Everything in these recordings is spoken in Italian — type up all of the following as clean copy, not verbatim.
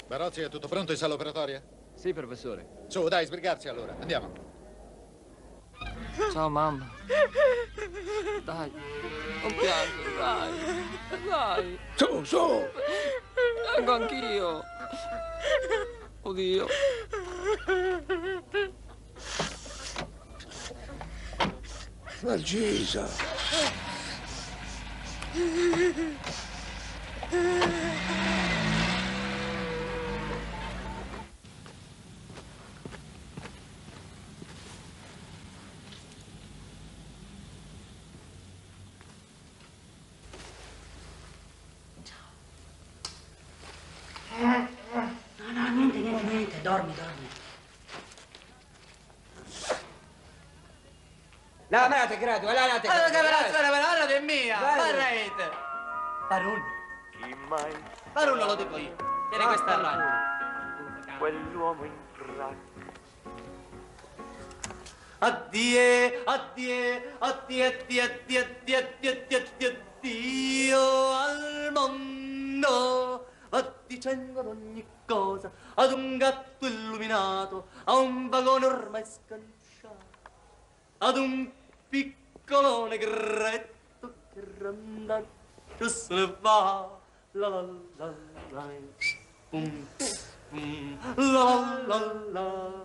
Barozzi, è tutto pronto in sala operatoria? Sì, professore. Su, dai, sbrigarsi allora. Andiamo. Ciao, mamma. Dai, non piangere, dai. Dai. Su! Vengo anch'io. Oddio. Narcisa. No, niente, dormi. La manate, grado, la manate. Allora che la è mia, barrete. Barullo lo dico io. Tieni questa ragno. Quell'uomo in frac. Addio al mondo. Va dicendo ogni cosa ad un gatto illuminato, a un vagone ormai scanciato, ad un piccolo negretto che randagio se ne va. La la la la la la la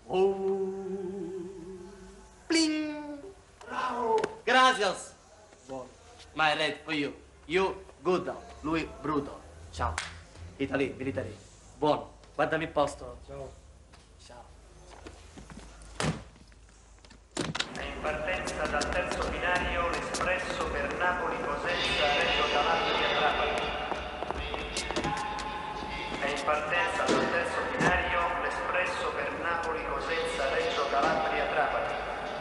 Pling. Bravo. Gracias. Buono. My red for you. You good. Lui bruto. Ciao. Italy, military. Buono. Guardami il posto. Ciao. Ciao. È in partenza dal terzo binario l'espresso per Napoli, Cosenza, Reggio Calabria, Trapani. È in partenza dal terzo binario l'espresso per Napoli, Cosenza, Reggio Calabria, Trapani.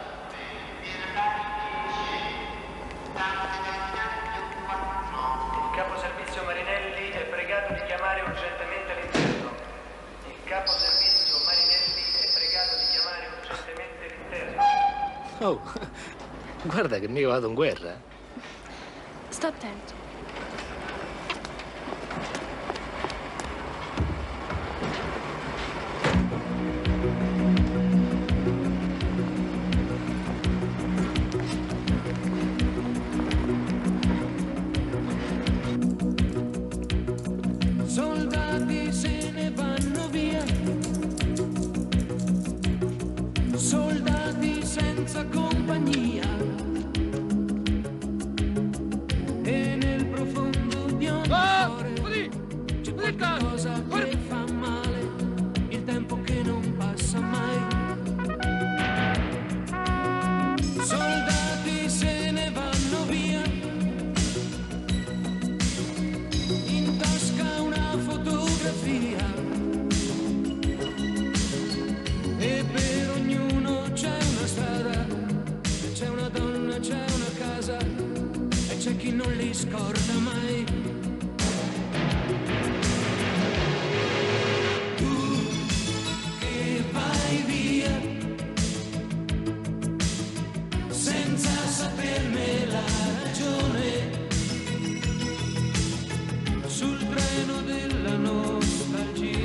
Il capo servizio Marinelli è pregato di chiamare urgentemente l'interno. Il capo servizio Marinelli è pregato di chiamare urgentemente l'interno. Oh, guarda che mica vado in guerra. Sto attento. Soldati se ne vanno via, soldati senza compagnia, e nel profondo di ogni cuore c'è qualcosa che fa male, il tempo che non passa mai. Soldati se ne vanno via, in tasca una fotografia, e per ognuno c'è una strada, c'è una donna, c'è una casa, e c'è chi non li scorda mai. Tu che vai via senza saperne la ragione, sul treno della nostalgia.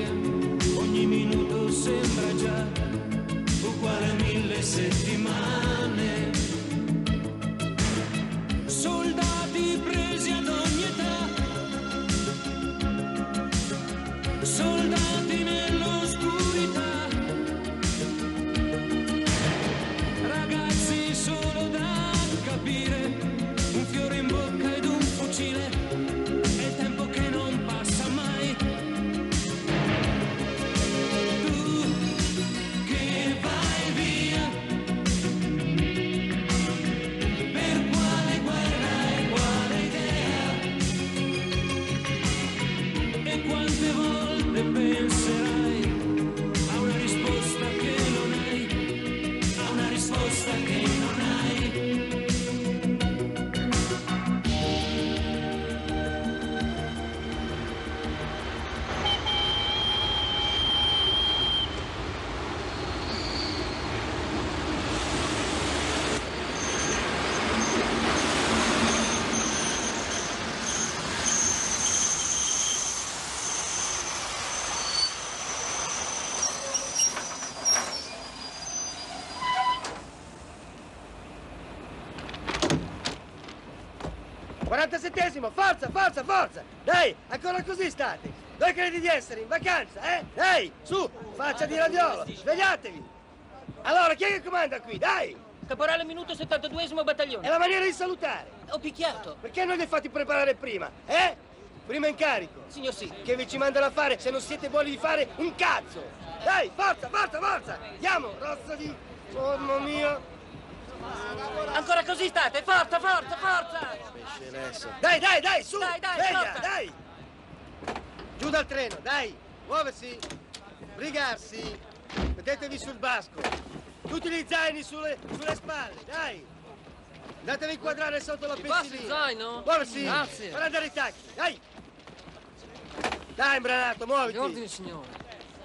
57esimo, forza, forza, forza! Dai, ancora così state! Dove credi di essere? In vacanza, eh? Dai, su, faccia di radiolo, svegliatevi! Allora, chi è che comanda qui? Dai! Caporale Minuto, 72esimo È battaglione. la maniera di salutare! Ho picchiato. Perché non li hai fatti preparare prima, eh? Prima in carico! Signor sì. Che vi ci mandano a fare se non siete buoni di fare un cazzo! Dai, forza, forza, forza! Andiamo, rozza di... Mamma mia! Ancora così state, forza, forza, forza! Dai, dai, dai, su! Dai, dai, sveglia, forza! dai! Giù dal treno, dai! Muoversi! Brigarsi! Mettetevi sul basco! Tutti gli zaini sulle spalle, dai! Andatevi a inquadrare sotto la passi il pensilina! zaino? Muoversi! Grazie. Fare andare i tacchi, dai! Dai, imbranato, Gli ordini, muoviti! signore.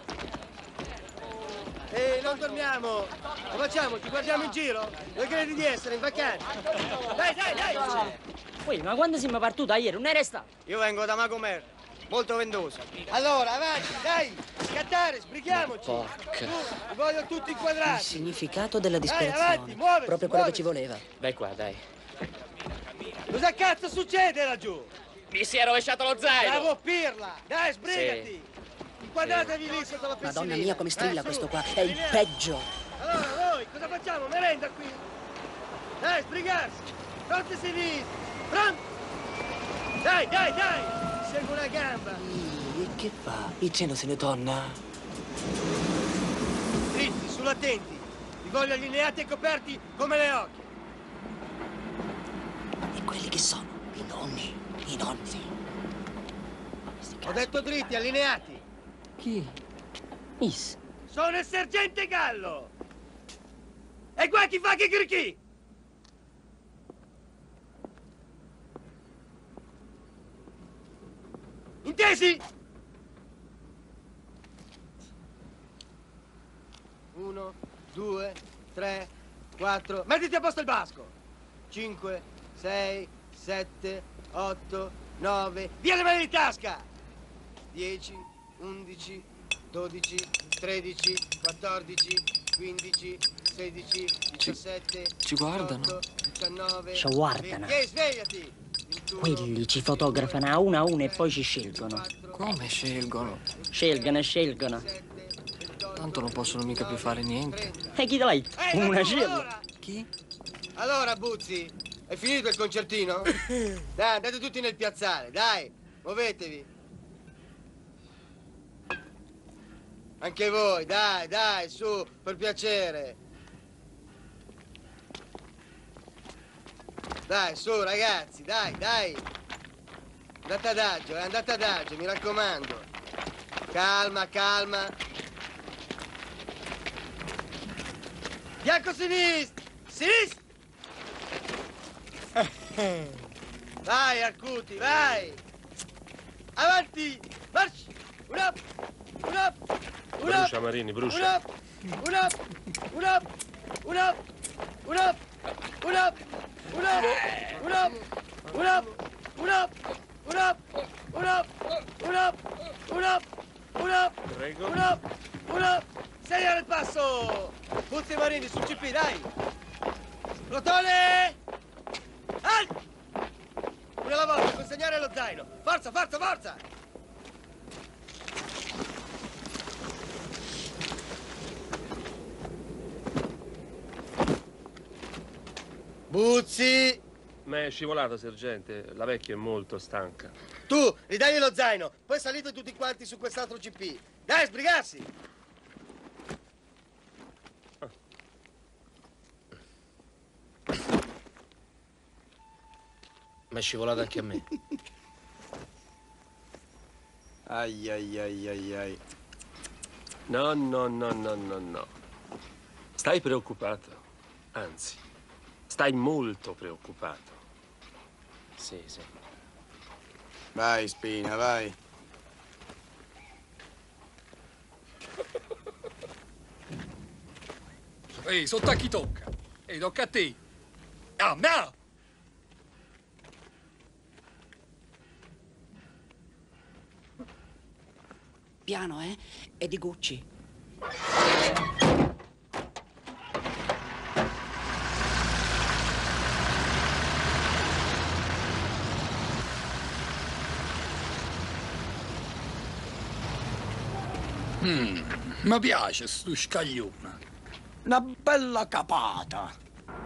Non dormiamo! Lo facciamo, ci guardiamo in giro? Dove credi di essere? In vacanza? Dai, dai, dai! Poi, ma quando siamo partiti ieri, non era stato? Io vengo da Magomer, molto vendoso. Allora, avanti, dai! Scattare, sbrighiamoci! Porca. Su, li voglio tutti Il inquadrati! significato della Dai, disperazione. avanti, muoversi, Proprio quello che muoversi. ci voleva. Vai qua, dai. Cosa cazzo succede laggiù? Mi si è rovesciato lo zaino! Bravo Pirla! Dai, sbrigati! Inquadratevi lì sotto la pensilina! Madonna mia, come strilla Dai, questo su, qua. È il linea. peggio. Allora, voi, cosa facciamo? Merenda qui! Dai, sbrigarsi! Fronte sinistra! Pronto! Dai, dai, dai! Segue una gamba! E che fa? Il cielo se ne torna. Dritti, sull'attenti! Vi voglio allineati e coperti come le occhie! E quelli che sono? I nonni. I nonni. Ho detto dritti, allineati! Chi? Miss. Sono il sergente Gallo! E qua chi fa che gricchi? Intesi? 1, 2, 3, 4. Mettiti a posto il basco! 5, 6, 7, 8, 9. Via le mani in tasca! 10, 11, 12, 13, 14, 15, 16, 17, ci guardano. 18, 19, Ci guardano. 20. Svegliati! 21, Quelli ci fotografano a uno e poi ci scelgono. 24, Come scelgono? Scelgono. 28, Tanto non possono mica più fare niente. 30. E chi te l'hai? Una Allora! scelta. Chi? Allora, Buzzi, è finito il concertino? Dai, andate tutti nel piazzale, dai, muovetevi. Anche voi, dai, dai, su, per piacere. Dai, su, ragazzi, dai, dai. Andate adagio, mi raccomando. Calma, calma. Bianco-sinistra! Sinistra! Vai, Arcuti, vai! Avanti! Marci! Un up! Un up! Un up! Brucia, Marini, brucia. Un up! Un up! Un up! Un up! Un up! Un up! Un up! Un up! Un up! Un up! Un up! Un up! Un up! Un up! Un up! Prego. Un up! Un up! Sei al passo! Buzzi e Marini, sul CP, dai! Rotole! Alto! Una alla volta, consegnare lo zaino! Forza, forza, forza! Buzzi! Ma è scivolata, sergente. La vecchia è molto stanca. Tu, ridagli lo zaino, poi salite tutti quanti su quest'altro CP. Dai, sbrigarsi! Ma è scivolata anche a me. Ai ai ai ai ai. No, no, no, no, no, no. Stai preoccupato. Anzi, stai molto preoccupato. Sì, sì. Vai, Spina, vai. Ehi, sotto a chi tocca? Ehi, tocca a te. Ah, no! Piano, È di Gucci. Mi piace sto scaglione. Una bella capata.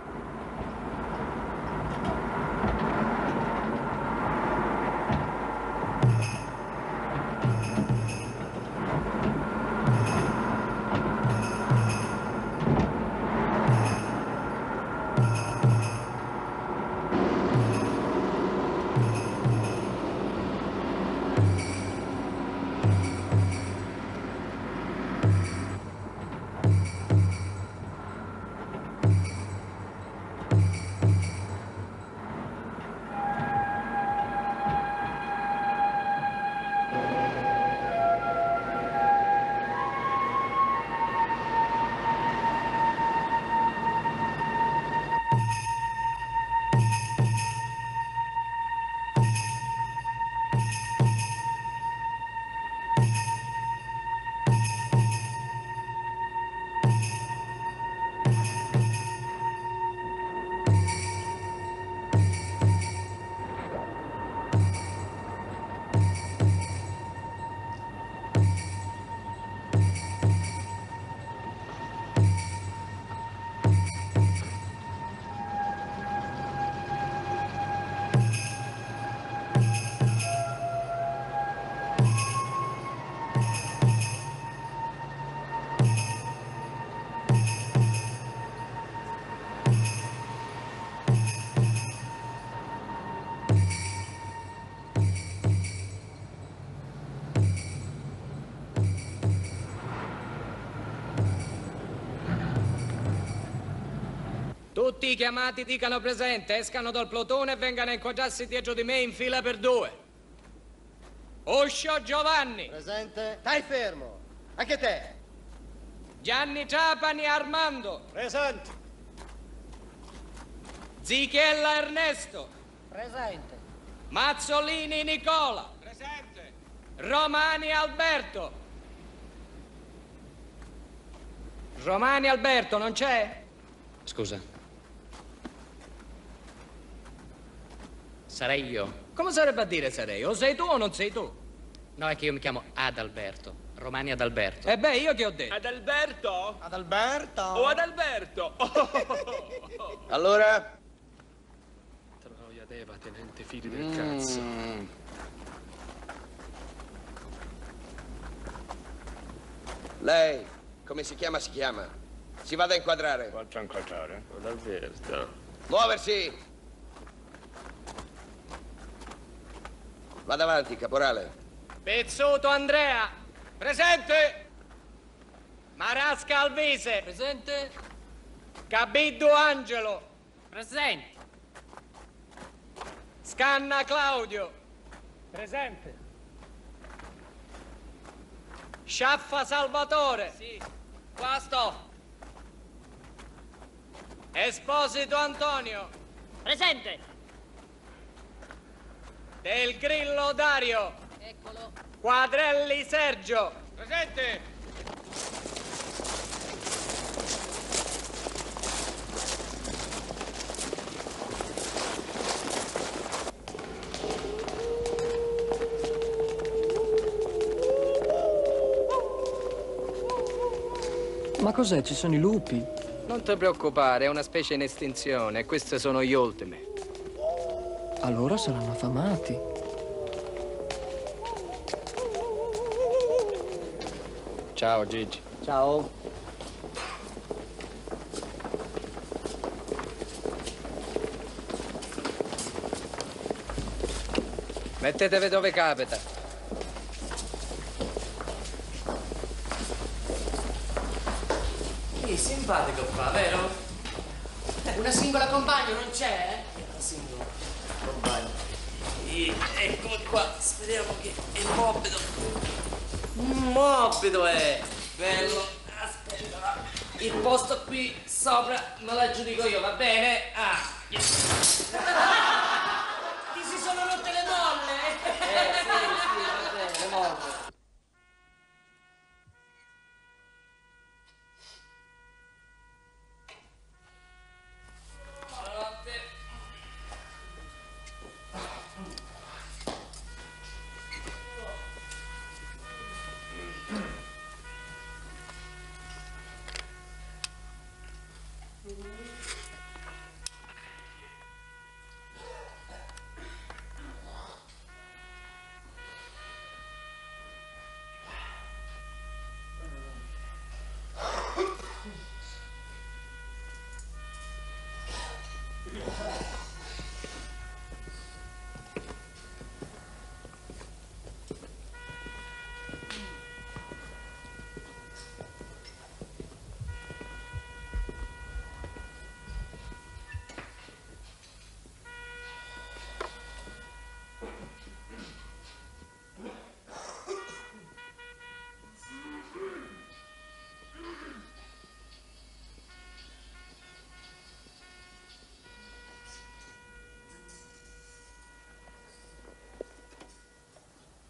Tutti i chiamati dicano presente, escano dal plotone e vengano a inquadrarsi dietro di me in fila per 2. Uscio Giovanni. Presente. Stai fermo. Anche te. Gianni Trapani Armando. Presente. Zichiella Ernesto. Presente. Mazzolini Nicola. Presente. Romani Alberto. Romani Alberto, non c'è? Scusa. Sarei io. Come sarebbe a dire sarei? O sei tu o non sei tu? No, è che io mi chiamo Adalberto. Romani Adalberto. E beh, io che ho detto? Adalberto? Adalberto? O Adalberto? Allora? Troia Deva, tenente figli del cazzo. Lei, come si chiama, si chiama. Si vada a inquadrare. Faccia inquadrare. Adalberto. Muoversi! Vada avanti, caporale. Pezzuto Andrea. Presente. Marasca Alvise. Presente. Cabiddu Angelo. Presente. Scanna Claudio. Presente. Sciaffa Salvatore. Sì. Qua sto. Esposito Antonio. Presente. Del Grillo Dario. Eccolo. Quadrelli Sergio. Presente. Ma cos'è? Ci sono i lupi? Non ti preoccupare, è una specie in estinzione. Queste sono gli ultimi. Allora saranno affamati. Ciao, Gigi. Ciao. Mettetevi dove capita. Sì, simpatico qua, vero? Una singola compagno non c'è? Una singola compagno. Eccolo qua, speriamo che è morbido. Morbido è. Bello. Aspetta. Il posto qui sopra me la giudico io, va bene? Ah. Ti si sono rotte le molle? Sì, va bene, le molle.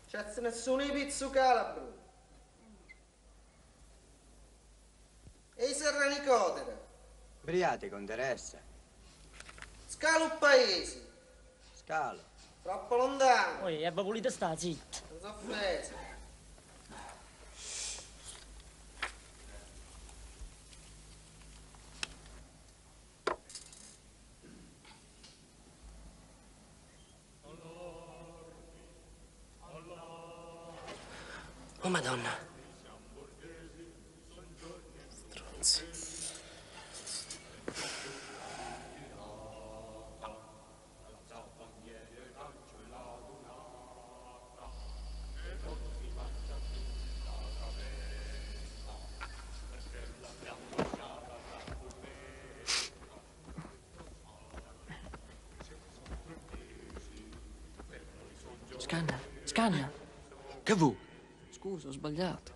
C'è nessuno di pizzo calabro. E i serranicotera? Briate con Teressa. Scalo un paese. Scalo. Troppo lontano. Poi è volete sta zitta. Non so offesa. Oh Madonna. Stronzi. Scanna, scanna. Che vu? Scusa, ho sbagliato.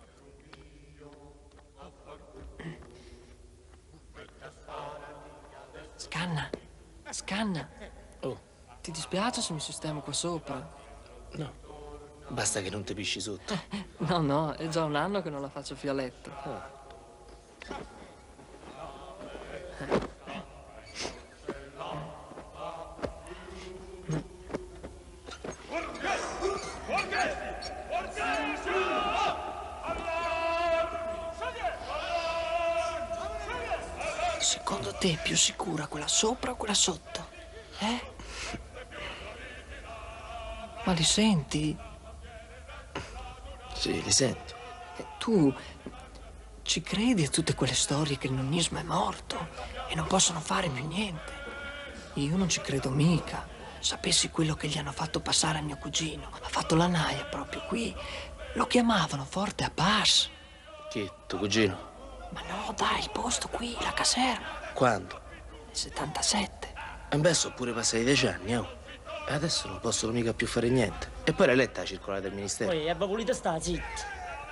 Scanna, scanna. Oh. Ti dispiace se mi sistemo qua sopra? No. Basta che non ti pisci sotto. No, no, è già un anno che non la faccio più a letto. Secondo te è più sicura quella sopra o quella sotto? Ma li senti? Sì, li sento. Tu ci credi a tutte quelle storie che il nonnismo è morto e non possono fare più niente? Io non ci credo mica. Sapessi quello che gli hanno fatto passare a mio cugino. Ha fatto la naia proprio qui. Lo chiamavano Forte Abbas. Chi? Tuo cugino? Ma no, dai, il posto qui, la caserma. Quando? 77. E beh, sono pure passati 10 anni, oh. E adesso non possono mica più fare niente. E poi l'hai letta la circolare del ministero? Poi è volete sta zitta.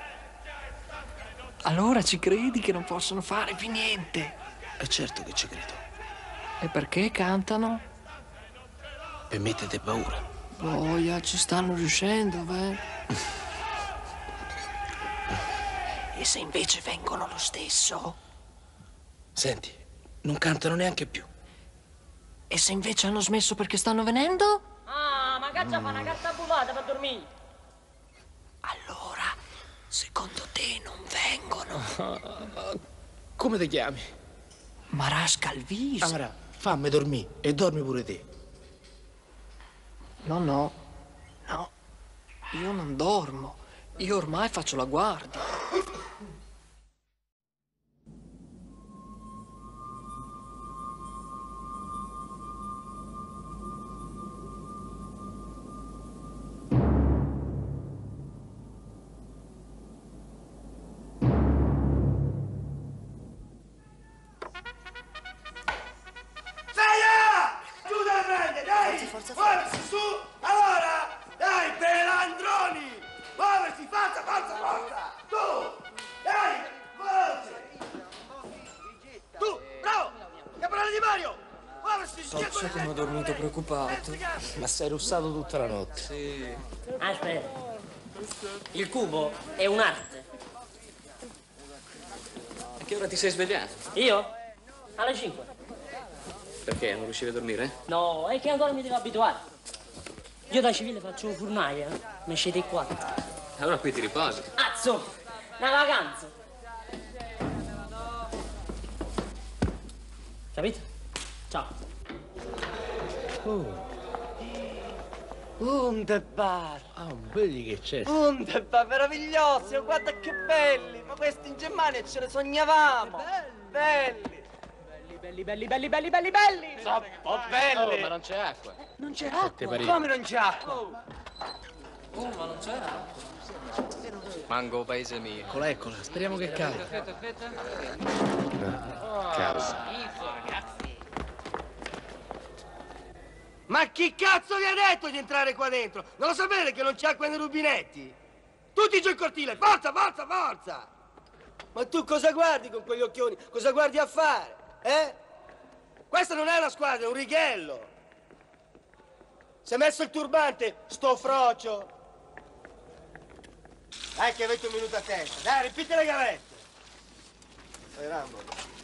Allora ci credi che non possono fare più niente? E certo che ci credo. E perché cantano? Per mettere paura. Boia, ci stanno riuscendo, beh. E se invece vengono lo stesso? Senti, non cantano neanche più. E se invece hanno smesso perché stanno venendo? Ah, ma caccia fa una carta bullata per dormire. Allora, secondo te non vengono? Come ti chiami? Marasca al viso. Amara, fammi dormire e dormi pure te. No, no, no. Io non dormo. Io ormai faccio la guardia. Forza, su! Allora! Dai, pelandroni! Muoversi, forza! Tu! Dai, muoversi! Tu, bravo! Caporale Di Mario! Muoversi! So come ho dormito preoccupato. Ma sei russato tutta la notte. Sì. Aspetta. Il cubo è un'arte. A che ora ti sei svegliato? Io? Alle 5. Perché? Non riuscivi a dormire? No, è che ancora mi devo abituare. Io da civile faccio furnaia, mi scende 4. Allora qui ti riposi. Azzo! Una vacanza! Capito? Ciao. Wunderbar! Ah, belli che c'è. Wunderbar, meravigliosi! Guarda che belli! Ma questi in Germania ce ne sognavamo! Belli! Belli! Troppo belli! Oh, ma non c'è acqua. Non c'è acqua? Come non c'è acqua? Oh, ma non c'è acqua. Mango paese mio. Eccola, speriamo che cade. Aspetta. Calma. Ma chi cazzo vi ha detto di entrare qua dentro? Non lo sapete che non c'è acqua nei rubinetti? Tutti giù il cortile, forza! Ma tu cosa guardi con quegli occhioni? Cosa guardi a fare? Questa non è una squadra, è un righello. Si è messo il turbante, sto frocio. Dai che avete un minuto a testa. Dai, ripete le gavette. Poi Rambo.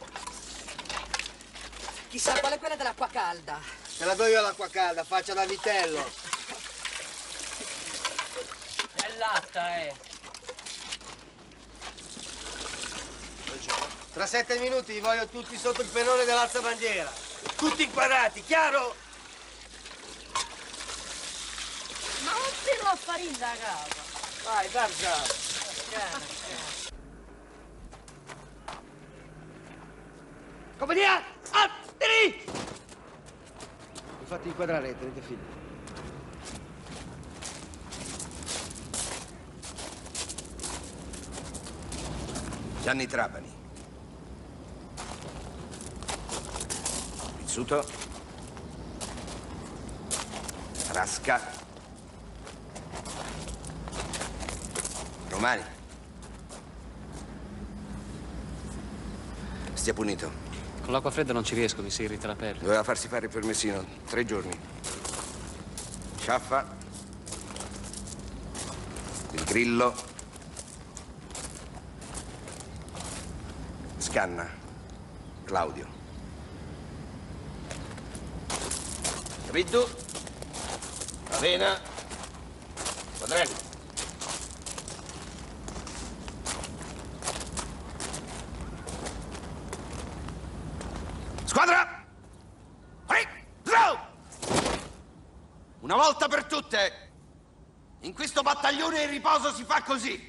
Chissà qual è quella dell'acqua calda. Te la do io l'acqua calda, faccia da vitello. È latta, Tra 7 minuti vi voglio tutti sotto il pennone dell'alza bandiera. Tutti inquadrati, chiaro? Ma non tiro a farina da casa. Vai, Darza. Compagnia, atteri! Mi fate inquadrare, tenete filo. Gianni Trapani. Pizzuto. Rasca. Romani. Stia punito. Con l'acqua fredda non ci riesco, mi si irrita la pelle. Doveva farsi fare il permessino. 3 giorni. Sciaffa. Il grillo. Scanna. Claudio. Riddu. Avena. Quadrello. Squadra! Una volta per tutte, in questo battaglione il riposo si fa così.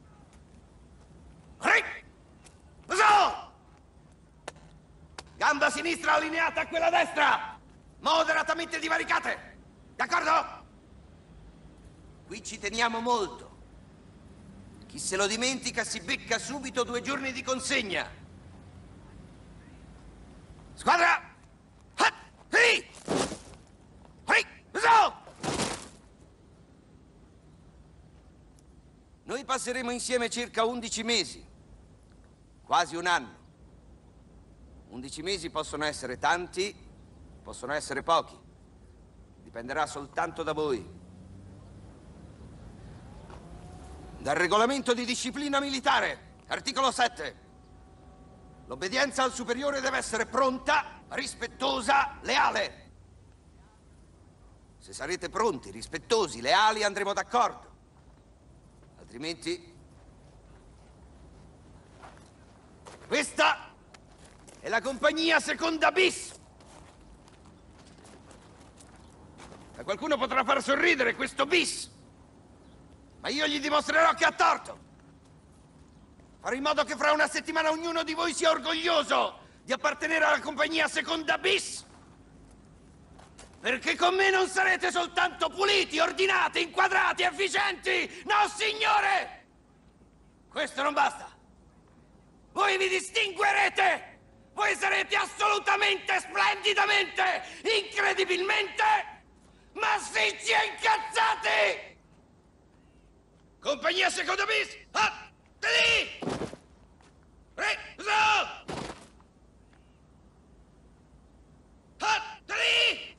Gamba sinistra allineata a quella destra, moderatamente divaricate. D'accordo? Qui ci teniamo molto. Chi se lo dimentica si becca subito 2 giorni di consegna. Squadra! Noi passeremo insieme circa 11 mesi, quasi un anno. 11 mesi possono essere tanti, possono essere pochi. Dipenderà soltanto da voi. Dal regolamento di disciplina militare, articolo 7. L'obbedienza al superiore deve essere pronta, rispettosa, leale. Se sarete pronti, rispettosi, leali, andremo d'accordo. Altrimenti... Questa è la compagnia seconda bis. A qualcuno potrà far sorridere questo bis, ma io gli dimostrerò che ha torto. Farò in modo che fra una settimana ognuno di voi sia orgoglioso di appartenere alla compagnia seconda bis. Perché con me non sarete soltanto puliti, ordinati, inquadrati, efficienti! No, signore! Questo non basta. Voi vi distinguerete! Voi sarete assolutamente, splendidamente, incredibilmente massicci e incazzati! Compagnia seconda bis! Lì! Lì!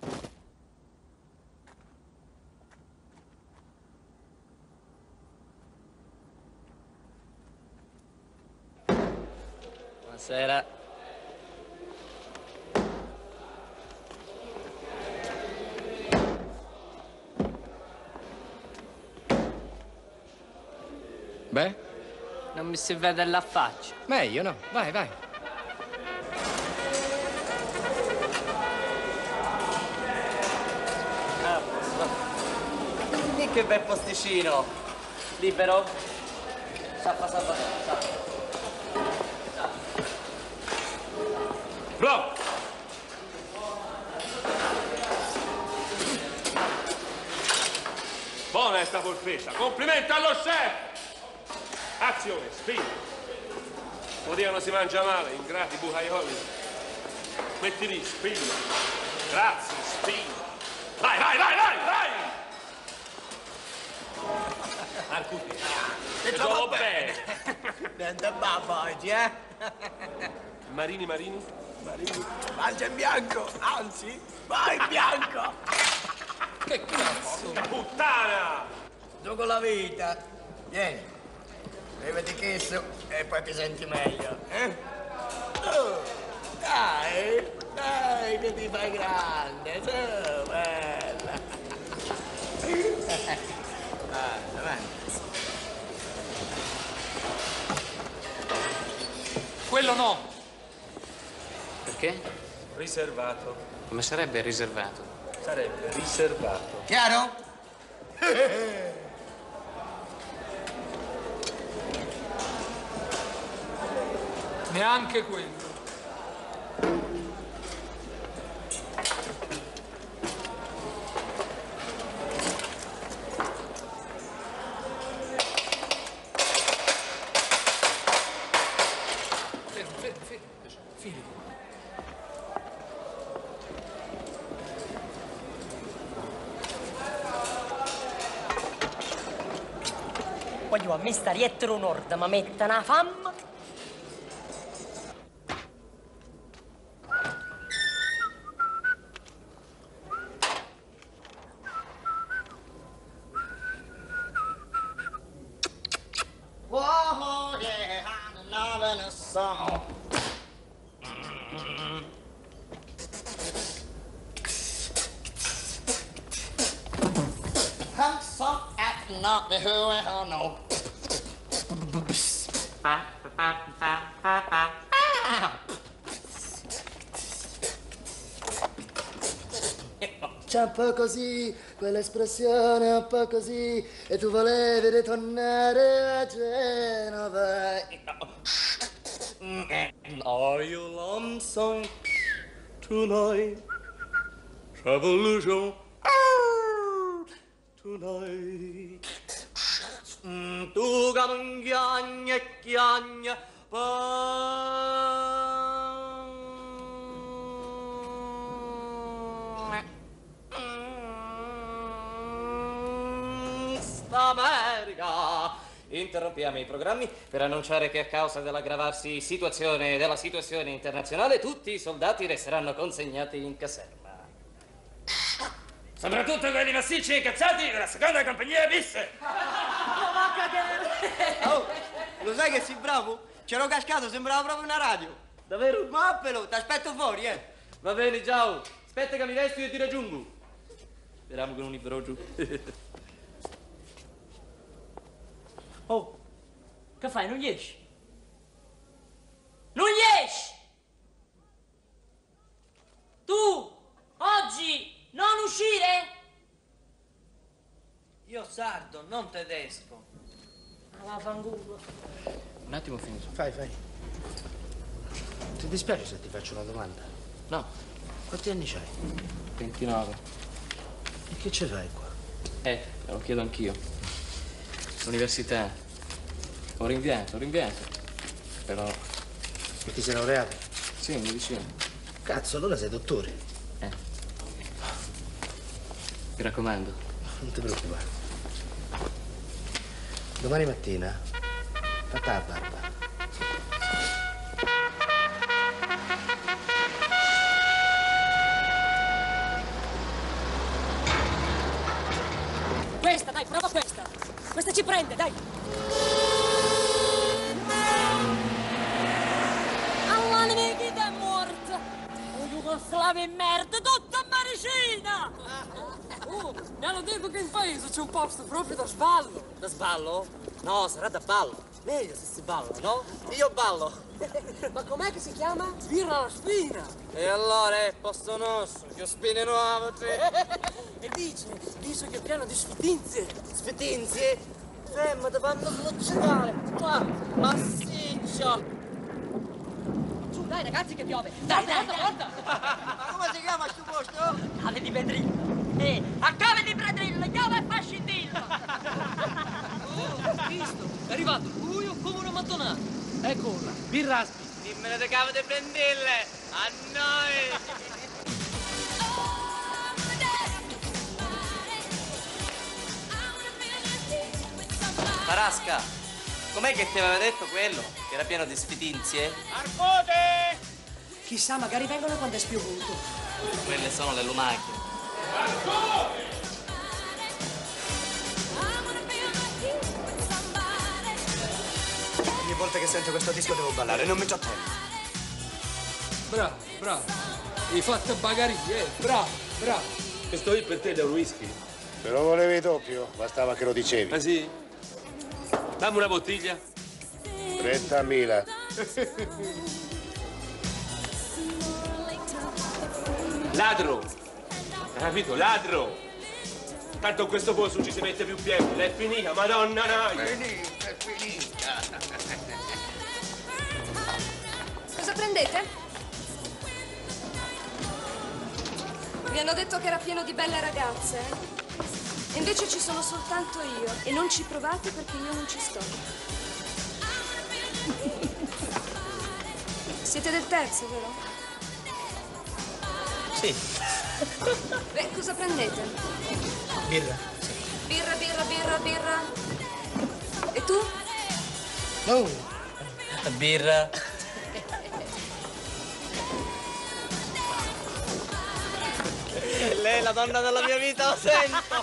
Buonasera. Beh? Non mi si vede la faccia. Meglio, no? Vai, vai. E che bel posticino. Libero? Sappa, sappa, sappa. Bravo! Buona sta polpetta. Complimenti allo chef! Azione, spingi. Oddio, si mangia male, ingrati bucaioli. Metti lì, spingi. Grazie, spingi. Vai, vai, vai, vai, vai! Arcuti. Ti trovo bene. Niente babbo oggi, eh? Marini, Marini? Marini. Mangia in bianco, anzi, vai in bianco! Che cazzo? Puttana! Gioco la vita. Vieni. Levati questo e poi ti senti meglio, eh? Dai, che ti fai grande, su, bella. Avanti. Quello no. Perché? Riservato. Come sarebbe riservato? Sarebbe riservato. Chiaro? Neanche quello. Fermo. Voglio a me stare dietro nord, ma metta una fam. Whoa, yeah, I'm loving a song. I'm so acting up the who I don't know. C'è un po' così, quell'espressione un po' così, e tu volevi ritornare a Genova. Are you lonesome tonight? Revolution tonight. Tu cambiagna e chiagna America. Interrompiamo i programmi per annunciare che a causa dell'aggravarsi della situazione internazionale tutti i soldati resteranno consegnati in caserma. Soprattutto quelli massicci e incazzati della seconda compagnia bis. Oh, lo sai che sei bravo? C'ero cascato, sembrava proprio una radio. Davvero? Mappelo, ti aspetto fuori, Va bene, ciao. Aspetta che mi vesto e ti raggiungo. Speriamo che non libero giù. Oh, che fai? Non gli esci? Non gli esci! Tu, oggi, non uscire? Io sardo, non tedesco. Ah, fanculo. Un attimo finito. Fai. Ti dispiace se ti faccio una domanda? No. Quanti anni c'hai? 29. E che ci fai qua? Lo chiedo anch'io. L'università. Ho rinviato. Però... E ti sei laureato? Sì, in medicina. Cazzo, allora sei dottore. Mi raccomando. Non ti preoccupare. Domani mattina fatta la barba. Questa, dai, prova questa. Questa ci prende, dai. Allah ne vita è morta. Un jugoslavo in merda, tutta medicina. Mi hanno detto che in paese c'è un posto proprio da sballo. Da sballo? No, sarà da ballo. Meglio se si balla, no? Io ballo. Ma com'è che si chiama? Birra alla spina. E allora è posto nostro, che ho spine nuove, E dice che è pieno di sfitinzie. Sfitinzie? Ma ti fanno slocciare. Massiccio. Su, dai ragazzi che piove. Dai. Ma come si chiama sto posto? Cave di Pedrillo. A cave di Pedrillo, chiave e fascindillo. Visto? È arrivato il buio come una mattonata. Eccola, birraspi. Dimmene le cave di prendille. A noi. Marasca, com'è che ti aveva detto quello? Che era pieno di sfitinzie? Arcote! Chissà, magari vengono quando è spiovuto. Quelle sono le lumache. Arcote! volte che sento questo disco devo ballare, non mi c'ho tempo. Bravo, bravo. Hai fatto bagarie, bravo, bravo. Questo qui per te è un whisky? Se lo volevi doppio, bastava che lo dicevi. Ah sì? Dammi una bottiglia. 30.000. Ladro! Hai capito? Ladro! Tanto in questo posto ci si mette più piede. È finita, madonna naia! È finita. Cosa prendete? Vi hanno detto che era pieno di belle ragazze, E invece ci sono soltanto io. E non ci provate perché io non ci sto. Siete del terzo, vero? Sì. Beh, cosa prendete? Birra. Birra, birra, birra, birra. E tu? Oh. Birra. Lei è la donna della mia vita, lo sento!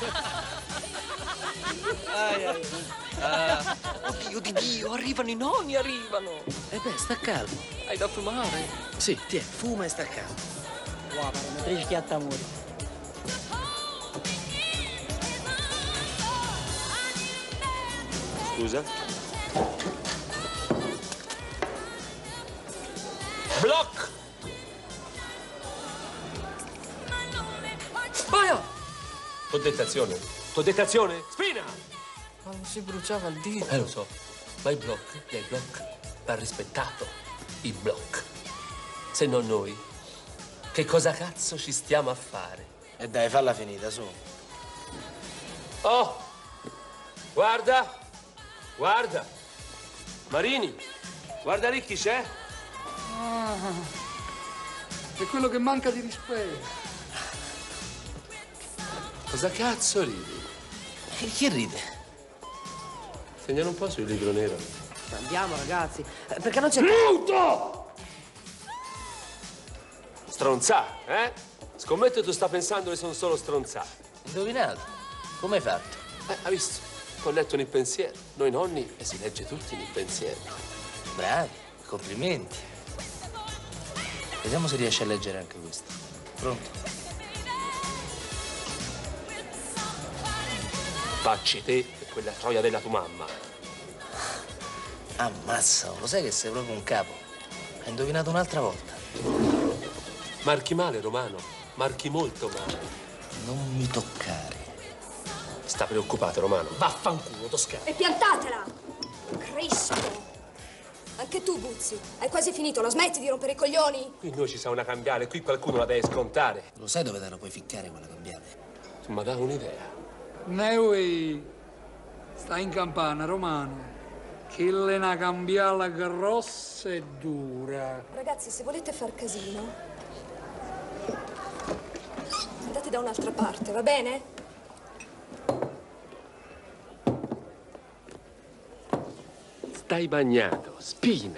Ai, ai. Ah. Oddio di Dio, arrivano i nonni, arrivano! Beh, sta calmo. Hai da fumare? Sì, tieni, fuma e sta calmo. Guarda, mi schiatta muri. Scusa? Block! Boia! T'ho detto azione. T'ho detto azione. Spina! Ma non si bruciava il dito. Lo so, ma il block va rispettato. Il block. Se non noi, che cosa cazzo ci stiamo a fare? E dai, falla finita, su. Oh! Guarda! Guarda! Marini! Guarda lì chi c'è? Ah, è quello che manca di rispetto. Cosa cazzo ridi? Chi ride? Segnalo un po' sul libro nero. Andiamo, ragazzi. Perché non c'è... Muto! Stronzà, eh? Scommetto tu sta pensando che sono solo stronzate. Indovinato. Come hai fatto? Hai visto? Ho letto nel pensiero. Noi nonni e si legge tutti nel pensiero. Bravi, complimenti. Vediamo se riesci a leggere anche questo. Pronto? Facci te e quella troia della tua mamma. Ammazza, lo sai che sei proprio un capo. Hai indovinato un'altra volta. Marchi male, Romano. Marchi molto male. Non mi toccare. Sta preoccupato, Romano. Vaffanculo, Toscano. E piantatela! Cristo! Anche tu, Buzzi. Hai quasi finito, la smetti di rompere i coglioni? Qui noi ci sa una cambiale, qui qualcuno la deve scontare. Lo sai dove te la puoi ficcare quella cambiale? Tu mi dai un'idea. Noi sta in campana, Romano. Che è una cambiala grossa e dura. Ragazzi, se volete far casino, andate da un'altra parte, va bene? Stai bagnato, spina.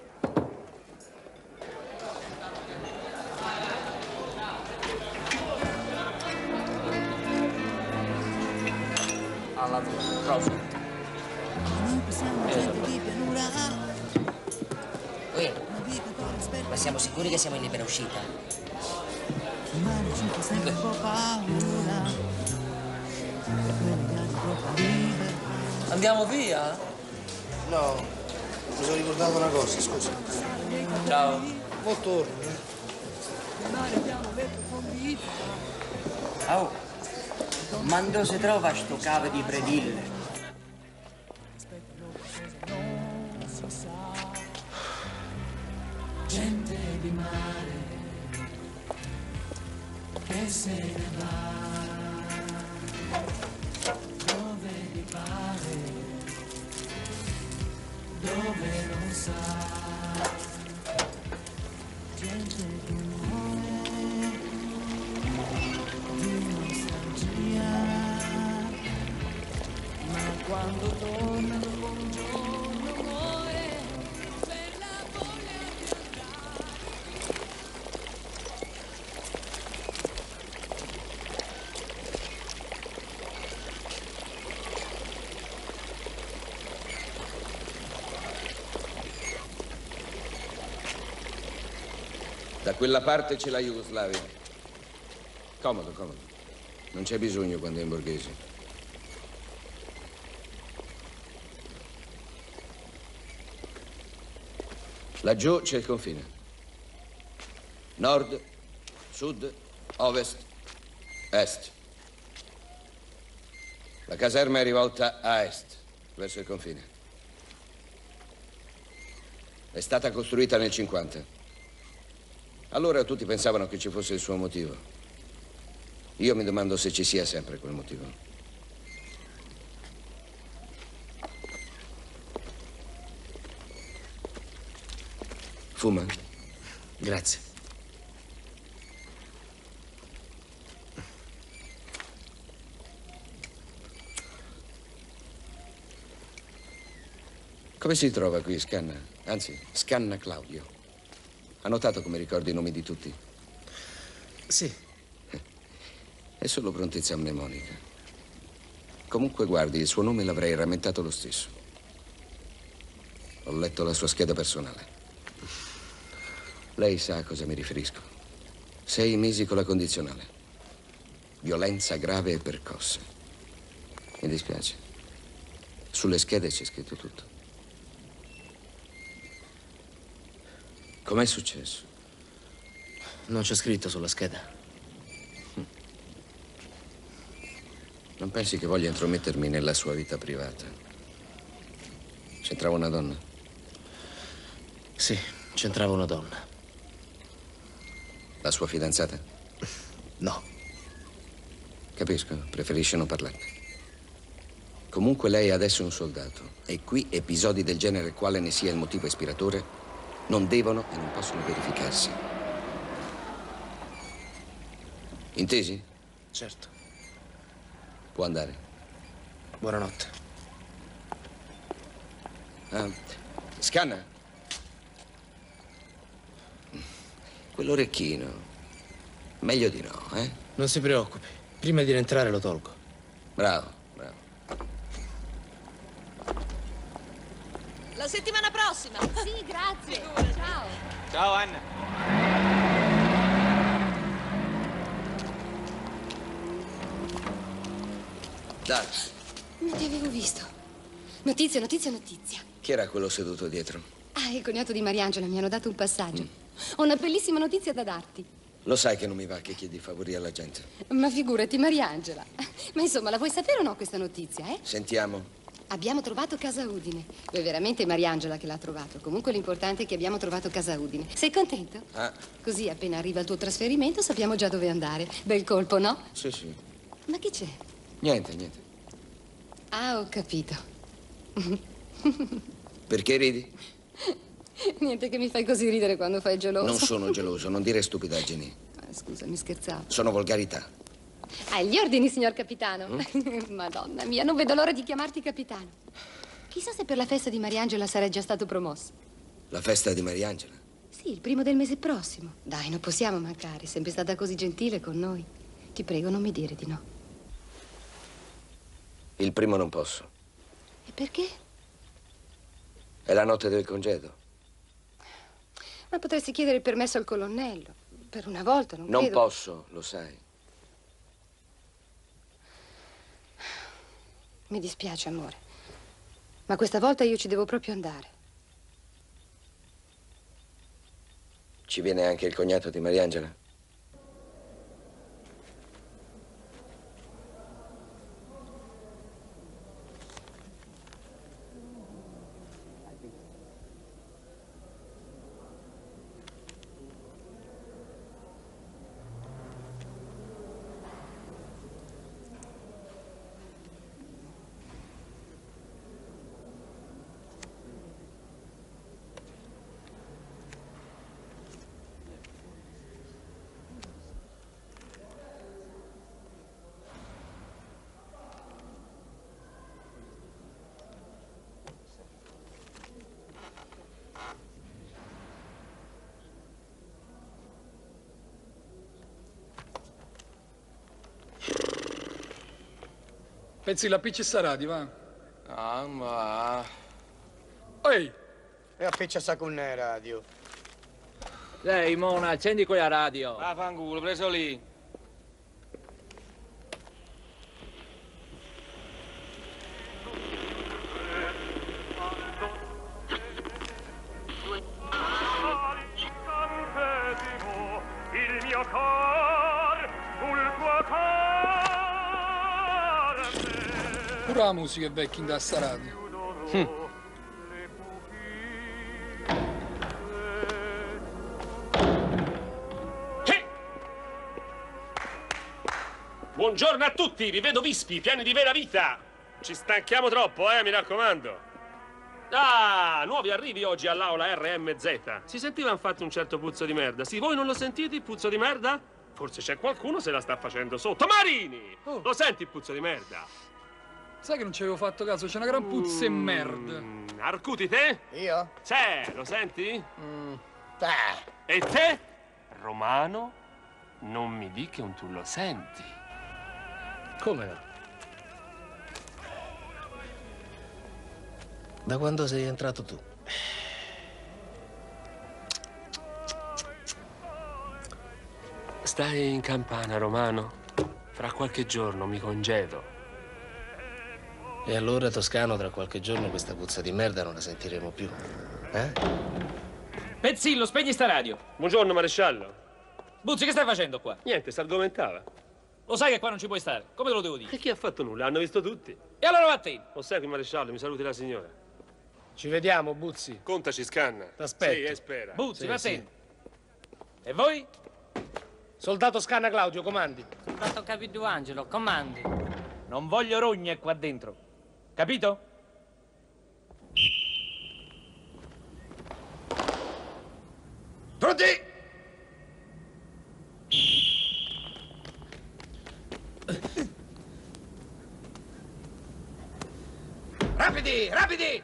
Alla tua, cosa? Ma siamo sicuri che siamo in libera uscita? Andiamo via? No, mi sono ricordato una cosa, scusa. Ciao. Mo torno. Oh, ma dove si trova sto cavo di predille? Gente di mare che se ne va dove gli pare, dove non sa. Gente che muore di nostalgia, ma quando tornano un giorno muore per la voglia di Da quella parte c'è la Jugoslavia. Comodo, comodo. Non c'è bisogno quando è in borghese. Laggiù c'è il confine. Nord, sud, ovest, est. La caserma è rivolta a est, verso il confine. È stata costruita nel 50. Allora tutti pensavano che ci fosse il suo motivo. Io mi domando se ci sia sempre quel motivo. Fuma? Grazie. Come si trova qui, Scanna? Anzi, Scanna Claudio. Ha notato come ricordi i nomi di tutti? Sì. È solo prontezza mnemonica. Comunque, guardi, il suo nome l'avrei rammentato lo stesso. Ho letto la sua scheda personale. Lei sa a cosa mi riferisco. 6 mesi con la condizionale. Violenza grave e percosse. Mi dispiace. Sulle schede c'è scritto tutto. Com'è successo? Non c'è scritto sulla scheda. Non pensi che voglia intromettermi nella sua vita privata? C'entrava una donna? Sì, c'entrava una donna. La sua fidanzata? No. Capisco, preferisce non parlarne. Comunque lei adesso è un soldato e qui episodi del genere, quale ne sia il motivo ispiratore, non devono e non possono verificarsi. Intesi? Certo. Può andare. Buonanotte. Ah, Scanna? Quell'orecchino. Meglio di no, eh? Non si preoccupi. Prima di rientrare lo tolgo. Bravo, bravo. La settimana prossima. Sì, grazie. Ciao. Ciao, Anna. Dai, Non ti avevo visto. Notizia, notizia, notizia. chi era quello seduto dietro? Ah, il cognato di Mariangela mi hanno dato un passaggio. Ho una bellissima notizia da darti. Lo sai che non mi va che chiedi favori alla gente. Ma figurati, Mariangela. Ma insomma, la vuoi sapere o no questa notizia, eh? Sentiamo. Abbiamo trovato Casa Udine. È veramente Mariangela che l'ha trovato. Comunque l'importante è che abbiamo trovato Casa Udine. Sei contento? Ah, Così appena arriva il tuo trasferimento sappiamo già dove andare. Bel colpo, no? sì, sì. Ma che c'è? Niente, niente. Ah, ho capito. Perché ridi? Niente che mi fai così ridere quando fai geloso. Non sono geloso, non dire stupidaggini. Scusa, mi scherzavo. Sono volgarità. Ah, gli ordini, signor capitano. Madonna mia, non vedo l'ora di chiamarti capitano. Chissà se per la festa di Mariangela sarai già stato promosso. La festa di Mariangela? Sì, il 1° del mese prossimo. Dai, non possiamo mancare. È sempre stata così gentile con noi. Ti prego, non mi dire di no. Il 1° non posso. E perché? È la notte del congedo. Ma potresti chiedere il permesso al colonnello. Per una volta, non Non credo. posso, lo sai. Mi dispiace, amore. Ma questa volta io ci devo proprio andare. Ci viene anche il cognato di Mariangela? Pensi la piccia sarà, di va? Ah, ma... Ehi! E appiccia sta con radio. Lei, Mona, accendi quella radio. Ah, fanculo, preso lì. Il mio cor, sul tuo cor. Pure la musica è vecchia in da sta radio. Buongiorno a tutti, vi vedo vispi, pieni di vera vita. Ci stanchiamo troppo, mi raccomando. Ah, nuovi arrivi oggi all'aula RMZ. Si sentiva infatti un certo puzzo di merda. Sì, voi non lo sentite il puzzo di merda? Forse c'è qualcuno se la sta facendo sotto. Marini! Lo senti il puzzo di merda? Sai che non ci avevo fatto caso, c'è una gran puzza e merda. Arcutite? Io? C'è, lo senti? E te? Romano? Non mi di che tu lo senti. Come no? Da quando sei entrato tu? Stai in campana, Romano. Fra qualche giorno mi congedo. E allora, Toscano, tra qualche giorno questa puzza di merda non la sentiremo più. Eh? Pezzillo, spegni sta radio. Buongiorno, maresciallo. Buzzi, che stai facendo qua? Niente, s'argomentava. Lo sai che qua non ci puoi stare. Come te lo devo dire? E chi ha fatto nulla? Hanno visto tutti. E allora vattene. Ossequi, maresciallo, mi saluti la signora. Ci vediamo, Buzzi. Contaci, scanna. T'aspetto. Sì, e spera. Buzzi, vattene. E voi? Soldato Scanna Claudio, comandi. Soldato Capito Angelo, comandi. Non voglio rogne qua dentro. Capito? Pronti? Rapidi, rapidi!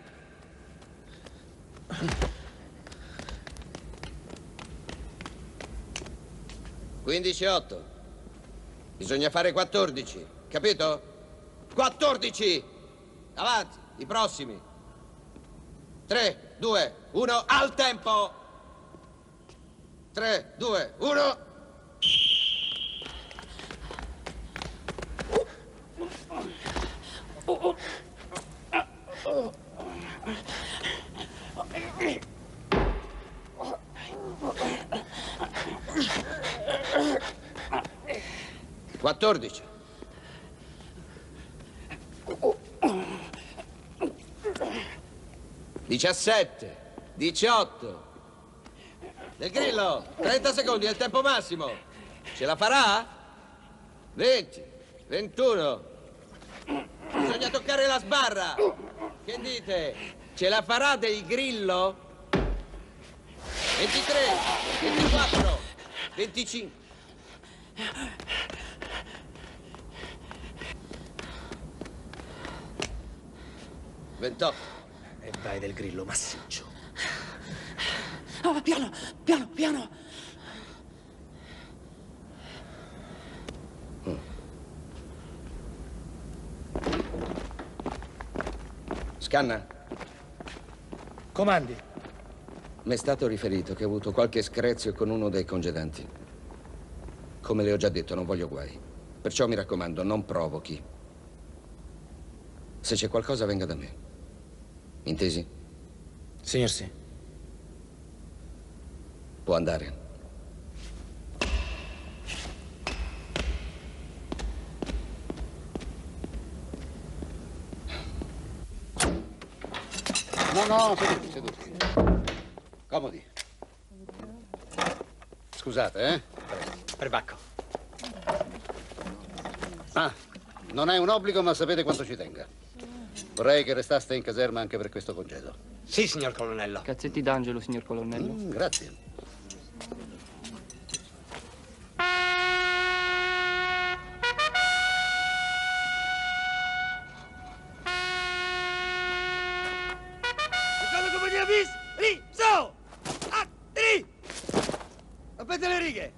Quindici 8. Bisogna fare 14, capito? 14! Avanti, i prossimi. 3, 2, 1, al tempo! 3, 2, 1... Quattordici. 17, 18. Del Grillo, 30 secondi è il tempo massimo. Ce la farà? 20, 21. Bisogna toccare la sbarra. Che dite? Ce la farà Del Grillo? 23, 24, 25. 28. E vai, Del Grillo, massiccio. Oh, piano, piano, piano. Scanna. Comandi. Mi è stato riferito che ha avuto qualche screzio con uno dei congedanti. Come le ho già detto, non voglio guai. Perciò mi raccomando, non provochi. Se c'è qualcosa, venga da me. Intesi? Signor sì. Può andare. No, seduti, seduti. Comodi. Scusate, Perbacco. Ah, non è un obbligo, ma sapete quanto ci tenga. Vorrei che restaste in caserma anche per questo congedo. Sì, signor colonnello. Cazzetti d'angelo, signor colonnello. Grazie. Seconda compagnia bis, lì, so! Ah, lì! Appete le righe!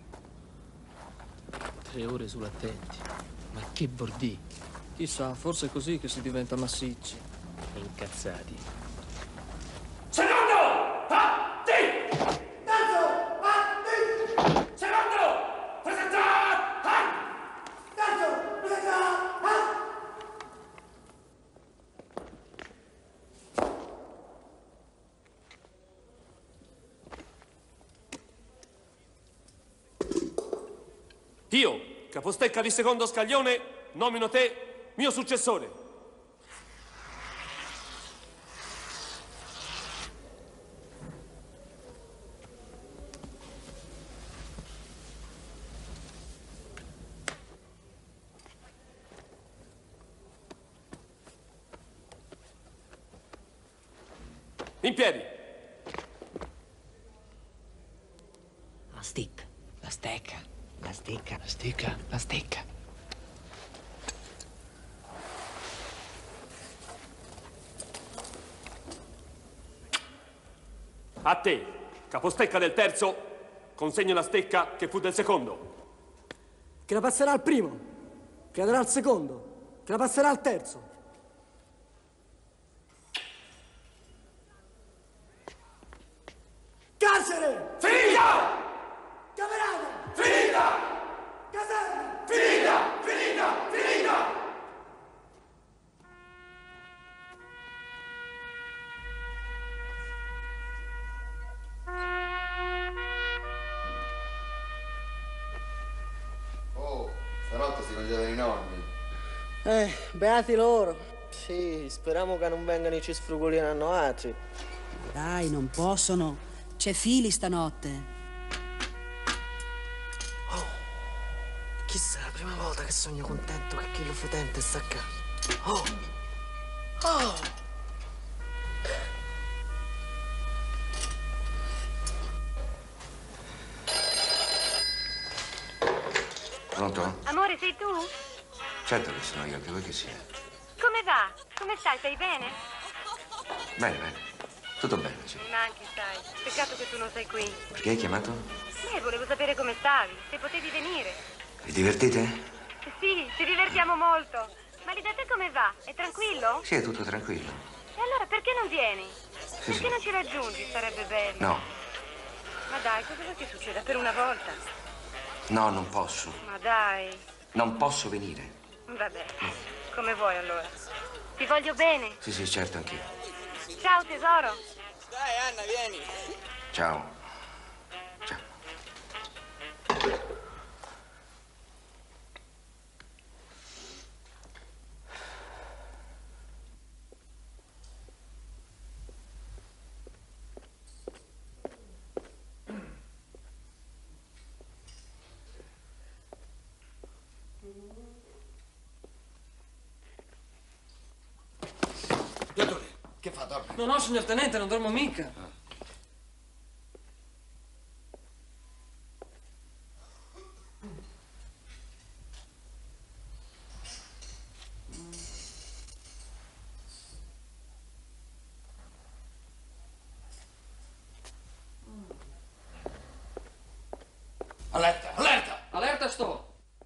3 ore sull'attenti. Ma che bordì? Chissà, forse è così che si diventa massicci. Incazzati. Secondo! Fatti! Terzo! Fatti! Io, capostecca di secondo scaglione, nomino te mio successore. In piedi. La stick. La stecca. La stecca. La stecca. La stecca. A te, capostecca del terzo, consegno la stecca che fu del secondo. Che la passerà al primo, che la darà al secondo, che la passerà al terzo. Carcere! Finita! Camerata! Finita! Caserma! Finita! Finita! Finita! Oh, stanotte si congedano i nonni. Beati loro. Sì, speriamo che non vengano i cisfrugulineranno altri. Dai, non possono. C'è Fili stanotte. Chissà, è la prima volta che sogno contento che Chillo Fetente sta a casa. Oh! Oh! Pronto? Amore, sei tu? Certo che sono io, che vuoi che sia? Come va? Come stai? Stai bene? Bene, bene. Tutto bene, sì. Mi manchi, sai. Peccato che tu non sei qui. Perché hai chiamato? Volevo sapere come stavi, se potevi venire. Vi divertite? Sì, ci divertiamo molto. Ma lì da te come va? È tranquillo? Sì, è tutto tranquillo. E allora perché non vieni? Sì, Perché sì. non ci raggiungi? Sarebbe bello. No, Ma dai, cosa vuoi che succeda per una volta? no, non posso. Ma dai. Non posso venire. Vabbè, come vuoi allora. Ti voglio bene. Sì, sì, certo, anch'io. Ciao tesoro. Dai, Anna, vieni. Ciao. Dottore, che fa, dorme? No, signor tenente, non dormo mica. Allerta, allerta! Allerta sto!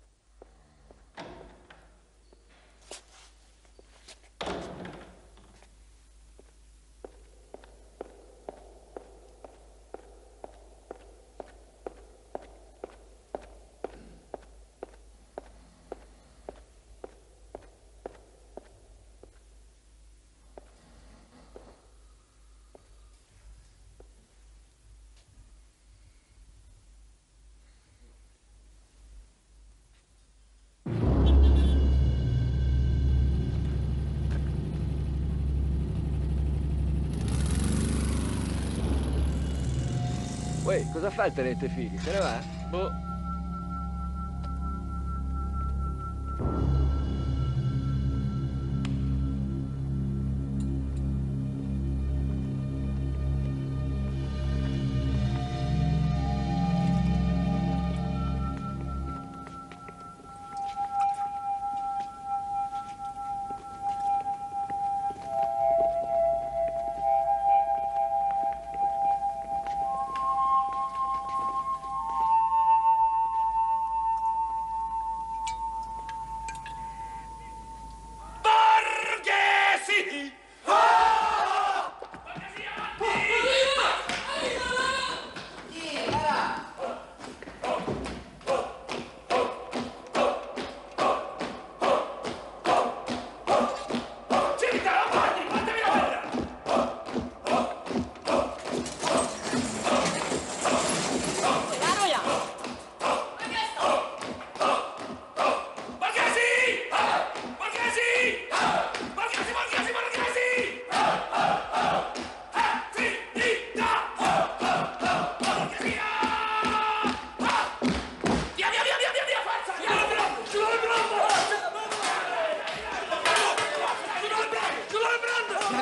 Uè, cosa fa il tenente Fili? Se ne va? Boh.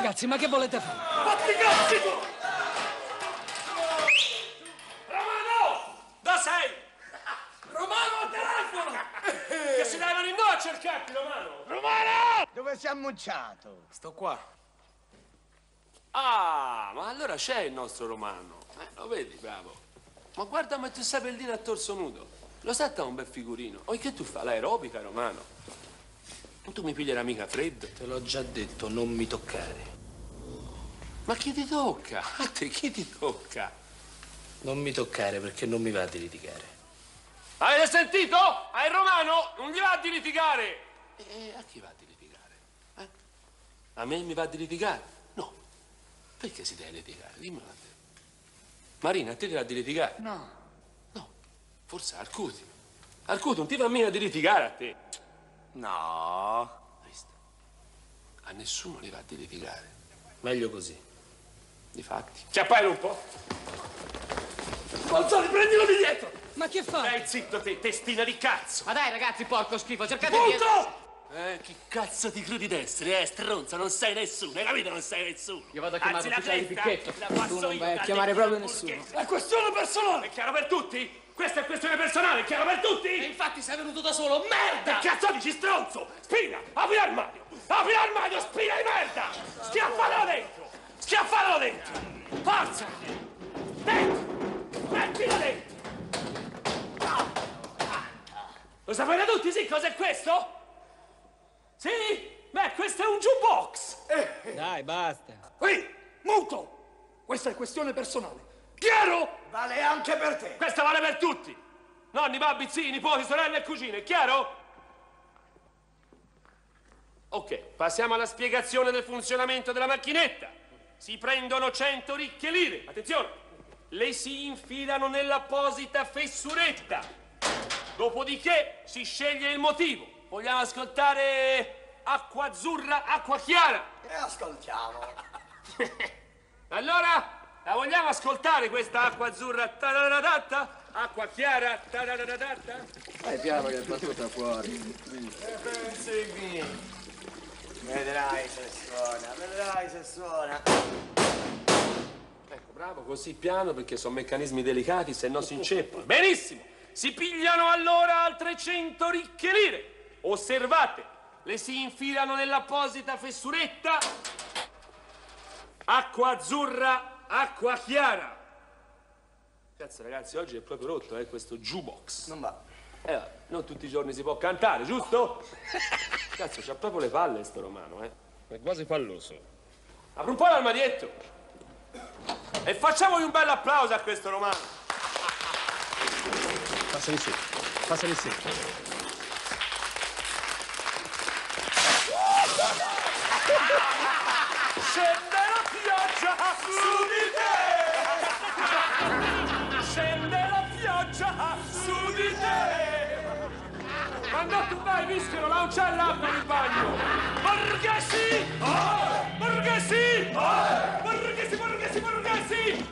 Ragazzi, ma che volete fare? Fatti i cazzi tu! Romano! Dove sei? Romano al telefono! Che si davano in noi a cercarti, Romano! Romano! Dove sei ammucciato? Sto qua. Ah, ma allora c'è il nostro Romano. Lo vedi, bravo. Ma guarda, ma tu sai pelline a torso nudo. Lo sai, t'ha un bel figurino. O che tu fa l'aerobica, Romano? Tu mi piglierai mica freddo. Te l'ho già detto, non mi toccare. Ma chi ti tocca? A te chi ti tocca? Non mi toccare perché non mi va di litigare. Avete sentito? Al Romano non gli va di litigare. E a chi va di litigare? A me mi va di litigare? No. Perché si deve litigare? Dimmelo a te. Marina, a te ti va di litigare? No. No. Forse Arcuti. Arcuti, non ti va mica di litigare a te. No. Visto? A nessuno gli va di litigare. Meglio così. Difatti. Chiappare un po'. Balzani, prendilo di dietro! Ma che fa? Stai zitto te, testina di cazzo! Ma dai, ragazzi, porco schifo, cercate Punto! Chi cazzo ti credi d'essere, stronzo? Non sei nessuno, hai capito? Non sei nessuno! Io vado a chiamare l'ufficiale di picchetto. Tu non vai a chiamare proprio nessuno. È questione personale! È chiaro per tutti? Questa è questione personale, è chiaro per tutti? E infatti sei venuto da solo, merda! Che cazzo dici, stronzo? Spina, apri l'armadio! Apri l'armadio, spina di merda! Schiaffatelo dentro! Schiaffatelo dentro! Forza! Dentro! Mettilo dentro! Lo sapete tutti, sì, cos'è questo? Sì? Beh, questo è un jukebox! Dai, basta. Ehi, muto! Questa è questione personale. Chiaro? Vale anche per te. Questa vale per tutti! Nonni, babbi, zii, nipoti, sorelle e cugine, chiaro? Ok, passiamo alla spiegazione del funzionamento della macchinetta. Si prendono 100 ricche lire. Attenzione! Le si infilano nell'apposita fessuretta. Dopodiché si sceglie il motivo. Vogliamo ascoltare acqua azzurra, acqua chiara? E ascoltiamo. Allora, la vogliamo ascoltare questa acqua azzurra? Ta-da-da-da-da? Acqua chiara? Ta-da-da-da-da? Fai piano che è battuta fuori. Pensi qui. Vedrai se suona. Ecco, bravo, così piano perché sono meccanismi delicati, se no si inceppa. Benissimo! Si pigliano allora altre 100 ricche lire. Osservate, le si infilano nell'apposita fessuretta. Acqua azzurra, acqua chiara. Cazzo, ragazzi, oggi è proprio rotto, questo jukebox. Non va. Non tutti i giorni si può cantare, giusto? Cazzo, c'ha proprio le palle sto Romano, È quasi palloso. Apri un po' l'armadietto. E facciamogli un bel applauso a questo Romano. Passali su, passali su. Scende la pioggia su di te! Scende la pioggia su di te! Quando tu vai, mischiano, là non c'è l'acqua nel bagno! Borghesi! Borghesi! Borghesi, borghesi, borghesi!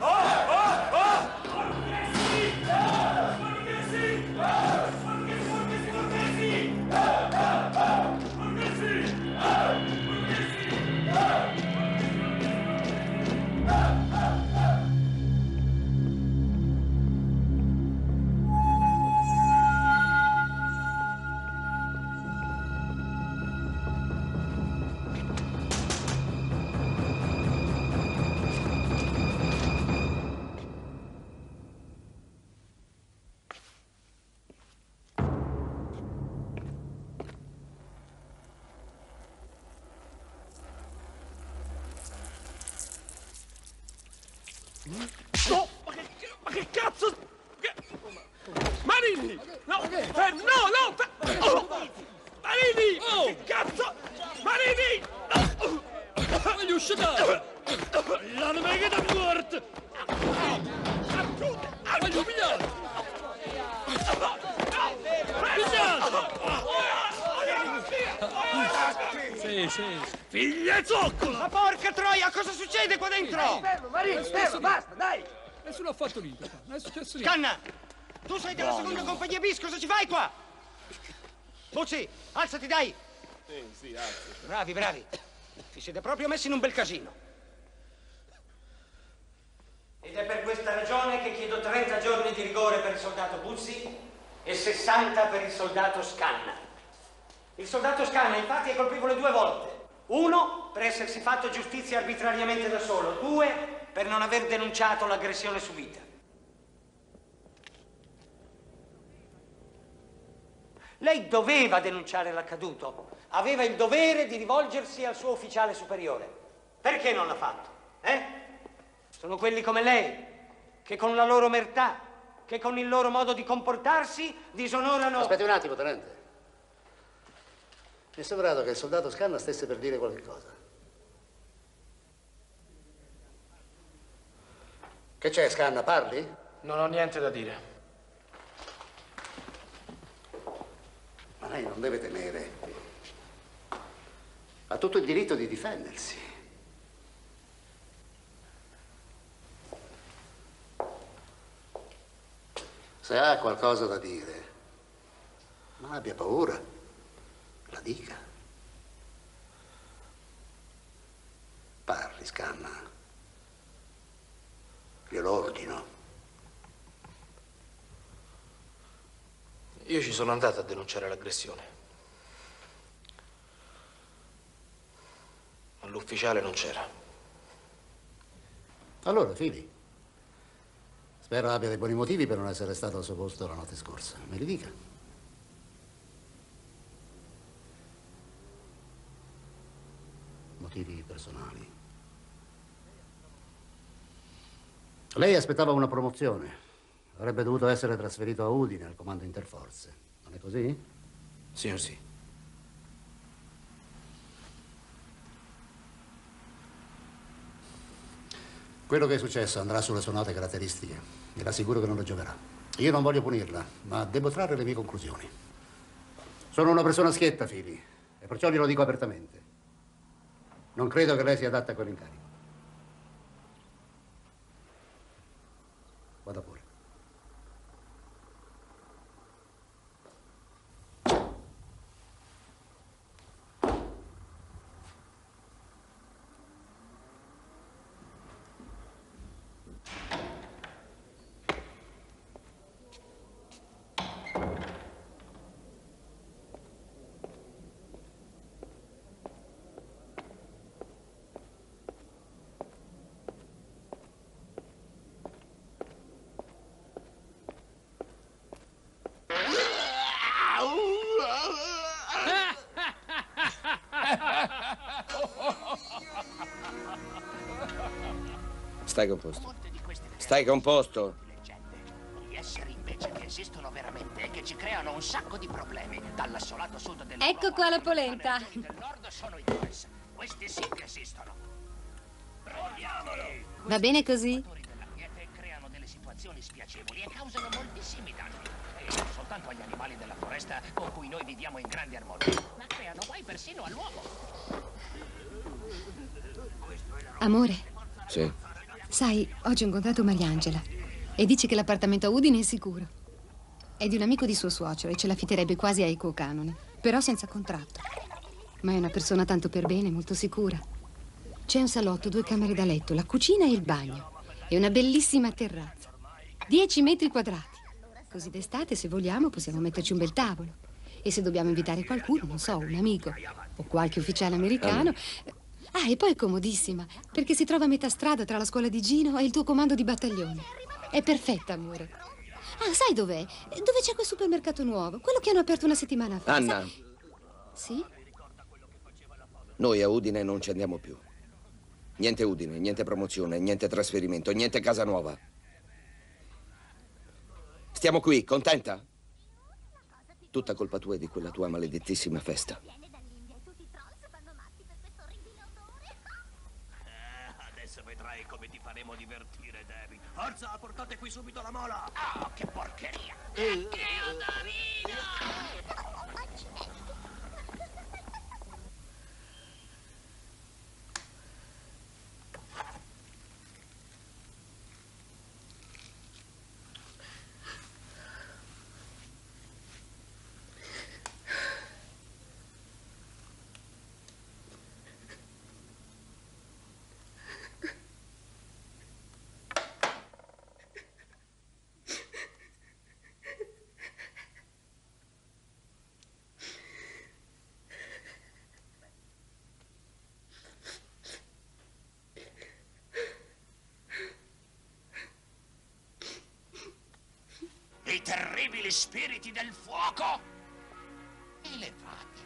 No, ma che cazzo? Marini! No, no! Marini! Che cazzo? Marini! Voglio uscire! L'anima che da morte! Voglio pigliare! Pigliare! Sì. Figlia zoccola! Ma porca troia, cosa succede qua dentro? Fermo, Marini, fermo, basta, dai! Nessuno ha fatto niente, non è successo niente. Canna! Tu sei della seconda compagnia bis, cosa ci fai qua? Buzzi, alzati, dai! Sì, alzati. Bravi. Vi siete proprio messi in un bel casino. Ed è per questa ragione che chiedo 30 giorni di rigore per il soldato Buzzi e 60 per il soldato Scanna. Il soldato Scanna, infatti, è colpevole 2 volte. 1, per essersi fatto giustizia arbitrariamente da solo. 2, per non aver denunciato l'aggressione subita. Lei doveva denunciare l'accaduto. Aveva il dovere di rivolgersi al suo ufficiale superiore. Perché non l'ha fatto? Sono quelli come lei, che con la loro omertà, che con il loro modo di comportarsi, disonorano... Aspetti un attimo, tenente. Mi è sembrato che il soldato Scanna stesse per dire qualche cosa. Che c'è, Scanna? Parli? Non ho niente da dire. Ma lei non deve temere. Ha tutto il diritto di difendersi. Se ha qualcosa da dire, non abbia paura, la dica. Parli, Scanna. Glielo ordino. Io ci sono andato a denunciare l'aggressione. Ma l'ufficiale non c'era. Allora, Fili, spero abbia dei buoni motivi per non essere stato al suo posto la notte scorsa. Me li dica. Motivi personali. Lei aspettava una promozione. Avrebbe dovuto essere trasferito a Udine, al comando interforze. Non è così? Sì o sì. Quello che è successo andrà sulle sue note caratteristiche. Mi rassicuro che non le gioverà. Io non voglio punirla, ma devo trarre le mie conclusioni. Sono una persona schietta, Fili, e perciò glielo dico apertamente. Non credo che lei sia adatta a quell'incarico. Vada pure. Stai composto. Stai composto. Gli esseri invece che esistono veramente e che ci creano un sacco di problemi. Dall'assolato sud del Ecco qua la polenta. del nord sono i Boys. Questi sì che esistono. Proviamoli! Va bene così? Creano delle situazioni spiacevoli e causano moltissimi danni. E non soltanto agli animali della foresta con cui noi viviamo in grande armonia, ma creano guai persino all'uomo. Amore, Sì. sai, oggi ho incontrato Mariangela e dice che l'appartamento a Udine è sicuro. È di un amico di suo suocero e ce l'affitterebbe quasi a equo canone, però senza contratto. Ma è una persona tanto per bene, molto sicura. C'è un salotto, 2 camere da letto, la cucina e il bagno. E una bellissima terrazza. 10 metri quadrati. Così d'estate, se vogliamo, possiamo metterci un bel tavolo. E se dobbiamo invitare qualcuno, non so, un amico o qualche ufficiale americano... Ah, e poi è comodissima, perché si trova a metà strada tra la scuola di Gino e il tuo comando di battaglione. È perfetta, amore. Ah, sai dov'è? Dove c'è quel supermercato nuovo? Quello che hanno aperto una settimana fa. Anna, Sì? noi a Udine non ci andiamo più. Niente Udine, niente promozione, niente trasferimento, niente casa nuova. Stiamo qui, contenta? Tutta colpa tua e di quella tua maledettissima festa. Adesso vedrai come ti faremo divertire, David. Forza, portate qui subito la mola. Oh, che porcheria. gli spiriti del fuoco elevati.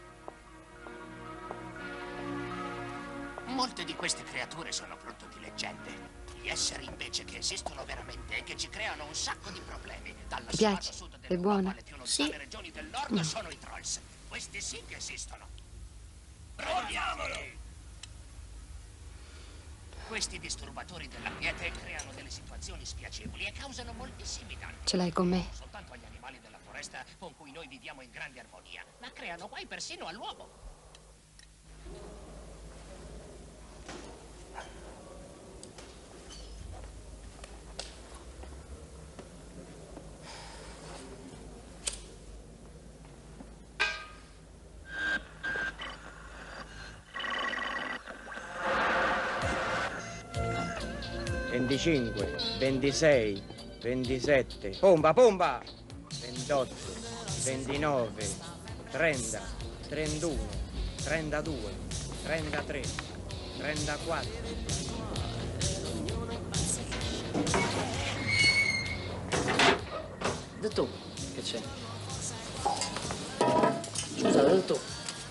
Molte di queste creature sono frutto di leggende. Gli esseri invece che esistono veramente e che ci creano un sacco di problemi. Dalla Ti piace? È buona? alle più lontane regioni del nord sono i trolls. Questi sì che esistono. Proviamoli! Questi disturbatori della quiete creano delle situazioni spiacevoli e causano moltissimi danni. Ce l'hai con me? Soltanto agli animali della foresta con cui noi viviamo in grande armonia, ma creano guai persino all'uomo. «25, 26, 27, pompa, pompa! 28, 29, 30, 31, 32, 33, 34. Detto, che c'è? Scusa, detto.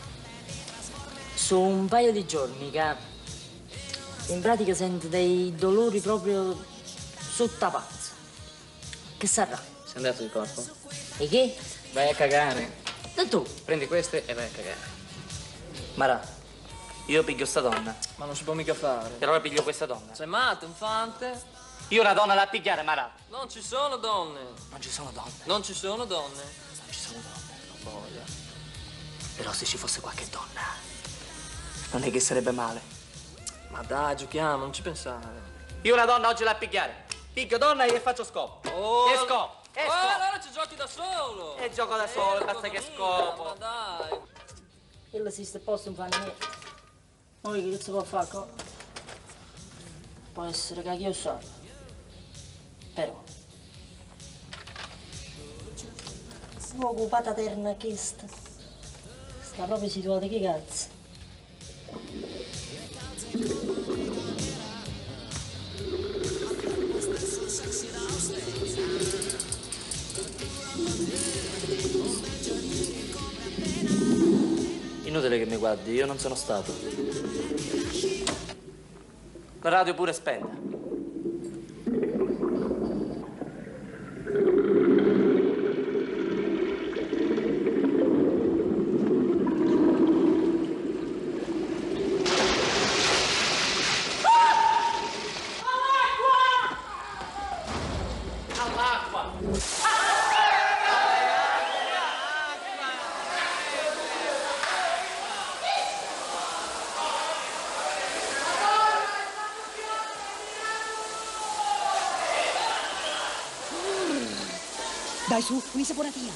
Sono un paio di giorni che in pratica sento dei dolori proprio sotto pazzo. Che sarà? Sei andato di corpo? E che? Vai a cagare. E tu? Prendi queste e vai a cagare. Mara, io piglio sta donna. Ma non si può mica fare. E allora piglio questa donna. Sei matto, infante? Io una donna da pigliare, Mara. Non ci sono donne. Non ci sono donne. Non ci sono donne. Non ci sono donne. Non voglia. Però se ci fosse qualche donna, non è che sarebbe male. Ma dai, giochiamo, non ci pensare. Io una donna oggi la pigliare. Piglio donna e faccio scopo. Oh, E scopo. E scopo. allora ci giochi da solo. E gioco da solo, basta che scopo. Ma dai. Quello si sta posto non fa niente. Poi che si può fare? Può essere che io so. Però. Sono occupata terna che sta proprio situata che cazzo. Inutile che mi guardi, io non sono stato. La radio pure spenta. Dai su, un'insaponatina.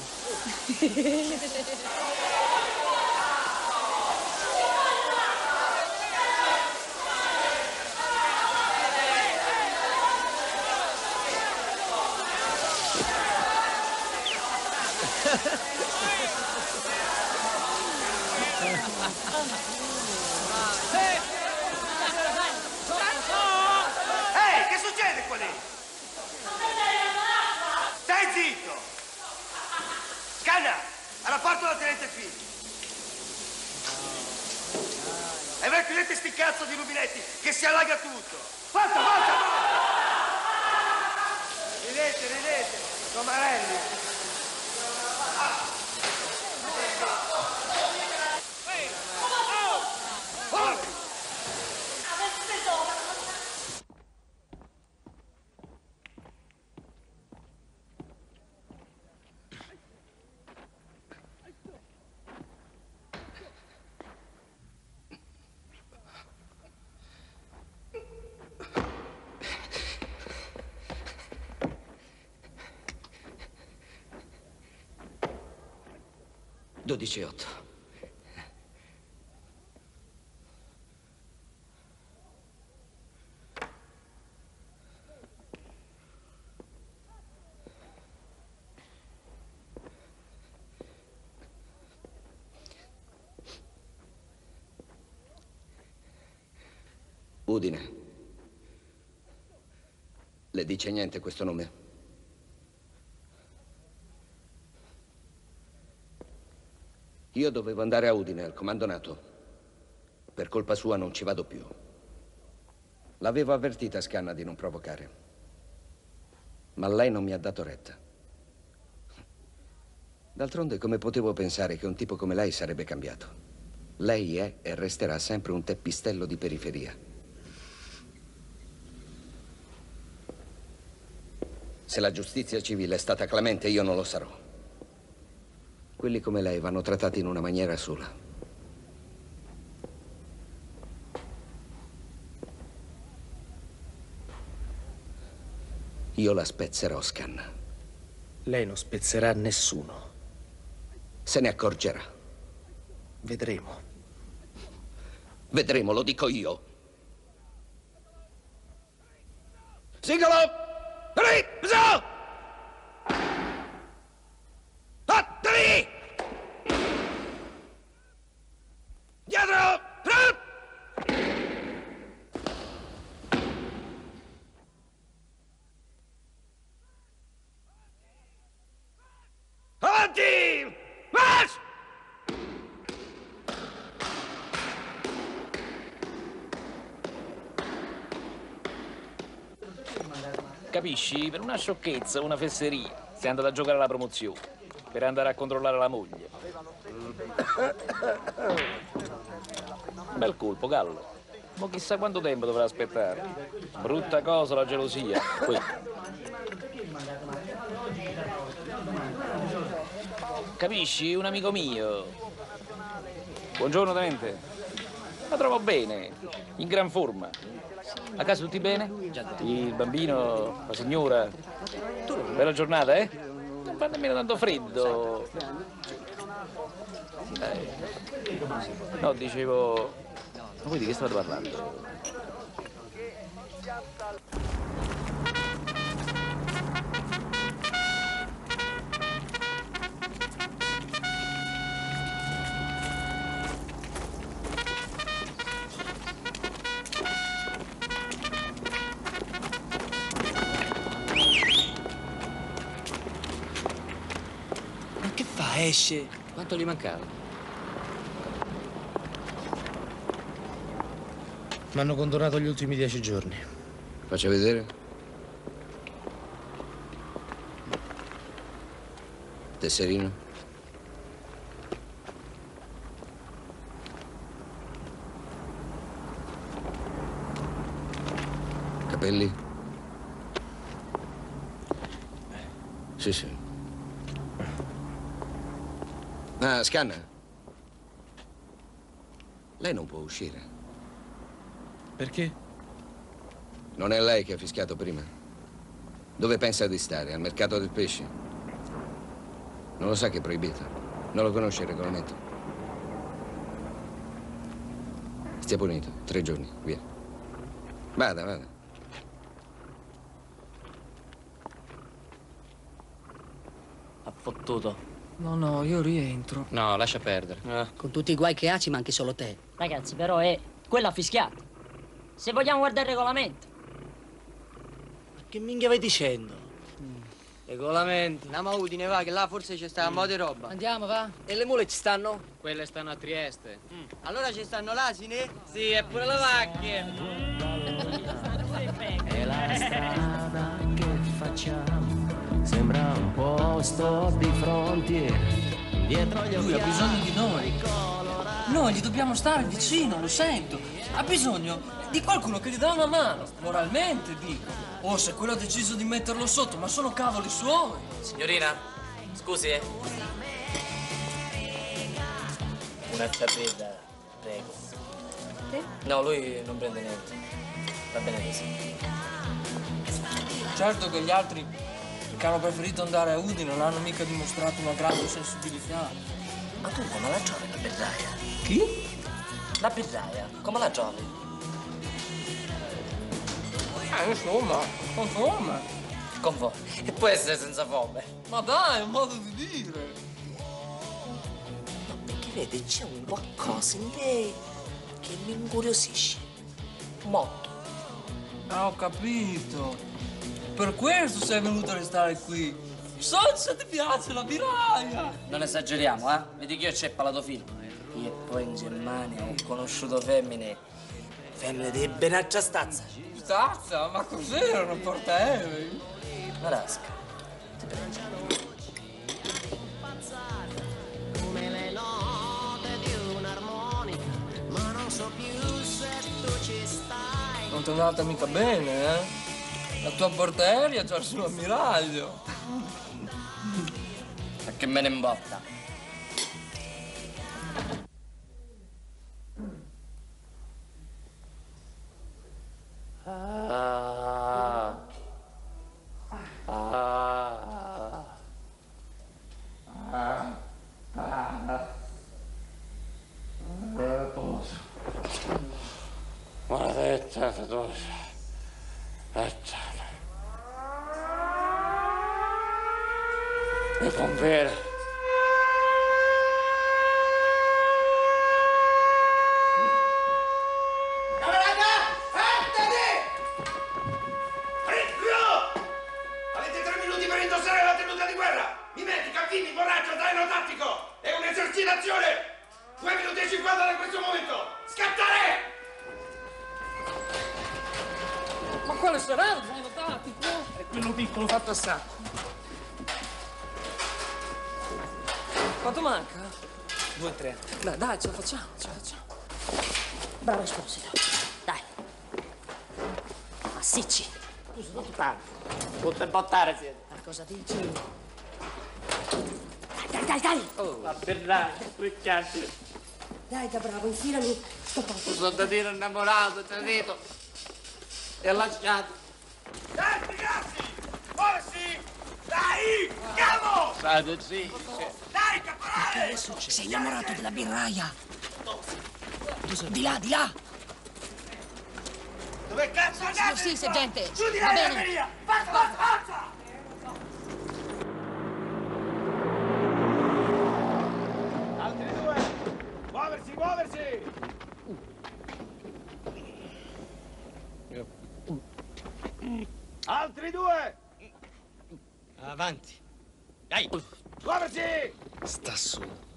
Ehi, che succede qua dentro? Stai zitto! Scanna, alla porta la tenente Fini. E voi chiudete sti cazzo di rubinetti, che si allaga tutto. Forza, forza, forza! Ridete, ridete, somarelli. Dodici e 8. Udine. Le dice niente questo nome? Io dovevo andare a Udine, al comando NATO. Per colpa sua non ci vado più. L'avevo avvertita Scanna di non provocare. Ma lei non mi ha dato retta. D'altronde, come potevo pensare che un tipo come lei sarebbe cambiato? Lei è e resterà sempre un teppistello di periferia. Se la giustizia civile è stata clemente, io non lo sarò. Quelli come lei vanno trattati in una maniera sola. Io la spezzerò, Scanna. Lei non spezzerà nessuno. Se ne accorgerà. Vedremo. Vedremo, lo dico io. Singolo! Riso! Vattene! Dietro! Avanti! March! Capisci? Per una sciocchezza, una fesseria. Sei andato a giocare alla promozione. Per andare a controllare la moglie. Bel colpo, Gallo. Ma chissà quanto tempo dovrà aspettare. Brutta cosa la gelosia. Qui. Capisci? Un amico mio. Buongiorno, tenente. La trovo bene, in gran forma. A casa tutti bene? Il bambino, la signora. Bella giornata, eh? Non fa nemmeno tanto freddo. No, dicevo... Ma voi di che state parlando? Esce. Quanto gli mancava? Mi hanno condonato gli ultimi 10 giorni. Faccia vedere. Tesserino. Capelli? Sì, sì. Ah, Scanna. Lei non può uscire. Perché? Non è lei che ha fischiato prima? Dove pensa di stare? Al mercato del pesce? Non lo sa che è proibito? Non lo conosce il regolamento? Stia punito. 3 giorni, via. Vada, vada. Ha fottuto. No, io rientro. No, lascia perdere. Con tutti i guai che ha ci manchi solo te. Ragazzi, però è quella fischiata. Se vogliamo guardare il regolamento. Ma che minchia vai dicendo? Regolamenti. Andiamo a Udine, va, che là forse c'è sta un po' di roba. Andiamo, va. E le mule ci stanno? Quelle stanno a Trieste. Allora ci stanno l'asine? Sì, e pure le macchie. È la strada che facciamo. Sembra un posto di frontiera. Dietro gli Lui ha bisogno di noi. Noi gli dobbiamo stare vicino, lo sento. Ha bisogno di qualcuno che gli dà una mano. Moralmente, dico. O se quello ha deciso di metterlo sotto, ma sono cavoli suoi. Signorina, scusi, Una fredda, prego. Te? No, lui non prende niente. Va bene così. Certo che gli altri che hanno preferito andare a Udine non hanno mica dimostrato una grande sensibilità. Ma tu come la giovi la birraia? Chi? La birraia, come la giovi? Insomma, con fome. Con fome. E può essere senza fome. Ma dai, è un modo di dire. No, perché vedi, c'è un qualcosa in lei che mi incuriosisce. Molto. Ah, ho capito. Per questo sei venuto a restare qui. Solo se ti piace la birraia! Non esageriamo, eh? Vedi che io c'è parlato film. Io e poi in Germania ho conosciuto femmine di benaccia stazza. Stazza? Ma cos'erano portaerei? Marasca. Ti prego. Come le note di un'armonica, ma non so più se tu ci stai. Non ti è andata mica bene, eh? La tua portaerei c'ha il suo ammiraglio. E che me ne imbotta? Maledetta fiducia. I pompieri. Camarada, fermati! Avete 3 minuti per indossare la tenuta di guerra. Mimetica, fini, borraccio, traino tattico. È un'esercitazione. 2 minuti e 50 da questo momento. Scattare! Ma quale sarà il traino tattico? È quello piccolo fatto a sacco. Quanto manca? 2 3. Dai, ce la facciamo, Bravo Esposito. Dai. Massicci. Tu sei tanto. Tutte bottare siete. Ma cosa dici? Dai. La birra, ricchiarsi. Dai, da bravo, infilami sto posto. Sono da dire innamorato, tradito. E lasciato. Dai, ragazzi! Muoversi! Dai! Andiamo! State sì. Dai, caporale! Che succede? Sei innamorato della birraia. Di là. Dove cazzo andate? Sì, sergente. Giù di Va là, bene. Maria! Forza! Altri 2! Muoversi! Altri 2! Avanti. Dai. Muoversi! Sta su.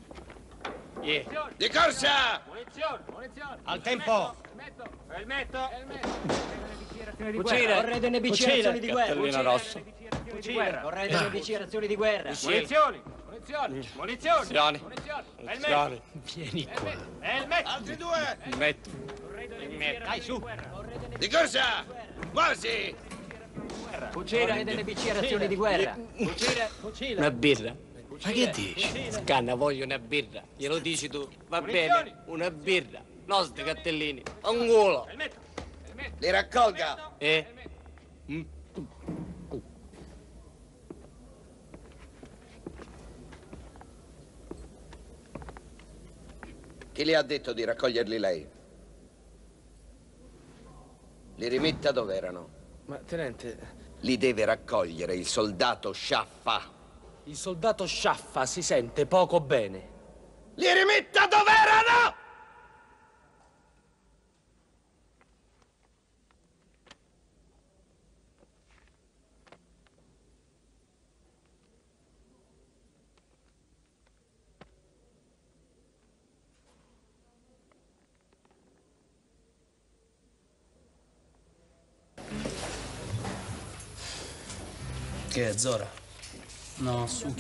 Di corsa! Munizione! Al tempo. Elmetto! Fucile. Vorrei delle bicchierazioni di guerra. Cartellino rosso. Vorrei delle bicchierazioni di guerra. Munizioni! Munizioni. Vieni qua. Elmetto! Altri 2! Metto. Dai, su. Di corsa! Muoversi! Vorrei delle bicchierazioni di guerra. Fucile! Una birra. Ma che dici? Scanna, voglio una birra. Glielo dici tu? Va bene, una birra. No, sti cartellini. Un culo. Li raccolga! Chi le ha detto di raccoglierli lei? Li rimetta dove erano. Ma, tenente... Li deve raccogliere il soldato Sciaffa. Il soldato Sciaffa si sente poco bene. Li rimetta dove erano! Che è, Zora? No, Suki.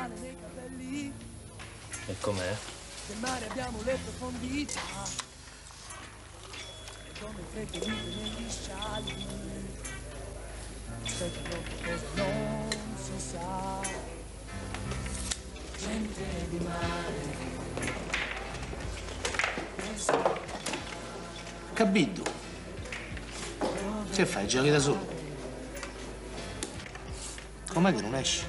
E com'è? Del mare abbiamo le profondità e come fredde negli scialli c'è cosa non si sa, gente di mare. Capito? Che fai? Giochi da solo? Com'è che non esci?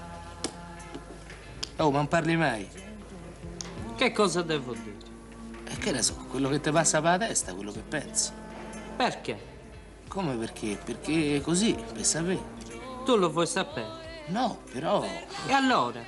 Oh, ma non parli mai. Che cosa devo dire? E che ne so, quello che ti passa per la testa, quello che pensi. Perché? Come perché? Perché così, per sapere. Tu lo vuoi sapere? No, però... E allora?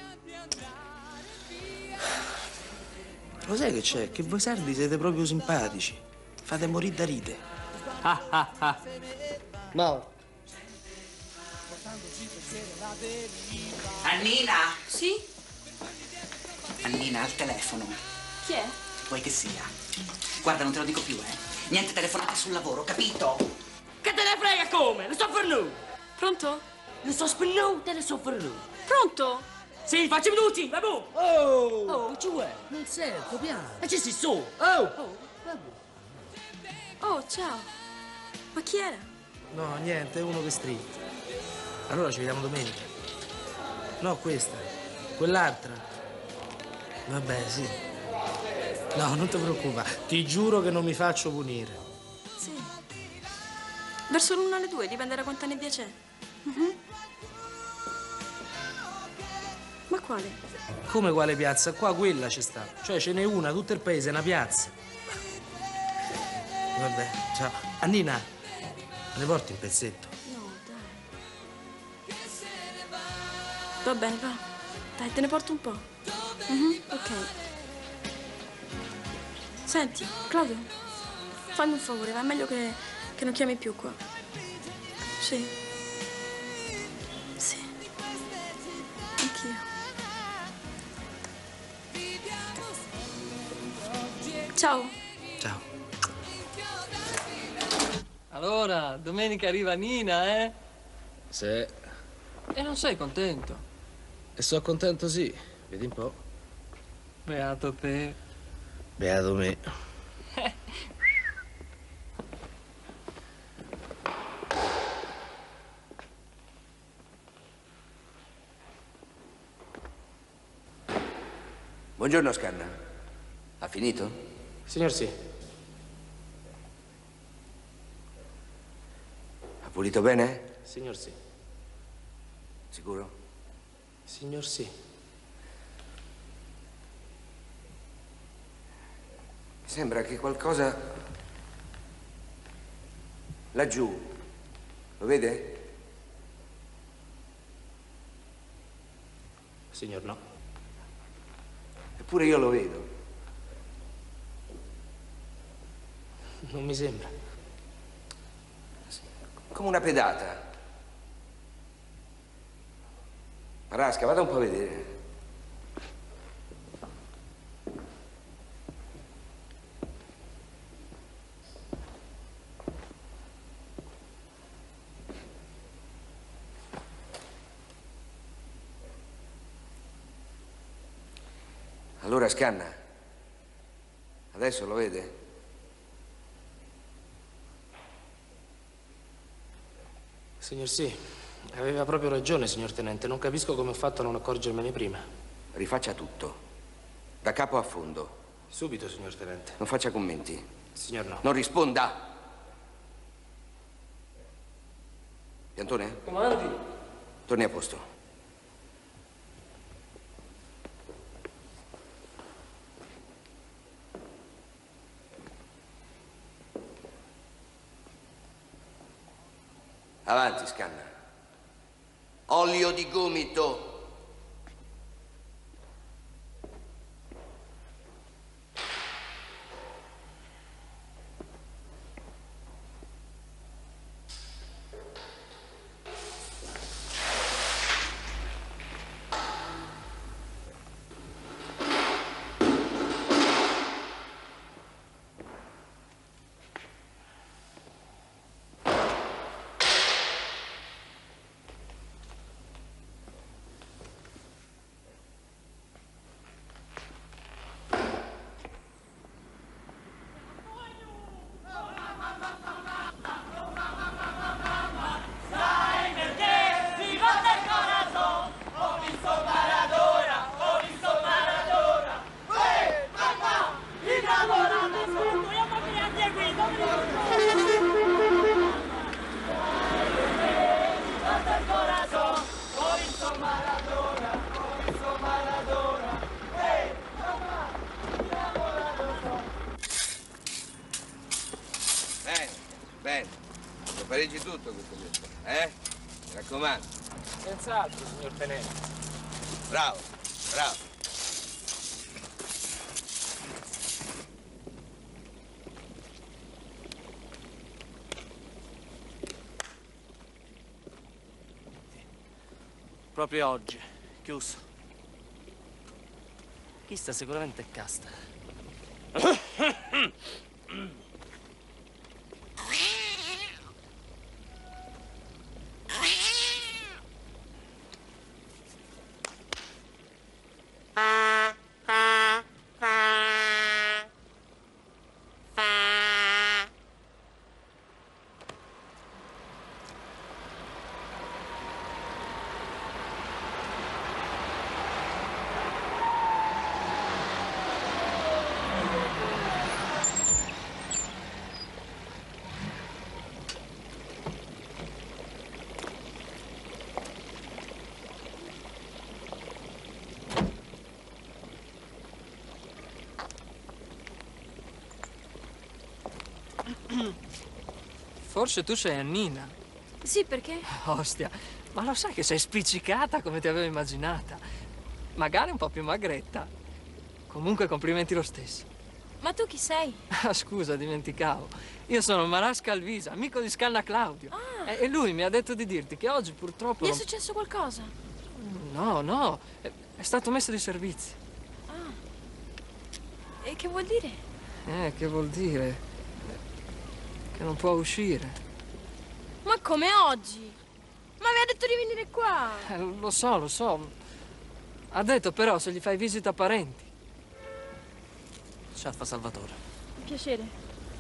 Lo sai che c'è? Che voi sardi siete proprio simpatici. Fate morire da ride. Morto. Annina? Sì? Annina, al telefono. Chi è? Vuoi che sia? Guarda, non te lo dico più, eh. Niente telefonate sul lavoro, capito? Che te ne frega come? Le sto per nu! Pronto? Le sto per nu, te le sto per nu. Pronto? Sì, facci minuti, va bu! Oh, ci vuoi? Non sento, piano. E ci si su! Oh! Oh, ciao. Ma chi era? No, niente, è uno che street. Allora ci vediamo domenica. No, questa. Quell'altra. Vabbè, sì. No, non ti preoccupare. Ti giuro che non mi faccio punire. Sì. Verso l'1 alle 2, dipende da quanta nebbia c'è. Ma quale? Come quale piazza? Qua quella ci sta. Cioè ce n'è una, tutto il paese è una piazza. Vabbè, ciao. Annina, ne porti un pezzetto? No, dai. Va bene, va. Dai, te ne porto un po'. Ok. Senti, Claudio, fammi un favore, va meglio che non chiami più qua. Sì. Sì. Anch'io. Ciao. Ciao. Allora, domenica arriva Nina, eh? Sì. E non sei contento? E sono contento sì. Vedi un po'. Beato te. Beato me. Buongiorno, Scanna. Ha finito? Signor sì. Ha pulito bene? Signor sì. Sicuro? Signor sì. Mi sembra che qualcosa... laggiù. Lo vede? Signor no. Eppure io lo vedo. Non mi sembra. Come una pedata. Marasca, vada un po' a vedere. Allora, Scanna, adesso lo vede? Signor sì, aveva proprio ragione, signor tenente. Non capisco come ho fatto a non accorgermene prima. Rifaccia tutto, da capo a fondo. Subito, signor tenente. Non faccia commenti. Signor no. Non risponda. Piantone? Comandi. Torni a posto. Avanti, Scanna. Olio di gomito. Bene, lo pareggi tutto questo questo, eh? Mi raccomando. Senz'altro, signor tenente. Bravo, bravo. Proprio oggi, chiuso. Chi sta sicuramente è casta. Forse tu sei Annina. Sì, perché? Ostia, ma lo sai che sei spiccicata come ti avevo immaginata. Magari un po' più magretta. Comunque complimenti lo stesso. Ma tu chi sei? Ah, scusa, dimenticavo. Io sono Marasca Alvisa, amico di Scanna Claudio. E lui mi ha detto di dirti che oggi purtroppo... Gli è successo qualcosa? No, è stato messo di servizio. Ah. E che vuol dire? Che vuol dire? Che non può uscire. Ma come oggi? Ma aveva detto di venire qua. Lo so. Ha detto però se gli fai visita a parenti. Sciaffa Salvatore. Piacere.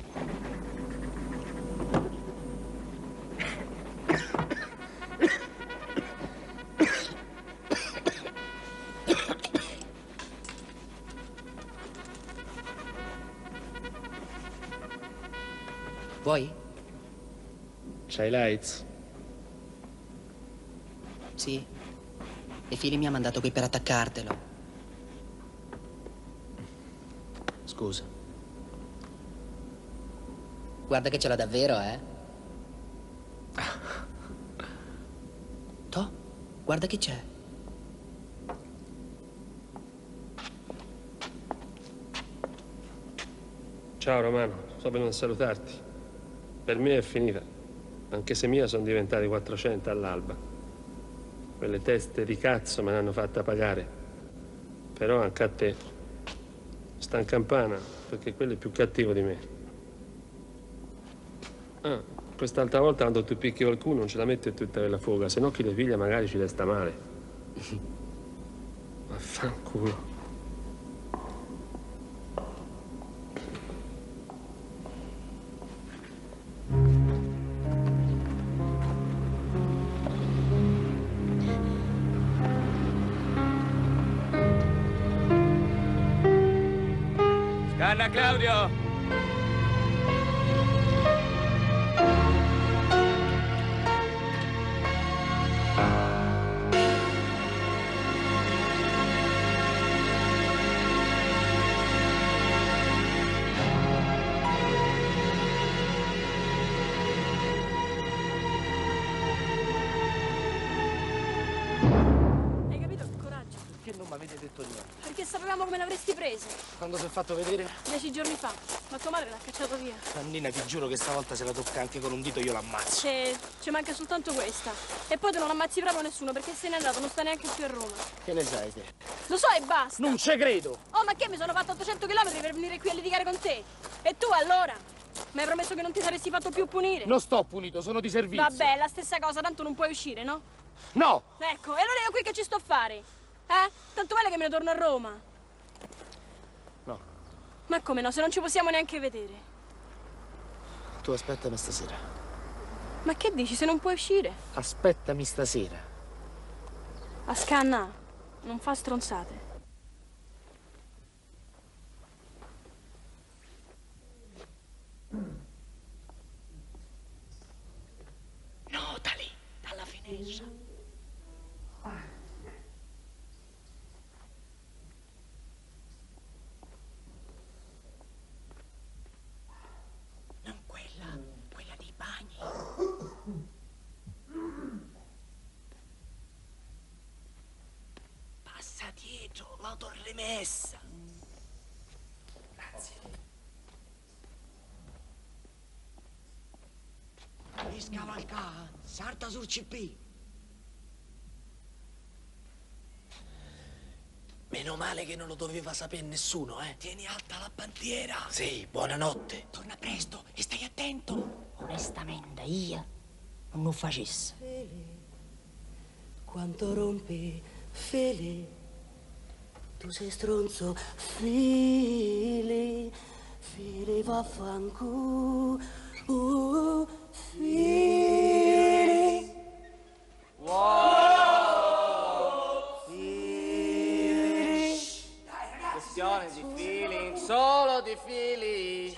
Vuoi? C'hai lights? Sì. E Fili mi ha mandato qui per attaccartelo. Scusa. Guarda che ce l'ha davvero, eh? Toh, guarda chi c'è. Ciao Romano, sto venuto a salutarti. Per me è finita, anche se mia sono diventati 400 all'alba. Quelle teste di cazzo me l'hanno fatta pagare. Però anche a te. Sta in campana, perché quello è più cattivo di me. Ah, quest'altra volta quando tu picchi qualcuno non ce la metti tutta quella fuga, se no chi le piglia magari ci resta male. Vaffanculo. Scanna Claudio! Hai capito che coraggio? Perché non mi avete detto di no? Perché sapevamo come l'avresti preso. Quando si è fatto vedere? 10 giorni fa. Ma tua madre l'ha cacciato via. Annina, ti giuro che stavolta se la tocca anche con un dito io l'ammazzo. Ci manca soltanto questa. E poi tu non ammazzi proprio nessuno perché se n'è andato, non sta neanche più a Roma. Che ne sai te? Lo so e basta. Non ci credo! Oh, ma che mi sono fatto 800 km per venire qui a litigare con te? E tu allora? Mi hai promesso che non ti saresti fatto più punire? Non sto punito, sono di servizio. Vabbè, la stessa cosa, tanto non puoi uscire, no? No! Ecco, e allora io qui che ci sto a fare? Tanto vale che me ne torno a Roma. No. Ma come no, se non ci possiamo neanche vedere? Tu aspettami stasera. Ma che dici, se non puoi uscire? Aspettami stasera. A Scanna, non fa stronzate. Notali, dalla finestra. Non quella dei bagni. Passa dietro, l'auto rimessa. Grazie. E scavalca, salta sul CP. Meno male che non lo doveva sapere nessuno, eh. Tieni alta la bandiera. Sì, buonanotte. Torna presto e stai attento. Onestamente, io non lo facessi. Quanto rompi, Fili. Tu sei stronzo, Fili. Fili vaffanculo. Fili. Wow! Fili. Questione di feeling, solo di feeling.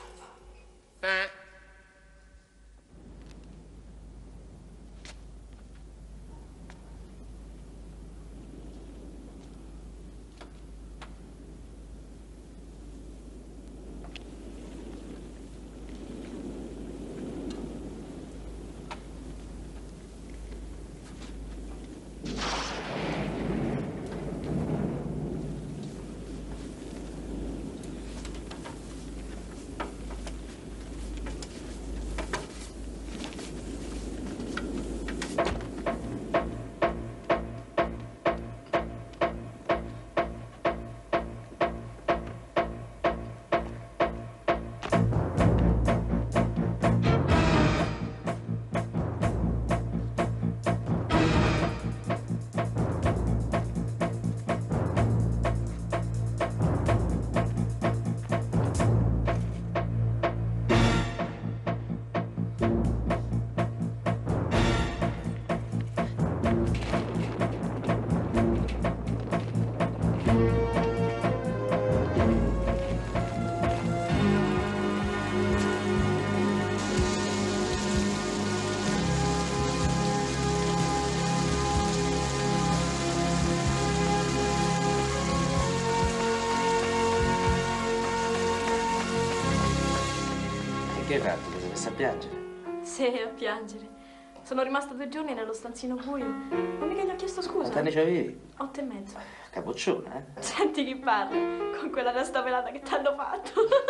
Che hai fatto? Ti sei messa a piangere? Sì, a piangere. Sono rimasta 2 giorni nello stanzino buio. Ma mica gli ho chiesto scusa. Quanti anni c'avevi? 8 e mezzo. Capocciona, eh? Senti chi parla, con quella testa pelata che t'hanno fatto.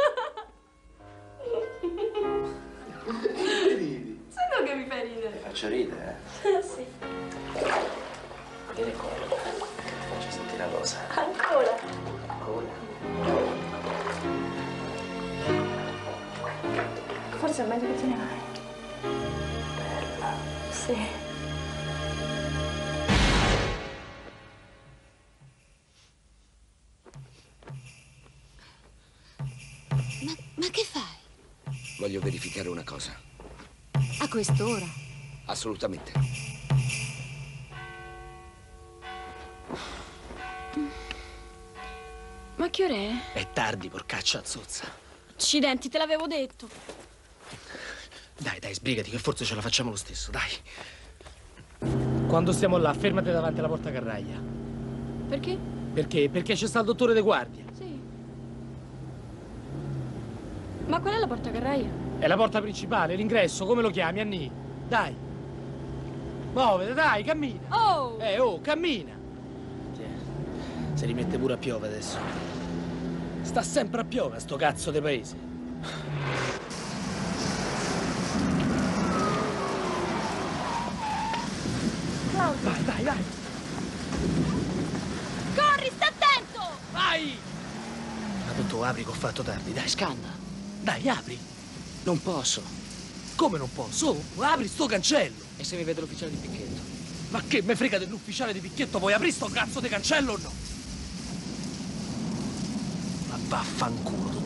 Ridi. Sai tu che mi fai ridere? Ti faccio ridere, Sì. Vieni qua. Faccio sentire la cosa. Ancora? Ancora. Forse è meglio che te ne vai. Bella. Sì. Ma che fai? Voglio verificare una cosa. A quest'ora? Assolutamente. Ma che ora è? È tardi, porcaccia zozza. Accidenti, te l'avevo detto. Dai, sbrigati, che forse ce la facciamo lo stesso, dai. Quando stiamo là, fermati davanti alla porta carraia. Perché? Perché? Perché c'è sta il dottore de guardia. Sì. Ma qual è la porta carraia? È la porta principale, l'ingresso, come lo chiami, Anni? Dai. Muovete, dai, cammina. Oh! Cammina. Si rimette pure a piovere adesso. Sta sempre a piovere, sto cazzo di paese. Vai. Corri, sta attento! Vai! Ma tu apri che ho fatto tardi, dai. Scanna. Dai, apri. Non posso. Come non posso? Oh, apri sto cancello. E se mi vede l'ufficiale di picchetto? Ma che me frega dell'ufficiale di picchetto? Vuoi aprire sto cazzo di cancello o no? Ma vaffanculo tu.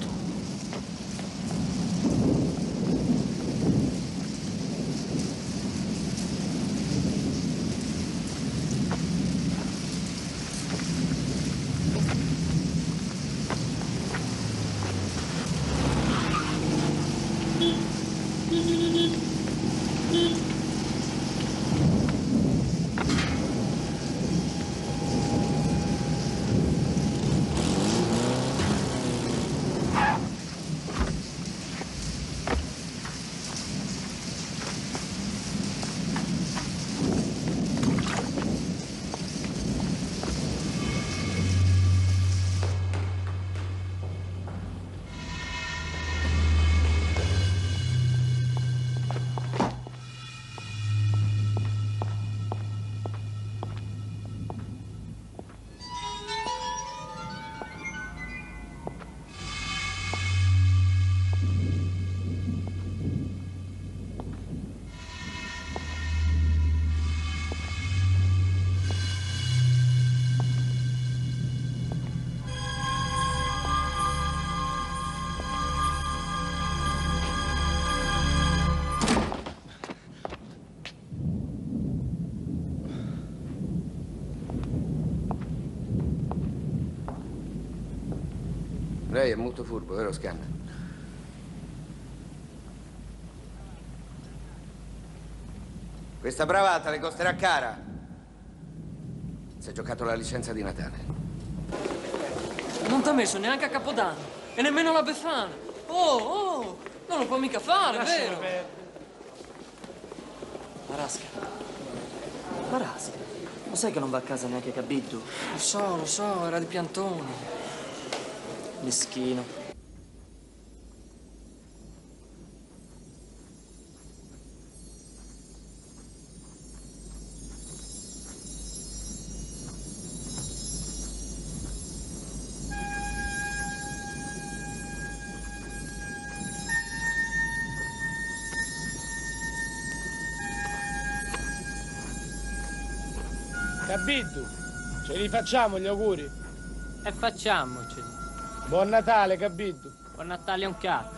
Lei è molto furbo, vero Scanna? Questa bravata le costerà cara. Si è giocato la licenza di Natale. Non t'ha messo neanche a Capodanno. E nemmeno la Befana. Oh, non lo può mica fare, vero? Marasca, lo sai che non va a casa neanche Cabiddu? Lo so, era di piantone. Meschino. Cabiddu, ce li facciamo gli auguri? E facciamoceli. Buon Natale, Cabiddu. Buon Natale a un cazzo.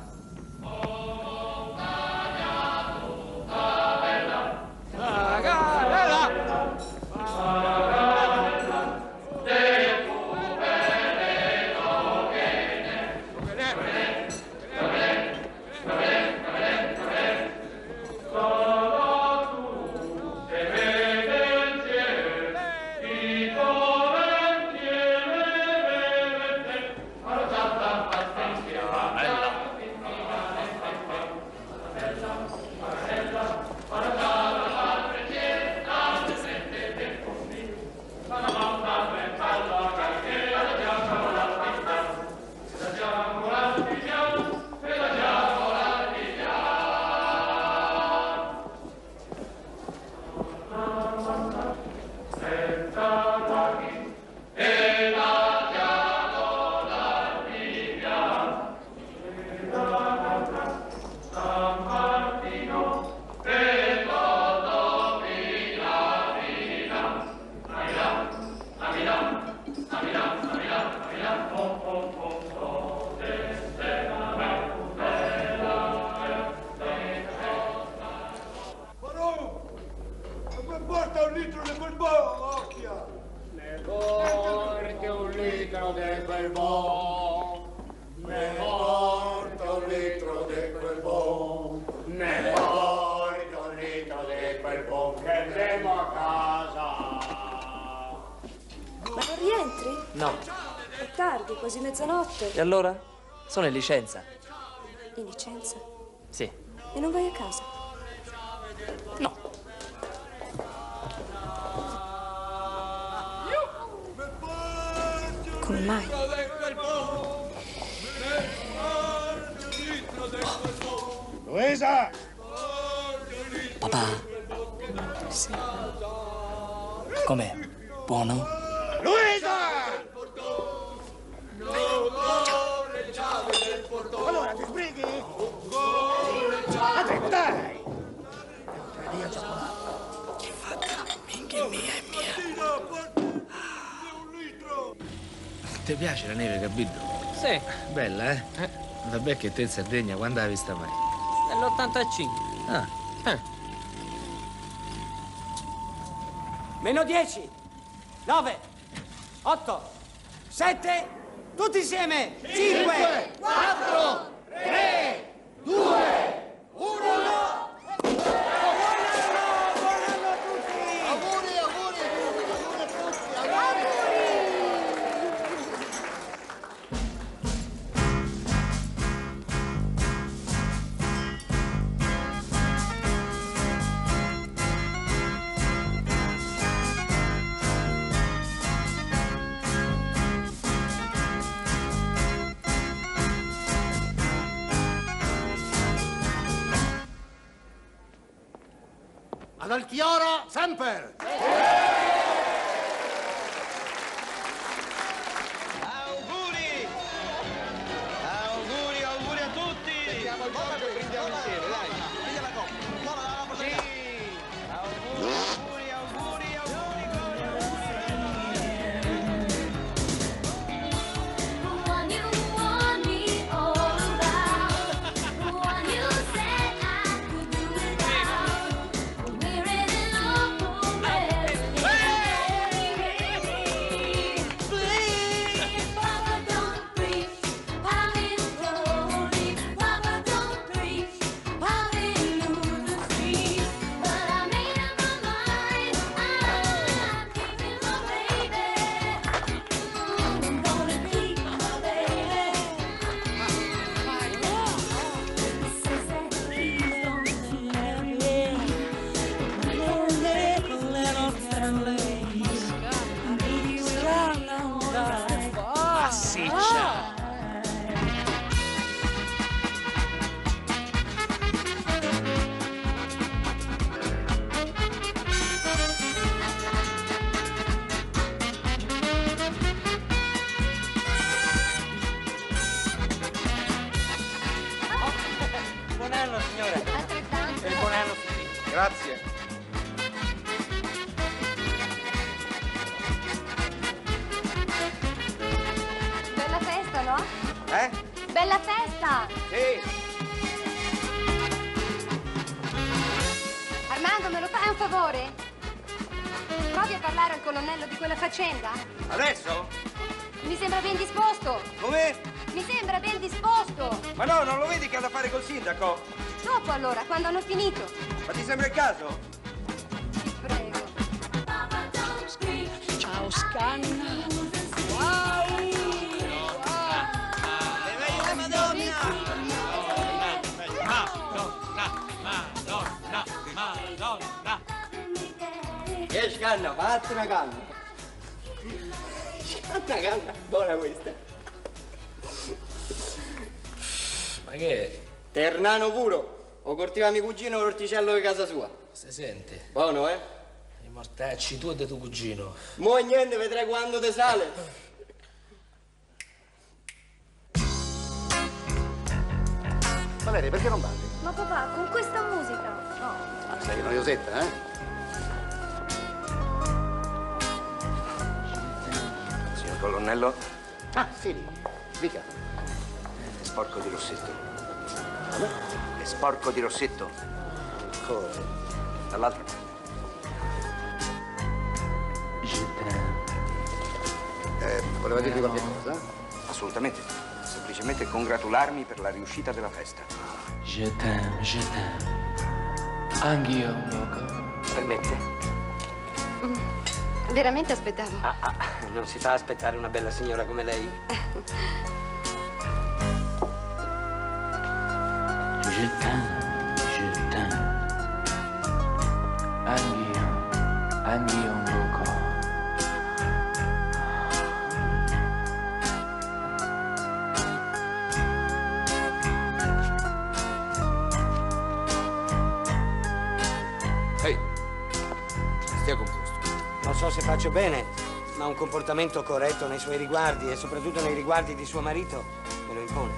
Porta un litro di quel occhia! Ne porta un litro di quel ne porta un litro di quel ne porta un litro di quel che andiamo a casa! Ma non rientri? No. È tardi, quasi mezzanotte. E allora? Sono in licenza. In licenza? Sì. E non vai a casa? No. Come mai? Luisa! Papà, Sì. com'è? Buono? Luisa! Allora, ti sbrighi? Adriano, dai! Minchia mia, è mia. Ti piace la neve, Cabiddu? Sì. Bella, eh? Vabbè che te in Sardegna, quando l'hai vista mai? Nell'85. Ah. Meno 10, 9, 8, 7, tutti insieme! 5, 4, 3, 2, 1. Ad Altiora, sempre! Auguri! Auguri, auguri a tutti! Mettiamo il copo e prendiamo insieme, dai! Piglia la coppa! Mola, la prossima! Sì! Auguri, auguri, auguri! Hey! Massiccia. Buon anno, signore. Altrettanto. E buon anno, Fili. Grazie. Bella festa, no? Eh? Bella festa! Sì. Armando, me lo fai un favore? Provi a parlare al colonnello di quella faccenda? Adesso? Mi sembra ben disposto. Come? Mi sembra ben disposto. Ma no, non lo vedi che ha da fare col sindaco? Dopo allora, quando hanno finito. Ma ti sembra il caso? Ti prego. Ciao, Scanna. Che scanna, fatti una canna. Una canna, buona questa. Ma che è? Ternano puro. O cortiva mio cugino l'orticello di casa sua. Se sente? Buono, eh? I mortacci tu e di tuo cugino. Mo' niente, vedrai quando te sale. Valeria, perché non balli? Ma papà, con questa musica? No. Ah, sei noiosetta, eh? Signor colonnello? Ah, Fili, dica. È sporco di rossetto. Come? È sporco di rossetto. Cosa? Dall'altra parte. Voleva dirvi qualche cosa? Assolutamente. Semplicemente congratularmi per la riuscita della festa. Je t'aime. Anch'io, Loco. Permette? Veramente aspettavo. Non si fa aspettare una bella signora come lei? Je t'aime. Anch'io, Loco. Ehi, stia composto. Non so se faccio bene, ma un comportamento corretto nei suoi riguardi e soprattutto nei riguardi di suo marito me lo impone.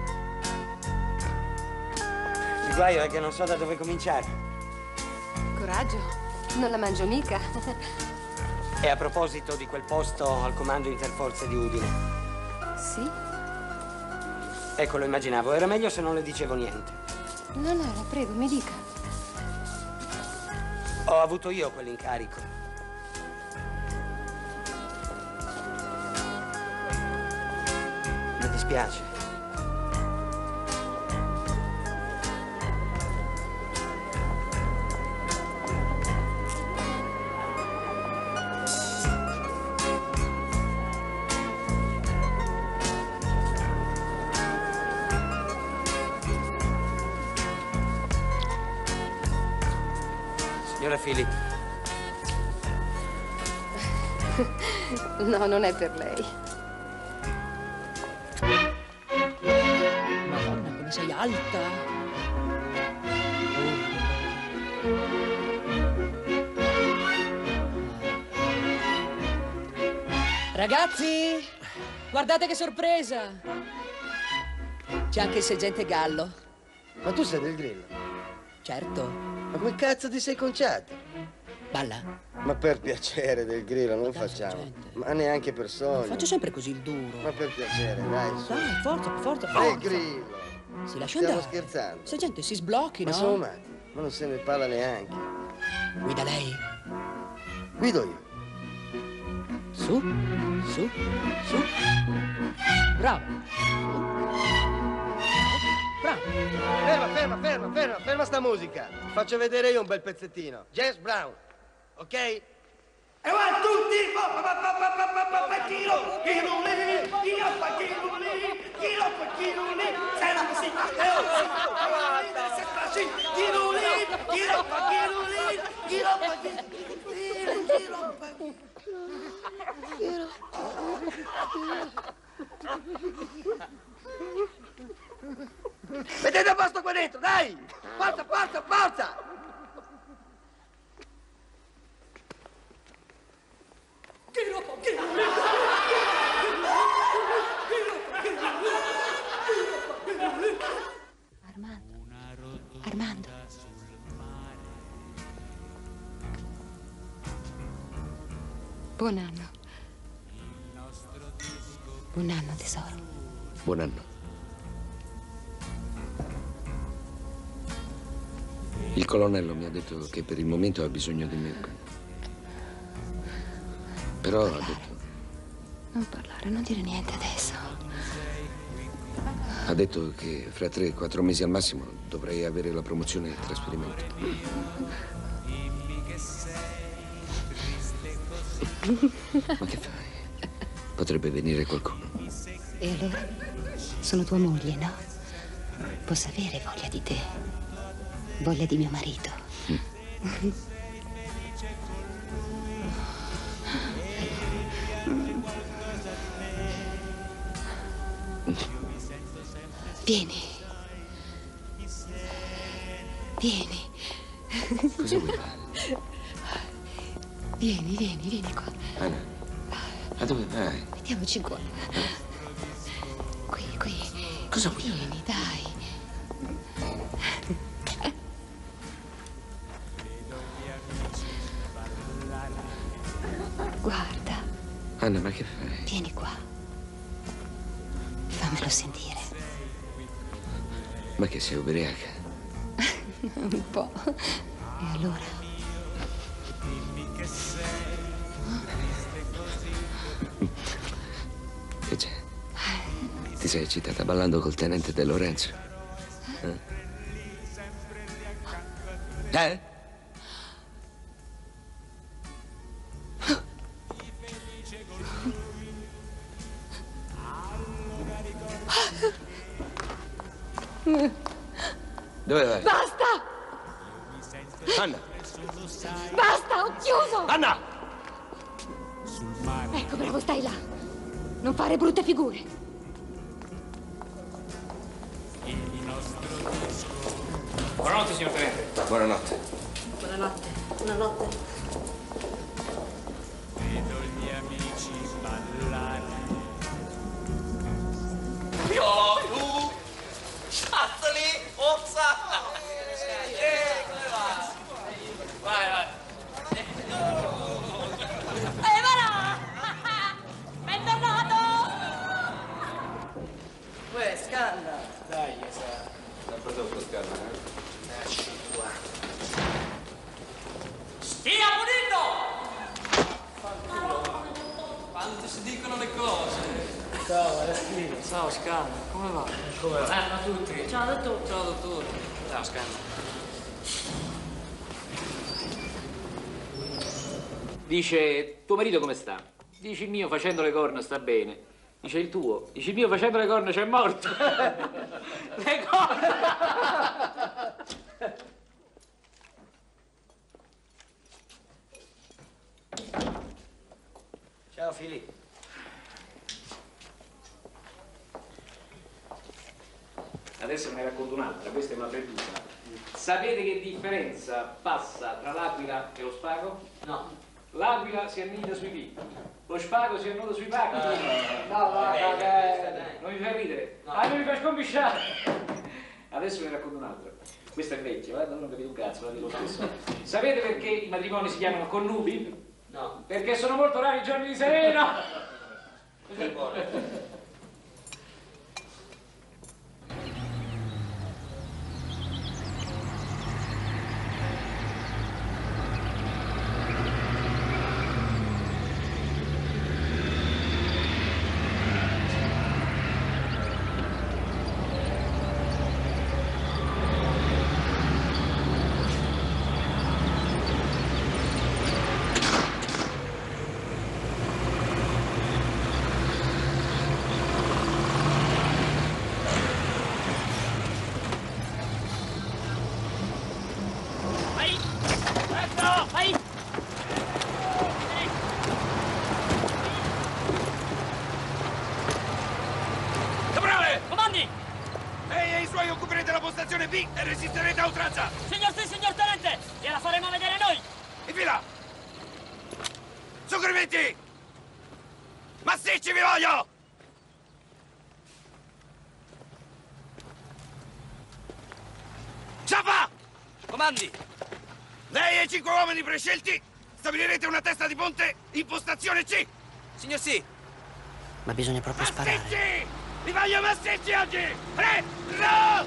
Il guaio è che non so da dove cominciare. Coraggio, non la mangio mica. E a proposito di quel posto al comando interforze di Udine. Sì? Ecco, lo immaginavo. Era meglio se non le dicevo niente. No, la prego, mi dica. Ho avuto io quell'incarico. Mi dispiace. Signora Fili. No, non è per lei. Madonna, come sei alta. Ragazzi, guardate che sorpresa. C'è anche il sergente Gallo. Ma tu sei del Grillo? Certo. Ma come cazzo ti sei conciato? Balla. Ma per piacere del Grillo, non facciamo. Ma neanche per sogno. Faccio sempre così il duro. Ma per piacere, dai, su. Dai, forza. Del Grillo. Si lascia Stiamo andare. scherzando. Sergente, si sblocchi, Ma no? sono matti, ma non se ne parla neanche. Guida lei. Guido io. Su. Bravo. Ferma sta musica. Faccio vedere io un bel pezzettino. James Brown, ok? E va tutti! Mettete a posto qua dentro, dai! Forza, forza, forza! Armando. Buon anno. Buon anno, tesoro. Buon anno. Il colonnello mi ha detto che per il momento ha bisogno di me. Però ha detto... Non parlare, non dire niente adesso. Ha detto che fra 3-4 mesi al massimo dovrei avere la promozione e il trasferimento. Ma che fai? Potrebbe venire qualcuno. E allora? Sono tua moglie, no? Posso avere voglia di te. Voglia di mio marito. Vieni. Vieni. Cosa vuoi fare? Vieni qua. Anna, a dove vai? Mettiamoci qua. Qui. Cosa vuoi? Vieni, dai. Guarda. Anna, ma che fai? Vieni qua. Fammelo sentire. Ma che sei ubriaca? Un po'. E allora? Che c'è? Ti sei eccitata ballando col tenente De Lorenzo? Eh? Dove vai? Basta! Anna! Basta, ho chiuso! Anna! Ecco, bravo, stai là. Non fare brutte figure. Buonanotte, signor tenente. Buonanotte. Buonanotte. Buonanotte. Vedo gli amici ballare. Sciattoli, forza! Come va? Vai. Voilà! Bentornato! Uè, scanna! Dai, sa. Sempre dopo scanna, Stia pulito! Quando si dicono le cose. Ciao, Araschino. Ciao, Scanna. Come va? Come va? A tutti. Ciao, dottore. Ciao, dottore. Ciao, Scanna. Dice, tuo marito come sta? Dice, il mio facendo le corna sta bene. Dice, il tuo? Dice, il mio facendo le corna c'è morto. Le corna! Ciao, Filippo. Adesso ne racconto un'altra, questa è una fredduta. Sapete che differenza passa tra l'aquila e lo spago? No. L'aquila si annida sui picchi, lo spago si annuda sui pacchi. No, Non mi fai ridere. Non mi fai scombisciare. Adesso ne racconto un'altra. Questa è vecchia, guarda, non capite un cazzo, la dico lo stesso. Sapete perché i matrimoni si chiamano connubi? No. Perché sono molto rari i giorni di sereno. Questo è buono. Zitti! Massicci vi voglio! Ciapa! Comandi! Lei e i 5 uomini prescelti stabilirete una testa di ponte in postazione C! Signor sì! Ma bisogna proprio sparare. Massicci! Vi voglio massicci oggi! Retro!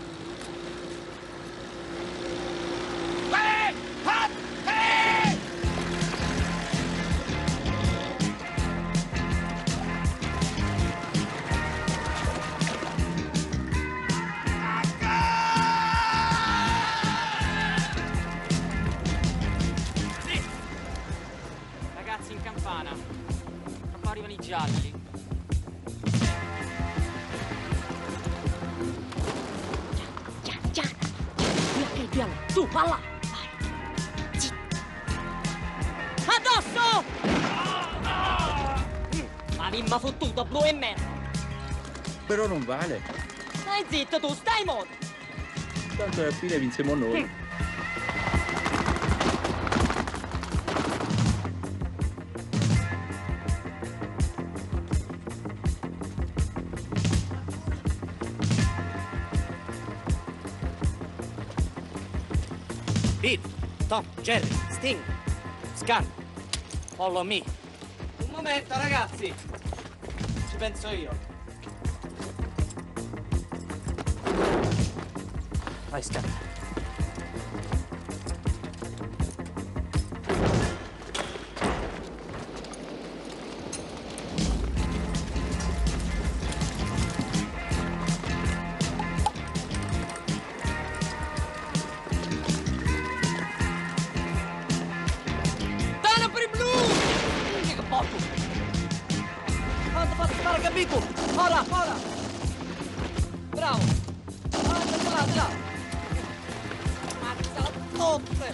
Vai! Hop! Hey! Ragazzi in campana. Tra poco arrivano i gialli. Già. Via che il piano. Tu, palla. Vai. Zitto. Addosso! Ma vimma fottuto, blu e merda. Però non vale. Stai zitto tu, stai modo. Tanto alla fine vinciamo noi. Pete, Tom, Jerry, Sting, Scan, follow me. Un momento, ragazzi. Ci penso io. Vai, Scan. Capito? Ora! Bravo! Ora, là! Mazza la notte!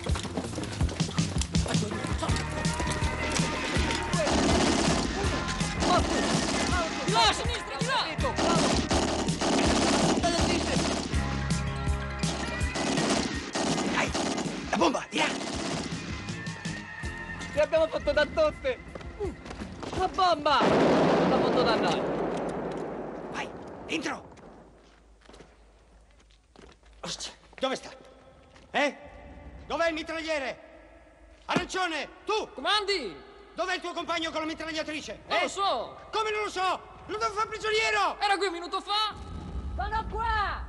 Di là, a sinistra, di là! Dai! La bomba, di là! Ci abbiamo fatto da tutte! La bomba! La foto da noi! Vai, dentro! Ostia, dove sta? Dov'è il mitragliere? Arancione, tu! Comandi! Dov'è il tuo compagno con la mitragliatrice? Non lo so! Come non lo so? Lo devo fare prigioniero! Era qui un minuto fa! Sono qua!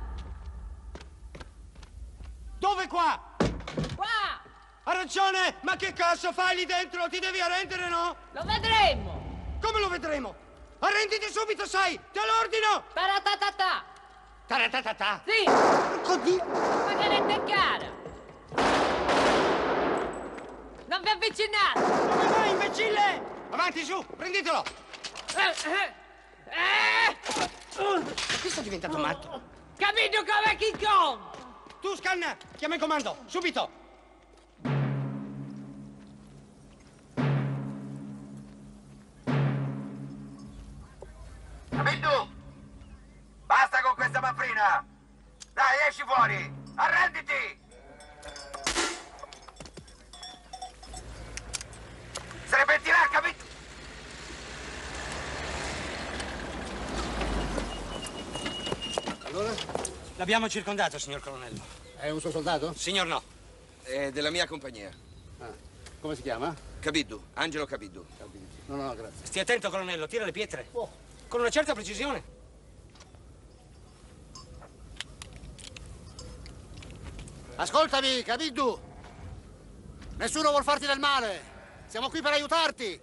Dove qua? Qua! Arancione, ma che cazzo fai lì dentro? Ti devi arrendere, no? Lo vedremo! Come lo vedremo? Arrenditi subito, sai! Te l'ordino! Taratatata! Taratatata? Sì! Oddio! Ma che rende cara! Non vi avvicinate! Dove vai, imbecille? Avanti, su, prenditelo! Che sta diventato matto? Capito come King Kong! Tu, Scanna, chiama il comando, subito! Capito? Basta con questa paprina! Dai, esci fuori! Arrenditi! Se ne pentirà, capito? Allora? L'abbiamo circondato, signor colonnello. È un suo soldato? Signor no. È della mia compagnia. Ah, come si chiama? Cabiddu, Angelo Cabiddu. No, grazie. Stia attento, colonnello, tira le pietre. Con una certa precisione. Ascoltami, Cabiddu! Nessuno vuol farti del male! Siamo qui per aiutarti!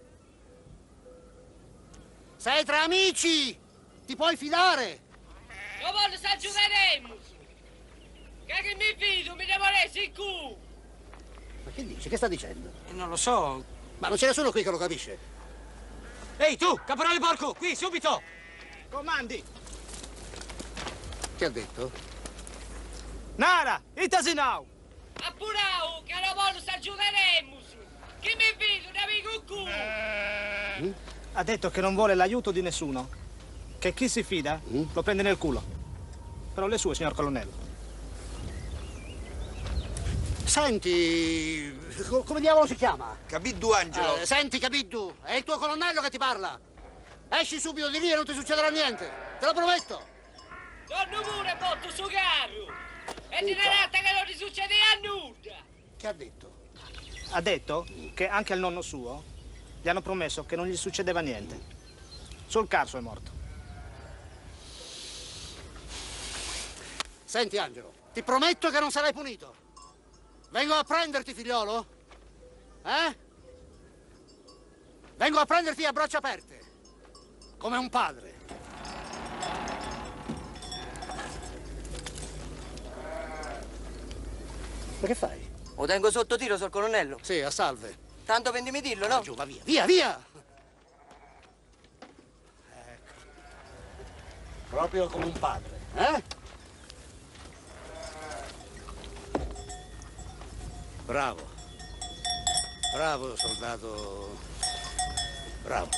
Sei tra amici! Ti puoi fidare! Lo voglio sa giocare! Che mi fido, mi devo resi in culo! Ma che dici? Che sta dicendo? Non lo so. Ma non c'è nessuno qui che lo capisce. Ehi, tu, caporale porco, qui, subito! Comandi! Che ha detto? Nara, itasinau! Appurao, che lo voglio sa giocare! Che mi fido, un amico culo! Ha detto che non vuole l'aiuto di nessuno. Che chi si fida lo prende nel culo. Però le sue, signor colonnello. Senti, come diavolo si chiama? Cabiddu Angelo. Senti, Cabiddu, è il tuo colonnello che ti parla. Esci subito di lì e non ti succederà niente. Te lo prometto. Torno pure, botto su carro. E ti narrate che non ti succederà nulla. Che ha detto? Ha detto che anche al nonno suo gli hanno promesso che non gli succedeva niente. Sul carso è morto. Senti, Angelo, ti prometto che non sarai punito. Vengo a prenderti, figliolo? Vengo a prenderti a braccia aperte, come un padre. Ma che fai? Lo tengo sotto tiro, signor colonnello. Sì, a salve. Tanto per dimitirlo, no? Giù, va via, via, via! Ecco. Proprio come un padre, Bravo. Bravo, soldato. Bravo.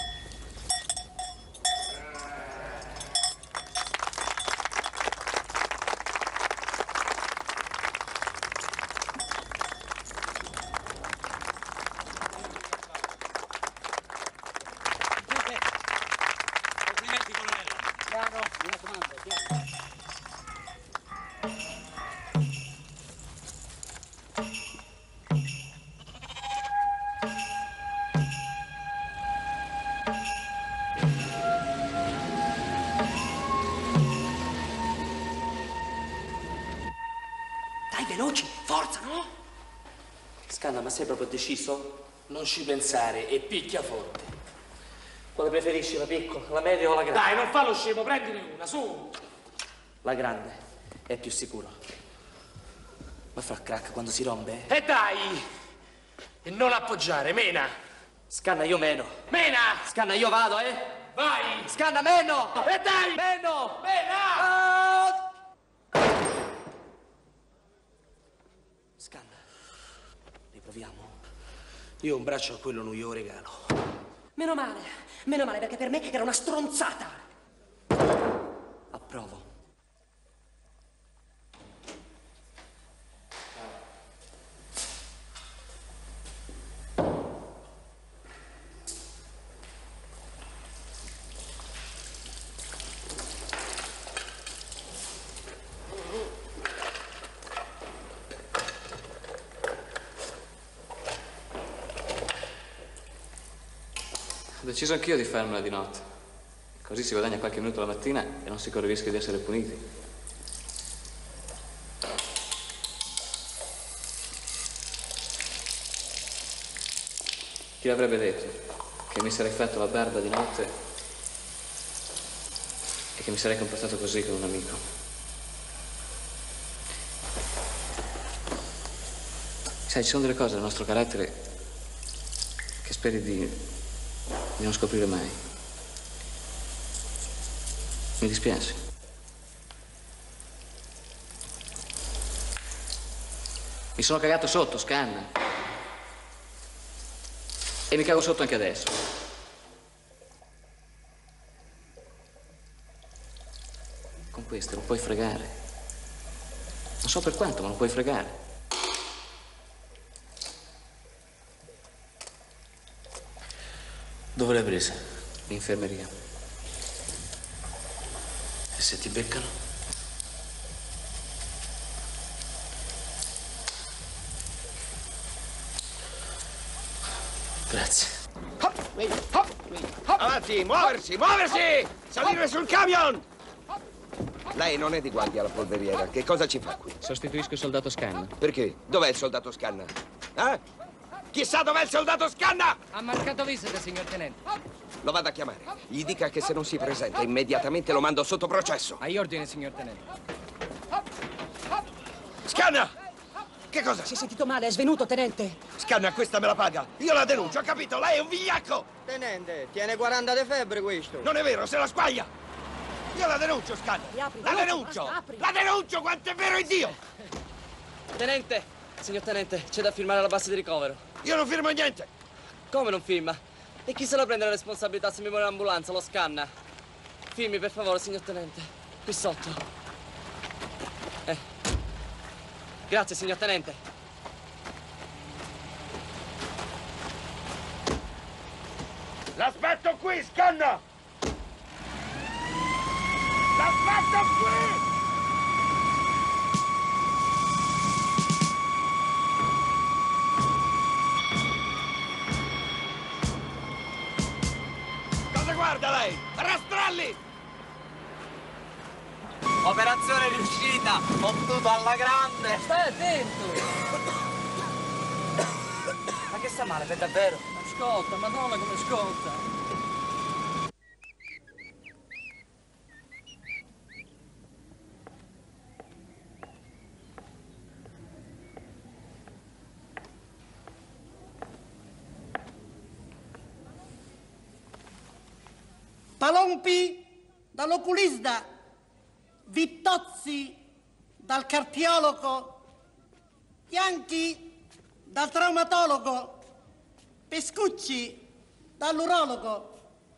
Complimenti, colonnello. Piano, mi raccomando, piano. Dai, veloci, forza, no? Scanna, ma sei proprio deciso? Non ci pensare e picchia forte. Quale preferisci, la piccola, la media o la grande? Dai, non fallo scemo, prendine una, su. La grande è più sicuro. Ma fa crack quando si rompe? E dai! E non appoggiare, mena! Scanna, io meno. Mena! Scanna, io vado, Vai! Scanna, meno! E dai! Meno! Mena! Scanna, riproviamo. Io un braccio a quello non glielo regalo. Meno male, perché per me era una stronzata. Approvo. Ho deciso anch'io di farmela di notte. Così si guadagna qualche minuto la mattina e non si corre il rischio di essere puniti. Chi avrebbe detto che mi sarei fatto la barba di notte e che mi sarei comportato così con un amico? Sai, ci sono delle cose nel nostro carattere che speri di non scoprire mai. Mi dispiace. Mi sono cagato sotto, Scanna. E mi cago sotto anche adesso. Con questo lo puoi fregare. Non so per quanto, ma lo puoi fregare. Dove l'hai presa? L'infermeria. E se ti beccano? Grazie. Avanti, muoversi, muoversi! Salire sul camion! Lei non è di guardia alla polveriera. Che cosa ci fa qui? Sostituisco il soldato Scanna. Perché? Dov'è il soldato Scanna? Chissà dov'è il soldato Scanna! Ha marcato visita, signor tenente. Lo vado a chiamare. Gli dica che se non si presenta immediatamente lo mando sotto processo. Ai ordini, signor tenente. Scanna! Che cosa? Si è sentito male, è svenuto, tenente. Scanna, questa me la paga. Io la denuncio, ho capito? Lei è un vigliacco! Tenente, tiene 40 di febbre questo. Non è vero, se la squaglia! Io la denuncio, Scanna! Riapri, La veloce, denuncio! apri. La denuncio, quanto è vero è Dio! Tenente, signor tenente, c'è da firmare la base di ricovero. Io non firmo niente! Come non firma? E chi se la prende la responsabilità se mi muore l'ambulanza? Lo Scanna. Firmi, per favore, signor tenente. Qui sotto. Grazie, signor tenente. L'aspetto qui, Scanna! L'aspetto qui! Cosa guarda lei? Rastrelli! Operazione riuscita! Fottuto alla grande! Stai attento! Ma che sta male, per davvero? Scotta, madonna come scotta! Palompi dall'oculista, Vittozzi dal cardiologo, Bianchi dal traumatologo, Pescucci dall'urologo.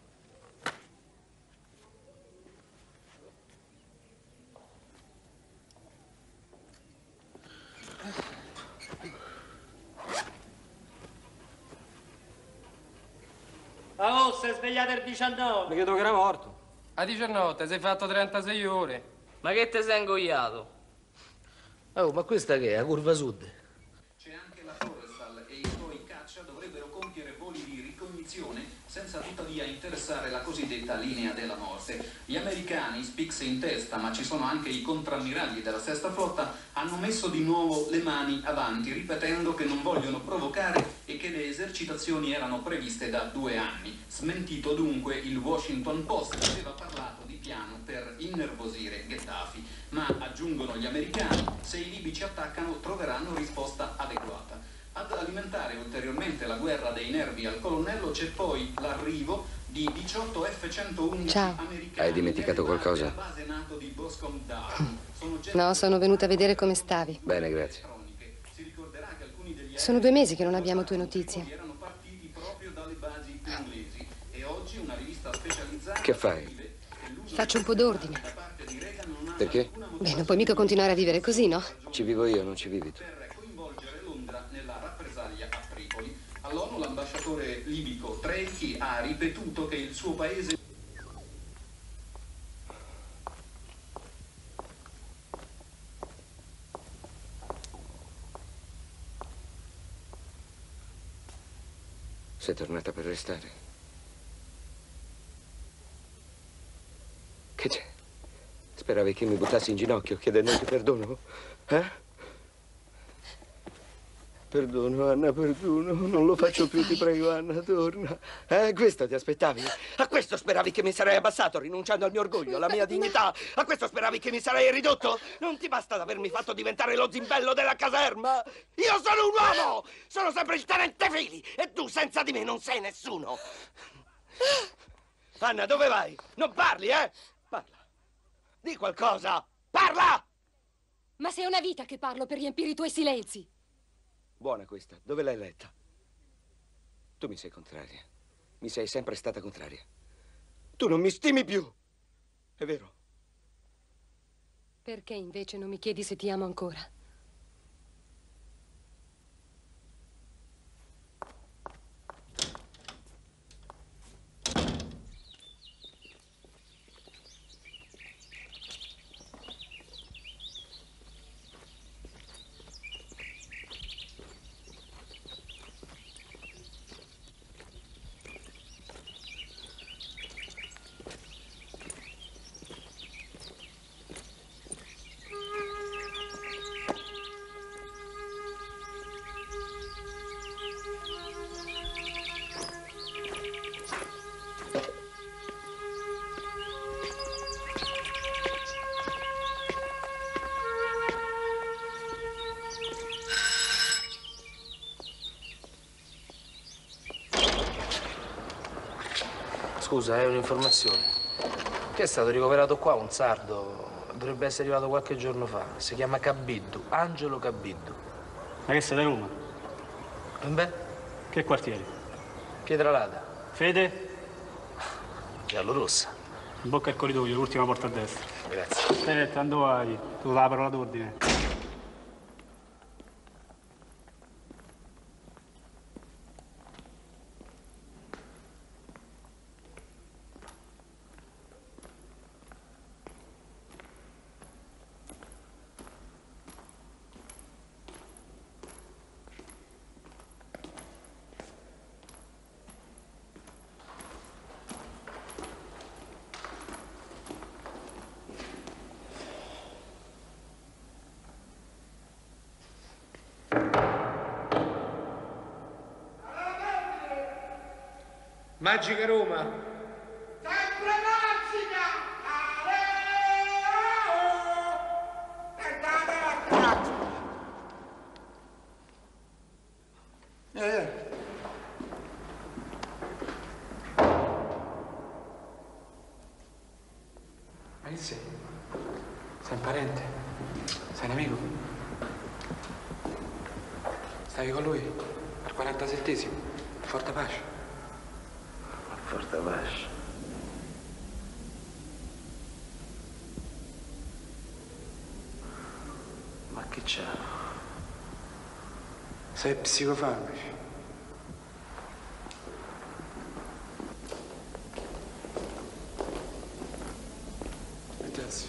Oh, sei svegliato il 19. Mi credo che era morto. A 19, sei fatto 36 ore. Ma che te sei ingoiato? Oh, ma questa che è? La curva sud? C'è anche la Forrestal e i suoi caccia dovrebbero compiere voli di ricognizione senza tuttavia interessare la cosiddetta linea della morte. Gli americani, spicse in testa, ma ci sono anche i contrammiragli della Sesta Flotta, hanno messo di nuovo le mani avanti, ripetendo che non vogliono provocare e che le esercitazioni erano previste da 2 anni. Smentito dunque il Washington Post, che aveva parlato di piano per innervosire Gheddafi. Ma, aggiungono gli americani, se i libici attaccano troveranno risposta adeguata. Ad alimentare ulteriormente la guerra dei nervi al colonnello c'è poi l'arrivo di 18 F-111 americani. Hai dimenticato qualcosa? alla base NATO di Boscombe Down. No, sono venuta a vedere come stavi. Bene, grazie. Sono 2 mesi che non abbiamo tue notizie. Erano partiti proprio dalle basi inglesi e oggi una rivista specializzata Che fai? Faccio un po' d'ordine. Perché? Beh, non puoi mica continuare a vivere così, no? Ci vivo io, non ci vivi tu. coinvolgere Londra nella rappresaglia a Tripoli. All'ONU l'ambasciatore libico Trechi ha ripetuto che il suo paese Sei tornata per restare? Che c'è? Speravi che mi buttassi in ginocchio chiedendoti perdono? Eh? Perdono, Anna, perdono. Non lo faccio più, ti prego, Anna, torna. Questo ti aspettavi? A questo speravi che mi sarei abbassato, rinunciando al mio orgoglio, alla mia dignità? A questo speravi che mi sarei ridotto? Non ti basta d'avermi fatto diventare lo zimbello della caserma? Io sono un uomo! Sono sempre il tenente Fili e tu senza di me non sei nessuno. Anna, dove vai? Non parli, eh? Parla. Di qualcosa. Parla! Ma sei una vita che parlo per riempire i tuoi silenzi. Buona questa. Dove l'hai letta? Tu mi sei contraria. Mi sei sempre stata contraria. Tu non mi stimi più. È vero? Perché invece non mi chiedi se ti amo ancora? Scusa, è un'informazione. Che è stato ricoverato qua un sardo. Dovrebbe essere arrivato qualche giorno fa. Si chiama Cabiddu, Angelo Cabiddu. Ma che sei da Roma? E beh? Che quartiere? Pietralata. Fede? Giallorossa. In bocca al corridoio, l'ultima porta a destra. Grazie. Stai dove vai? Tu dà la parola d'ordine. Magica Roma. Sempre magica! Ma chi sei? Sei un parente? Sei un amico? Stavi con lui? Al 47esimo? Forte Apache? Forte Apache. Ma che c'è? Sei psicofarmaci. Grazie.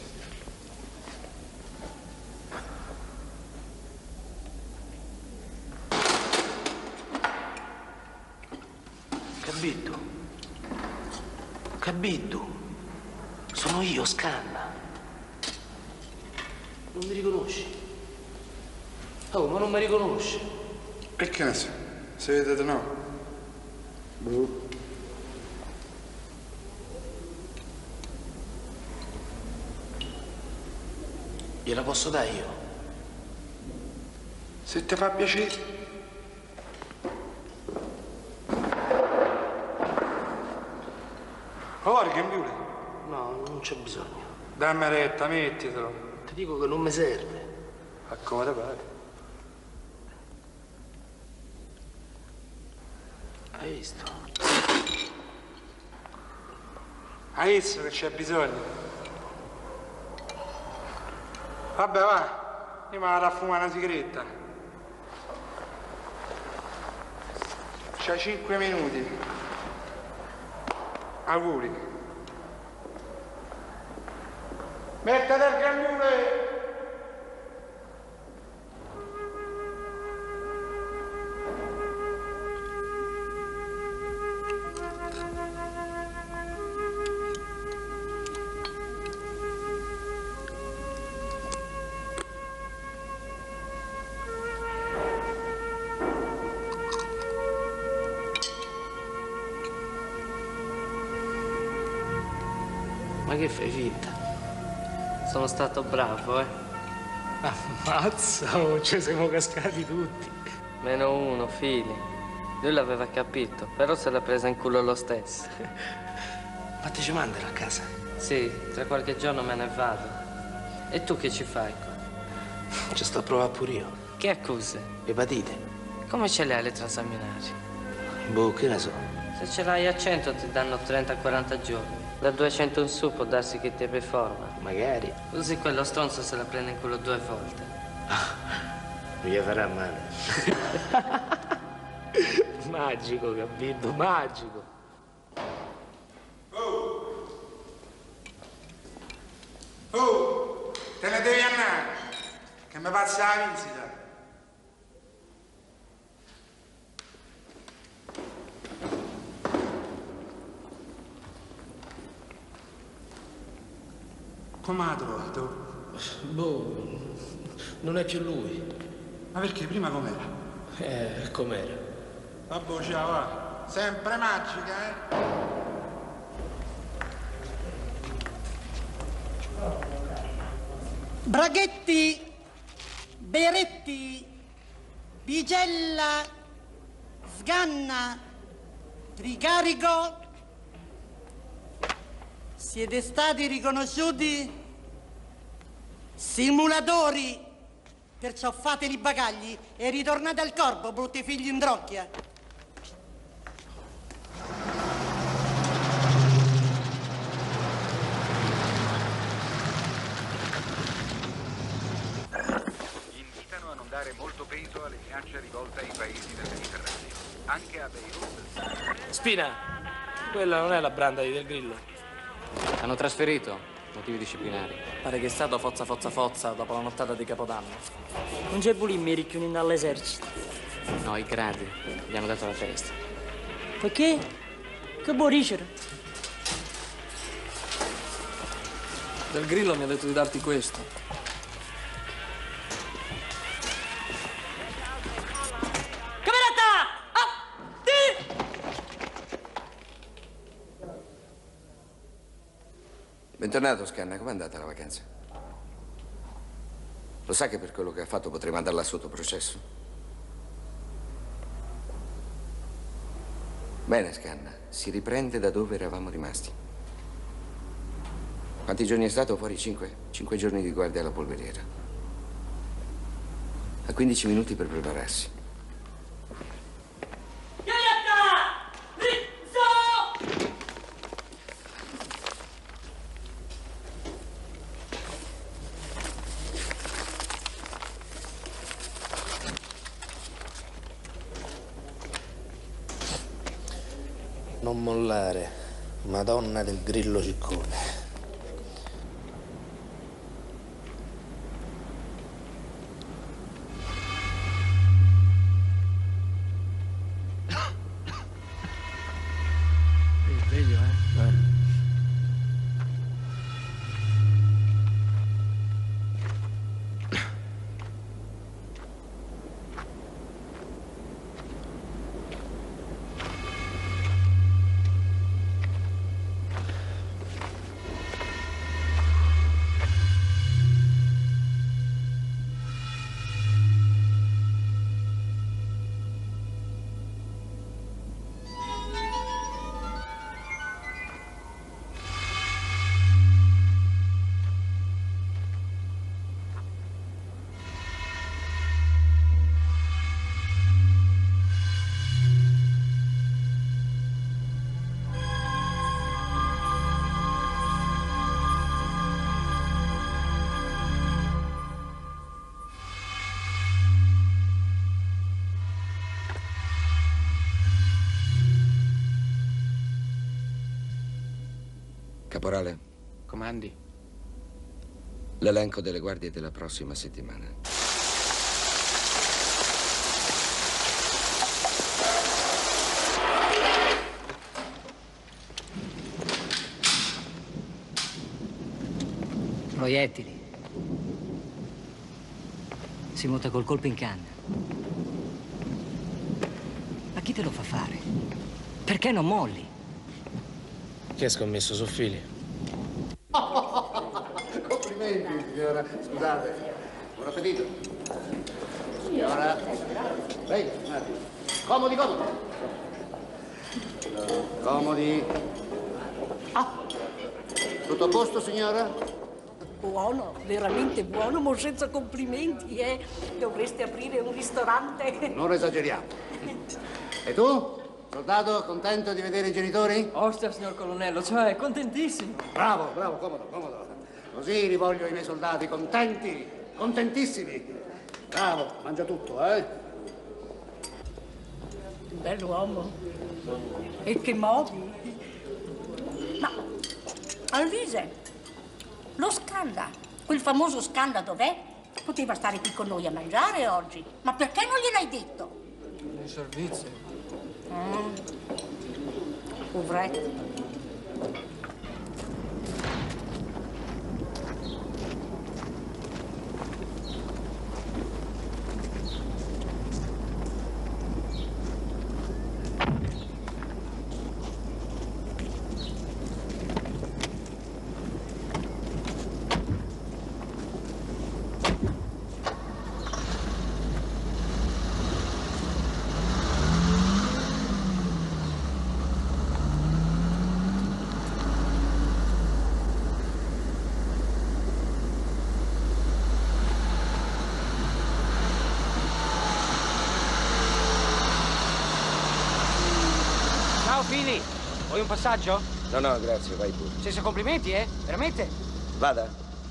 Capito? Capito? Sono io, Scanna. Non mi riconosci? Oh, ma non mi riconosci? E che ne so? Se vedete no? Boh. Gliela posso dare io? Se ti fa piacere. Vuoi che mi vuole? No, non c'è bisogno. Dammi retta, mettitelo. Ti dico che non mi serve. A come te pare. Hai visto? Hai visto che c'è bisogno? Vabbè, va. Io mi vado a fumare una sigaretta. C'hai 5 minuti. Auguri. Mettete il cannone! Ma che fai finta? Sono stato bravo, Ammazza, oh, ci siamo cascati tutti. Meno uno, Fili. Lui l'aveva capito, però se l'ha presa in culo lo stesso. Ma te ci mandano a casa? Sì, tra qualche giorno me ne vado. E tu che ci fai qua? Ci sto a provare pure io. Che accuse? Epatite. Come ce le hai le transaminali? Boh, che ne so. Se ce l'hai a 100 ti danno 30-40 giorni. Da 200 in su può darsi che ti riforma. Magari. Così quello stronzo se la prende in culo 2 volte. Non gli farà male. Magico, capito? Magico. Oh, te ne devi andare, che mi passa la visita. Come l'ha trovato? Boh, non è più lui. Ma perché prima com'era? Com'era? Vabbè, ciao, va. Sempre magica, Braghetti, Beretti, Bigella, Sganna, Tricarico. Siete stati riconosciuti simulatori, perciò fateli bagagli e ritornate al corpo, brutti figli in drocchia. Invitano a non dare molto peso alle minacce rivolte ai paesi del Mediterraneo, anche a Beirut. Spina, quella non è la branda di Del Grillo. Hanno trasferito, motivi disciplinari. Pare che è stato forza dopo la nottata di Capodanno. Non c'è bulimia ricchiunendo all'esercito. No, i gradi. Gli hanno dato la testa. Perché? Che buon ricere. Del Grillo mi ha detto di darti questo. Camerata! Bentornato, Scanna. Com'è andata la vacanza? Lo sa che per quello che ha fatto potrei mandarla sotto processo? Bene, Scanna. Si riprende da dove eravamo rimasti. Quanti giorni è stato fuori? 5? 5 giorni di guardia alla polveriera. Ha 15 minuti per prepararsi. Non mollare, Madonna del Grillo Ciccone. Sveglio, Caporale, Comandi. l'elenco delle guardie della prossima settimana. Proiettili. Si monta col colpo in canna. Ma chi te lo fa fare? Perché non molli? Chi ha scommesso su fili? Complimenti, signora. Scusate. Buon appetito. Signora. Prego, un attimo. Comodi, comodi. Comodi. Tutto a posto, signora? Buono, veramente buono, ma senza complimenti, eh. Dovreste aprire un ristorante. Non esageriamo. E tu? Soldato, contento di vedere i genitori? Ostia, signor colonnello, cioè, contentissimo. Bravo, bravo, comodo, comodo. Così li voglio i miei soldati, contenti, contentissimi. Bravo, mangia tutto, eh? Bell'uomo. E che modi? Ma, Alvise, lo Scanla, quel famoso Scanla dov'è? Poteva stare qui con noi a mangiare oggi. Ma perché non gliel'hai detto? In servizio. Poveretto. Ciao, Fili. Vuoi un passaggio? No, no, grazie, vai pure. Senza complimenti, Veramente? Vada.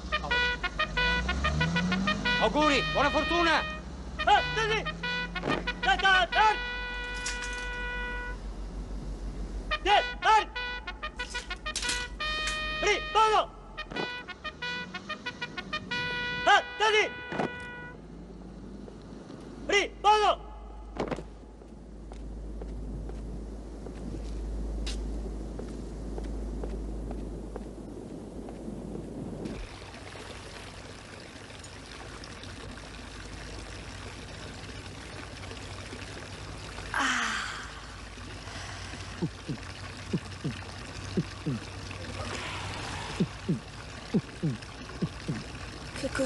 Auguri, buona fortuna!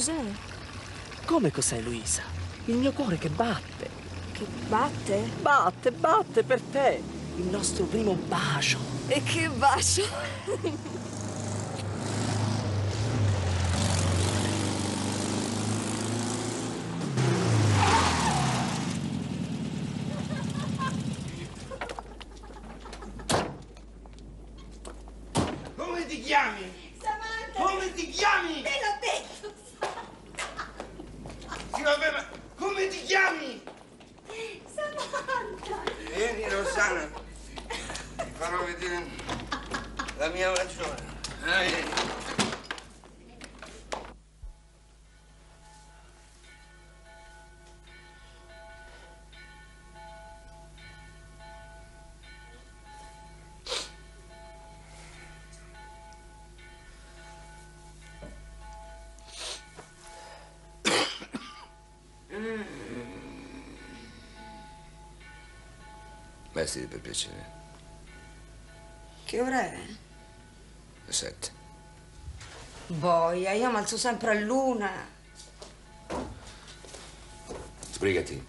cos'è? Come cos'è, Luisa? Il mio cuore che batte. Che batte? Batte per te. Il nostro primo bacio. E che bacio! Come ti chiami? Samantha! Come ti chiami? Te l'ho detto! Sì, vabbè, ma come ti chiami? Samantha! Vieni, Rossana. Ti farò vedere la mia ragione. Vestiti per piacere. Che ora è? Le 7. Boia, io mi alzo sempre a luna. Sbrigati.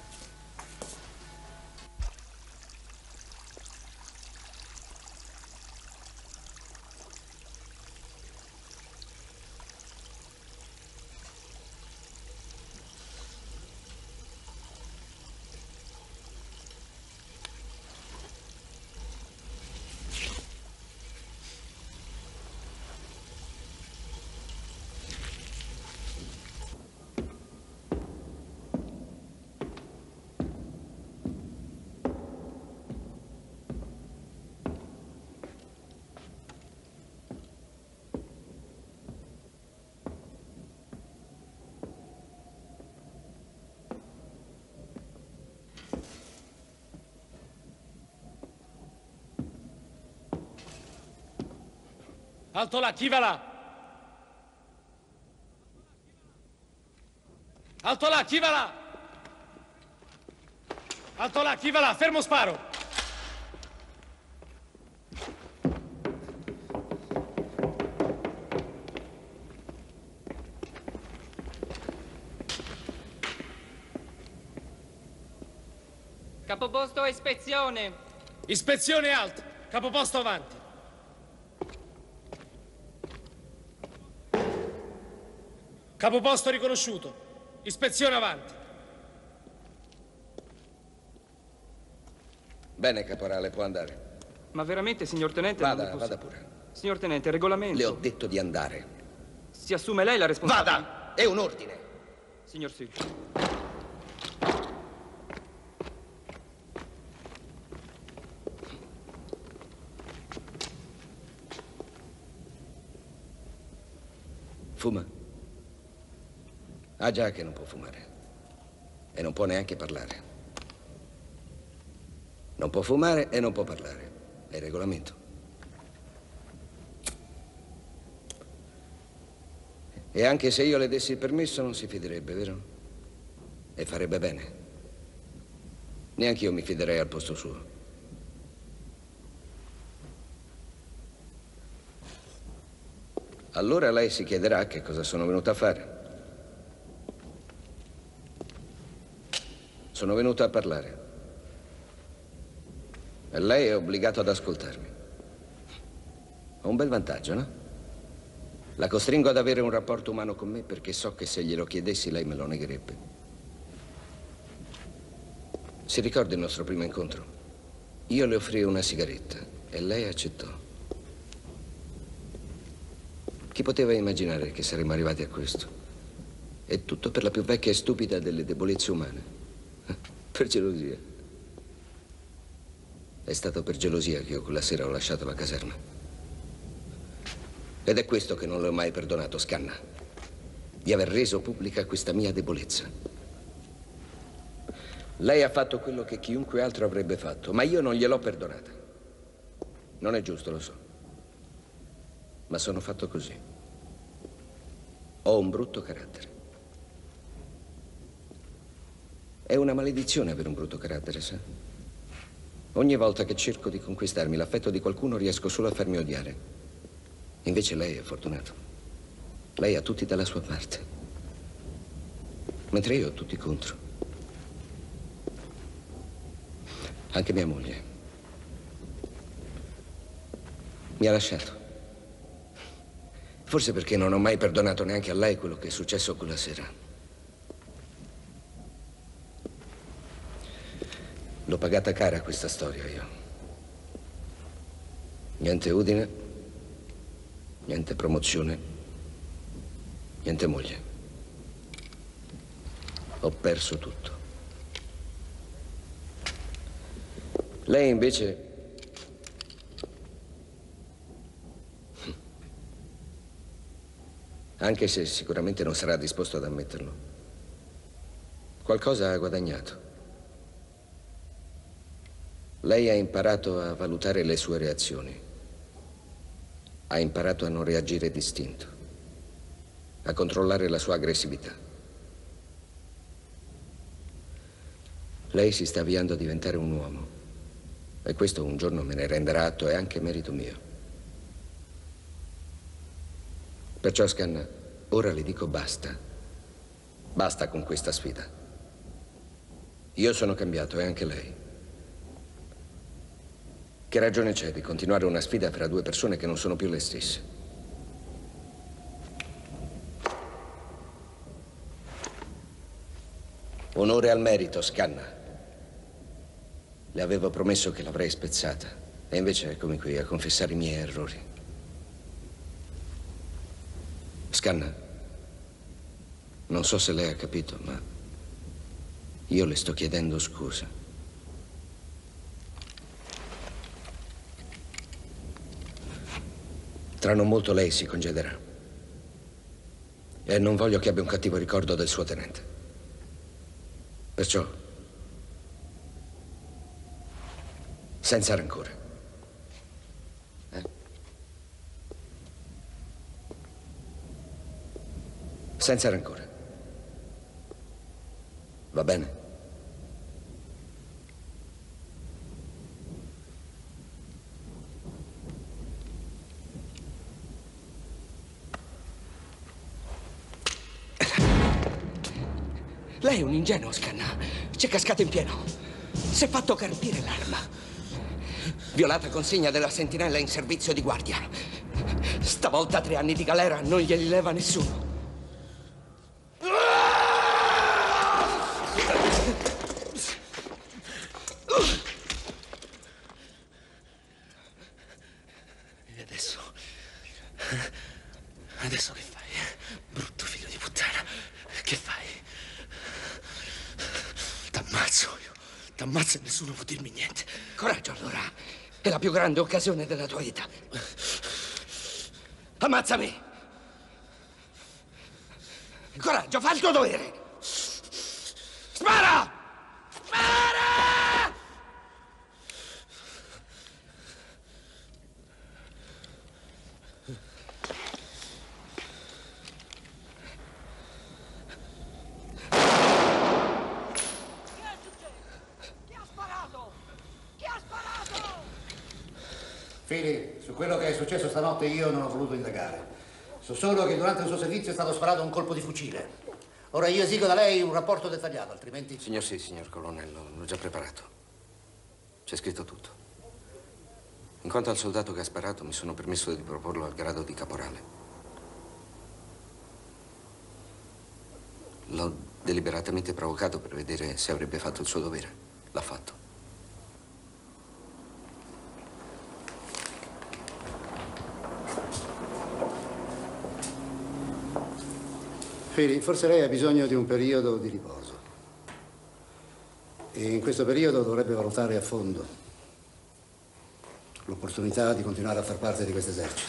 Alto là, chi va là? Alto là, chi va là? Alto là, chi va là? Fermo, sparo! Capoposto ispezione. Ispezione alta, capoposto avanti. Capoposto riconosciuto. Ispezione avanti. Bene, caporale, può andare. Ma veramente, signor tenente? Vada pure. Signor tenente, il regolamento. Le ho detto di andare. Si assume lei la responsabilità? Vada! È un ordine. Signor sì. Fuma? Ah già che non può fumare. E non può neanche parlare. Non può fumare e non può parlare. È il regolamento. E anche se io le dessi il permesso non si fiderebbe, vero? E farebbe bene. Neanche io mi fiderei al posto suo. Allora lei si chiederà che cosa sono venuto a fare. Sono venuto a parlare. E lei è obbligato ad ascoltarmi. Ho un bel vantaggio, no? La costringo ad avere un rapporto umano con me perché so che se glielo chiedessi lei me lo negherebbe. Si ricorda il nostro primo incontro? Io le offrii una sigaretta e lei accettò. Chi poteva immaginare che saremmo arrivati a questo? È tutto per la più vecchia e stupida delle debolezze umane. Per gelosia. È stato per gelosia che io quella sera ho lasciato la caserma. Ed è questo che non le ho mai perdonato, Scanna. Di aver reso pubblica questa mia debolezza. Lei ha fatto quello che chiunque altro avrebbe fatto, ma io non gliel'ho perdonata. Non è giusto, lo so. Ma sono fatto così. Ho un brutto carattere. È una maledizione avere un brutto carattere, sa? Ogni volta che cerco di conquistarmi l'affetto di qualcuno riesco solo a farmi odiare. Invece lei è fortunato. Lei ha tutti dalla sua parte. Mentre io ho tutti contro. Anche mia moglie. Mi ha lasciato. Forse perché non ho mai perdonato neanche a lei quello che è successo quella sera. L'ho pagata cara questa storia io. Niente Udine, niente promozione, niente moglie. Ho perso tutto. Lei invece... Anche se sicuramente non sarà disposto ad ammetterlo, qualcosa ha guadagnato. Lei ha imparato a valutare le sue reazioni. Ha imparato a non reagire distinto, a controllare la sua aggressività. Lei si sta avviando a diventare un uomo e questo un giorno me ne renderà atto, è anche merito mio. Perciò, Scanna, ora le dico basta. Basta con questa sfida. Io sono cambiato e anche lei. Che ragione c'è di continuare una sfida fra due persone che non sono più le stesse? Onore al merito, Scanna. Le avevo promesso che l'avrei spezzata e invece eccomi qui a confessare i miei errori. Scanna, non so se lei ha capito, ma io le sto chiedendo scusa. Tra non molto lei si congederà. E non voglio che abbia un cattivo ricordo del suo tenente. Perciò, senza rancore. Senza rancore. Va bene? Lei è un ingenuo, Scanna. C'è cascato in pieno. Si è fatto carpire l'arma. Violata consegna della sentinella in servizio di guardia. Stavolta 3 anni di galera non glieli leva nessuno. Adesso che fai? Brutto figlio di puttana. Che fai? T'ammazzo io. T'ammazzo e nessuno può dirmi niente. Coraggio allora. È la più grande occasione della tua vita. Ammazzami! Coraggio, fa il tuo dovere! Spara! Spara! Fili, su quello che è successo stanotte io non ho voluto indagare. So solo che durante il suo servizio è stato sparato un colpo di fucile. Ora io esigo da lei un rapporto dettagliato, altrimenti... Signor colonnello, l'ho già preparato. C'è scritto tutto. In quanto al soldato che ha sparato, mi sono permesso di proporlo al grado di caporale. L'ho deliberatamente provocato per vedere se avrebbe fatto il suo dovere. L'ha fatto. Fili, forse lei ha bisogno di un periodo di riposo. E in questo periodo dovrebbe valutare a fondo l'opportunità di continuare a far parte di questo esercito.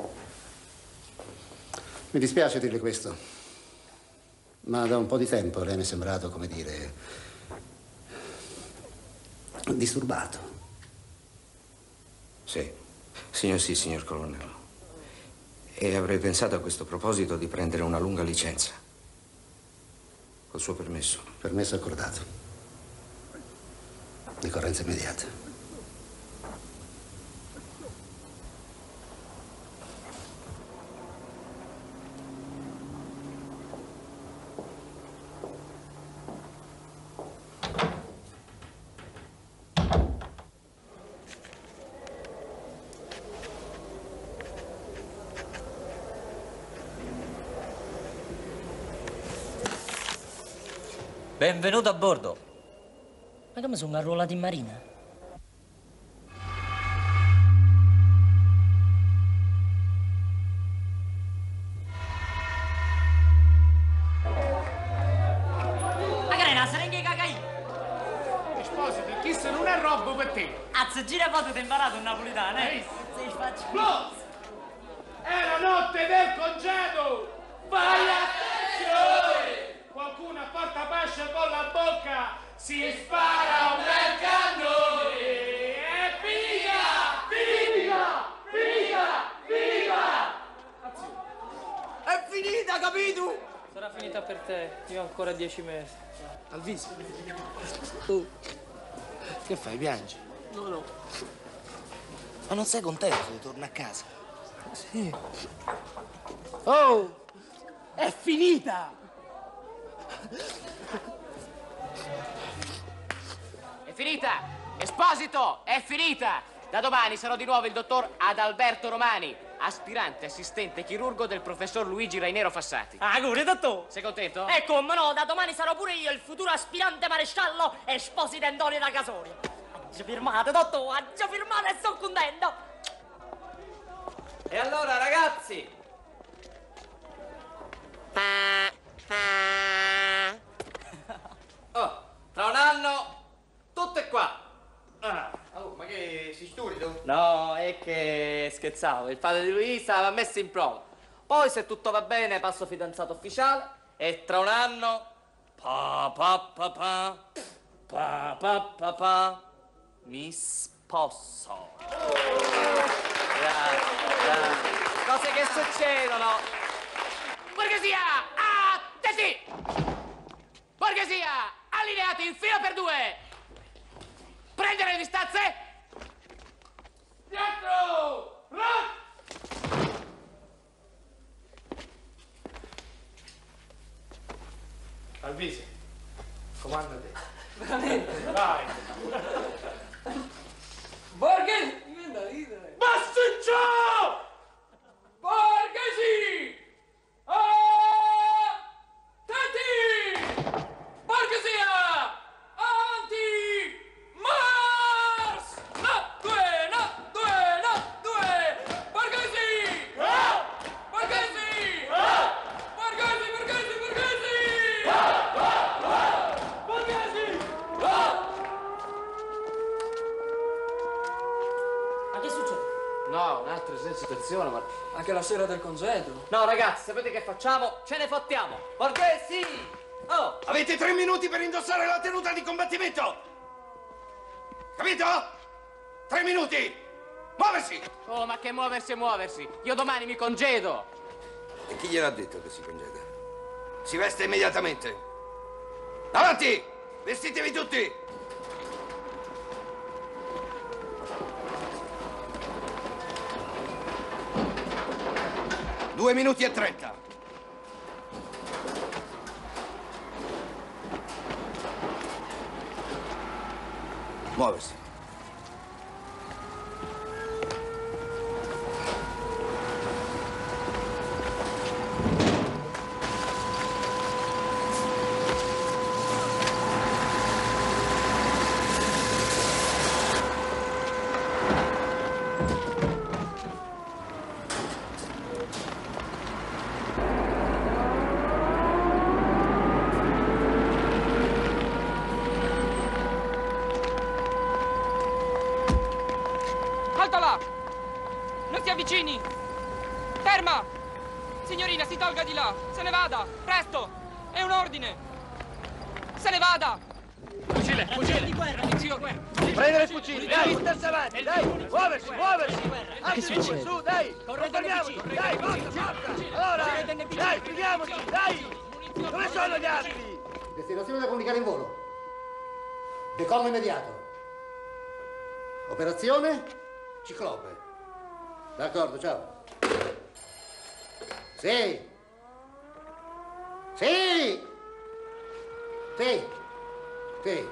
Mi dispiace dirle questo, ma da un po' di tempo lei mi è sembrato, come dire, disturbato. Sì, signor colonnello. E avrei pensato a questo proposito di prendere una lunga licenza. Col suo permesso. Permesso accordato. Decorrenza immediata. Benvenuto a bordo. Ma come sono arruolato in marina? Ma che è una serenghe cacai? Esposito, chi se non è roba per te? Azza, gira foto ti hai imparato il napolitano, eh? Sei Plus! È la notte del congedo! Vai attenzione! Qualcuno a porta pesce con la bocca si spara un bel cannone! E via! È finita, capito? Sarà finita per te, io ho ancora 10 mesi. Alvise. Tu. Che fai, piangi? No. Ma non sei contento di tornare a casa? Sì. Oh! È finita! È finita! Esposito! È finita! Da domani sarò di nuovo il dottor Adalberto Romani, aspirante assistente chirurgo del professor Luigi Rainero Fassati. Auguri, dottore! Sei contento? E come no, da domani sarò pure io il futuro aspirante maresciallo Esposito Antonio da Casorio. Già firmate, dottore, già firmate e sono contento! E allora, ragazzi? Oh, tra un anno, tutto è qua. Oh, ma che sei stupido? No, è che scherzavo, il padre di Luisa va messo in prova. Poi, se tutto va bene, passo fidanzato ufficiale e tra un anno... mi sposo. Grazie. Cose che succedono. Borghesia! Attenti! Borghesia! Allineati in fila per 2! Prendere le distanze! Dietro! Alvise, comanda te. Veramente? Vai! Borghesi! Mi viene da ridere. Basticcio! Borghesi! Attenti! Borghesia! Avanti! Mars! No, 2! Borghesi! Borghesi! Ma che succede? No, un'altra esercitazione, ma... Anche la sera del congedo. No, ragazzi, sapete che facciamo? Ce ne fottiamo! Borghesi! Oh! Avete 3 minuti per indossare la tenuta di combattimento! Capito? 3 minuti! Muoversi! Oh, ma che muoversi! Io domani mi congedo! E chi gliel'ha detto che si congeda? Si veste immediatamente! Avanti! Vestitevi tutti! Due minuti e 30. Muoversi. Alto là! Non si avvicini! Ferma! Signorina, si tolga di là! Se ne vada! Presto! È un ordine! Se ne vada! Fucile! Attenzione! Prendere il fucile! Dai, stersi avanti! Dai! Muoversi! Anzi, su, dai! Fermiamoci! Dai, forza! Allora! Dai, pigliamoci! Dai! Dove sono gli altri? Destinazione da comunicare in volo. Decollo immediato. Operazione Ciclope. D'accordo, ciao. Sì. Sì. Sì. Sì.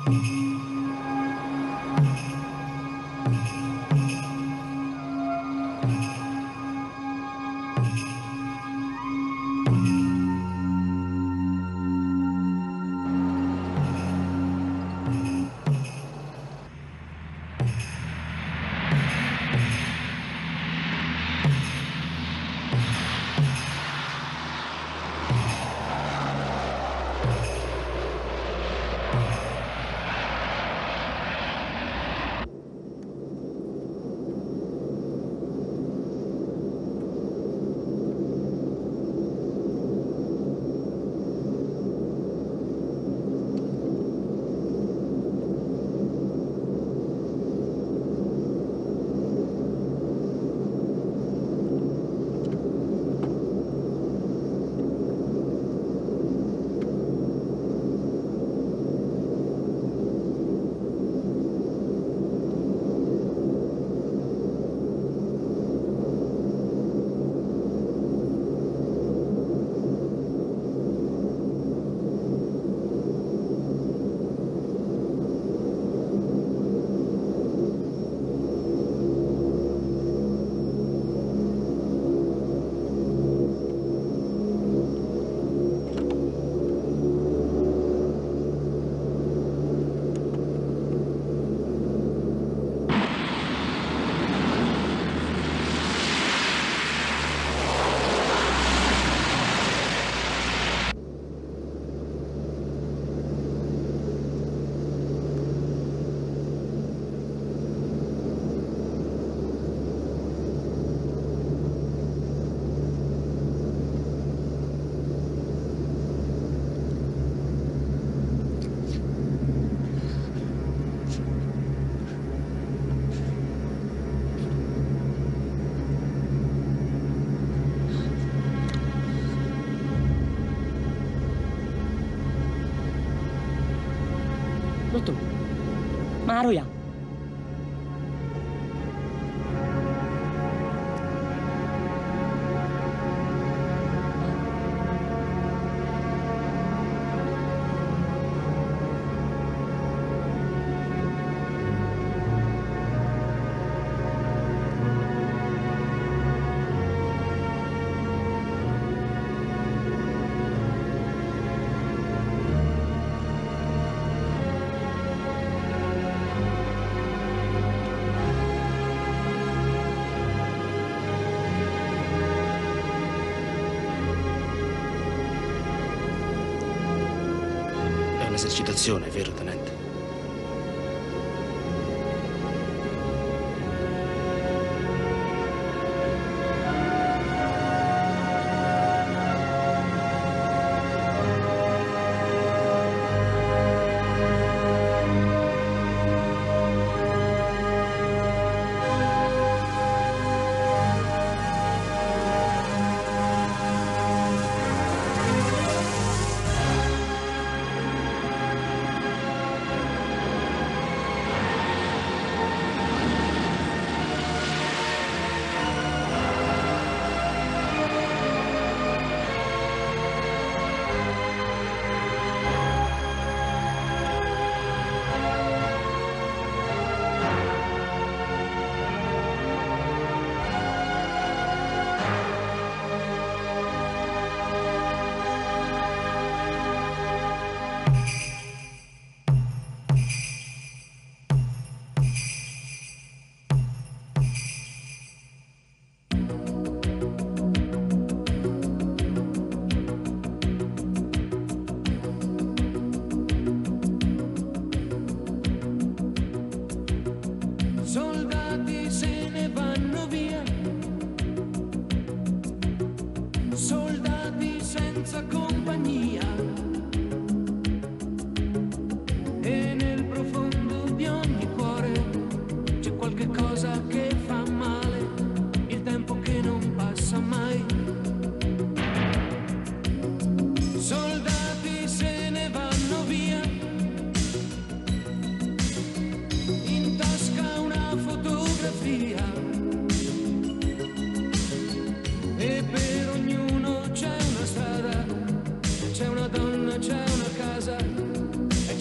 Dottor, Maruja. Esercitazione, vero, tenente?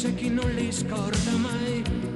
c'è chi non li scorda mai.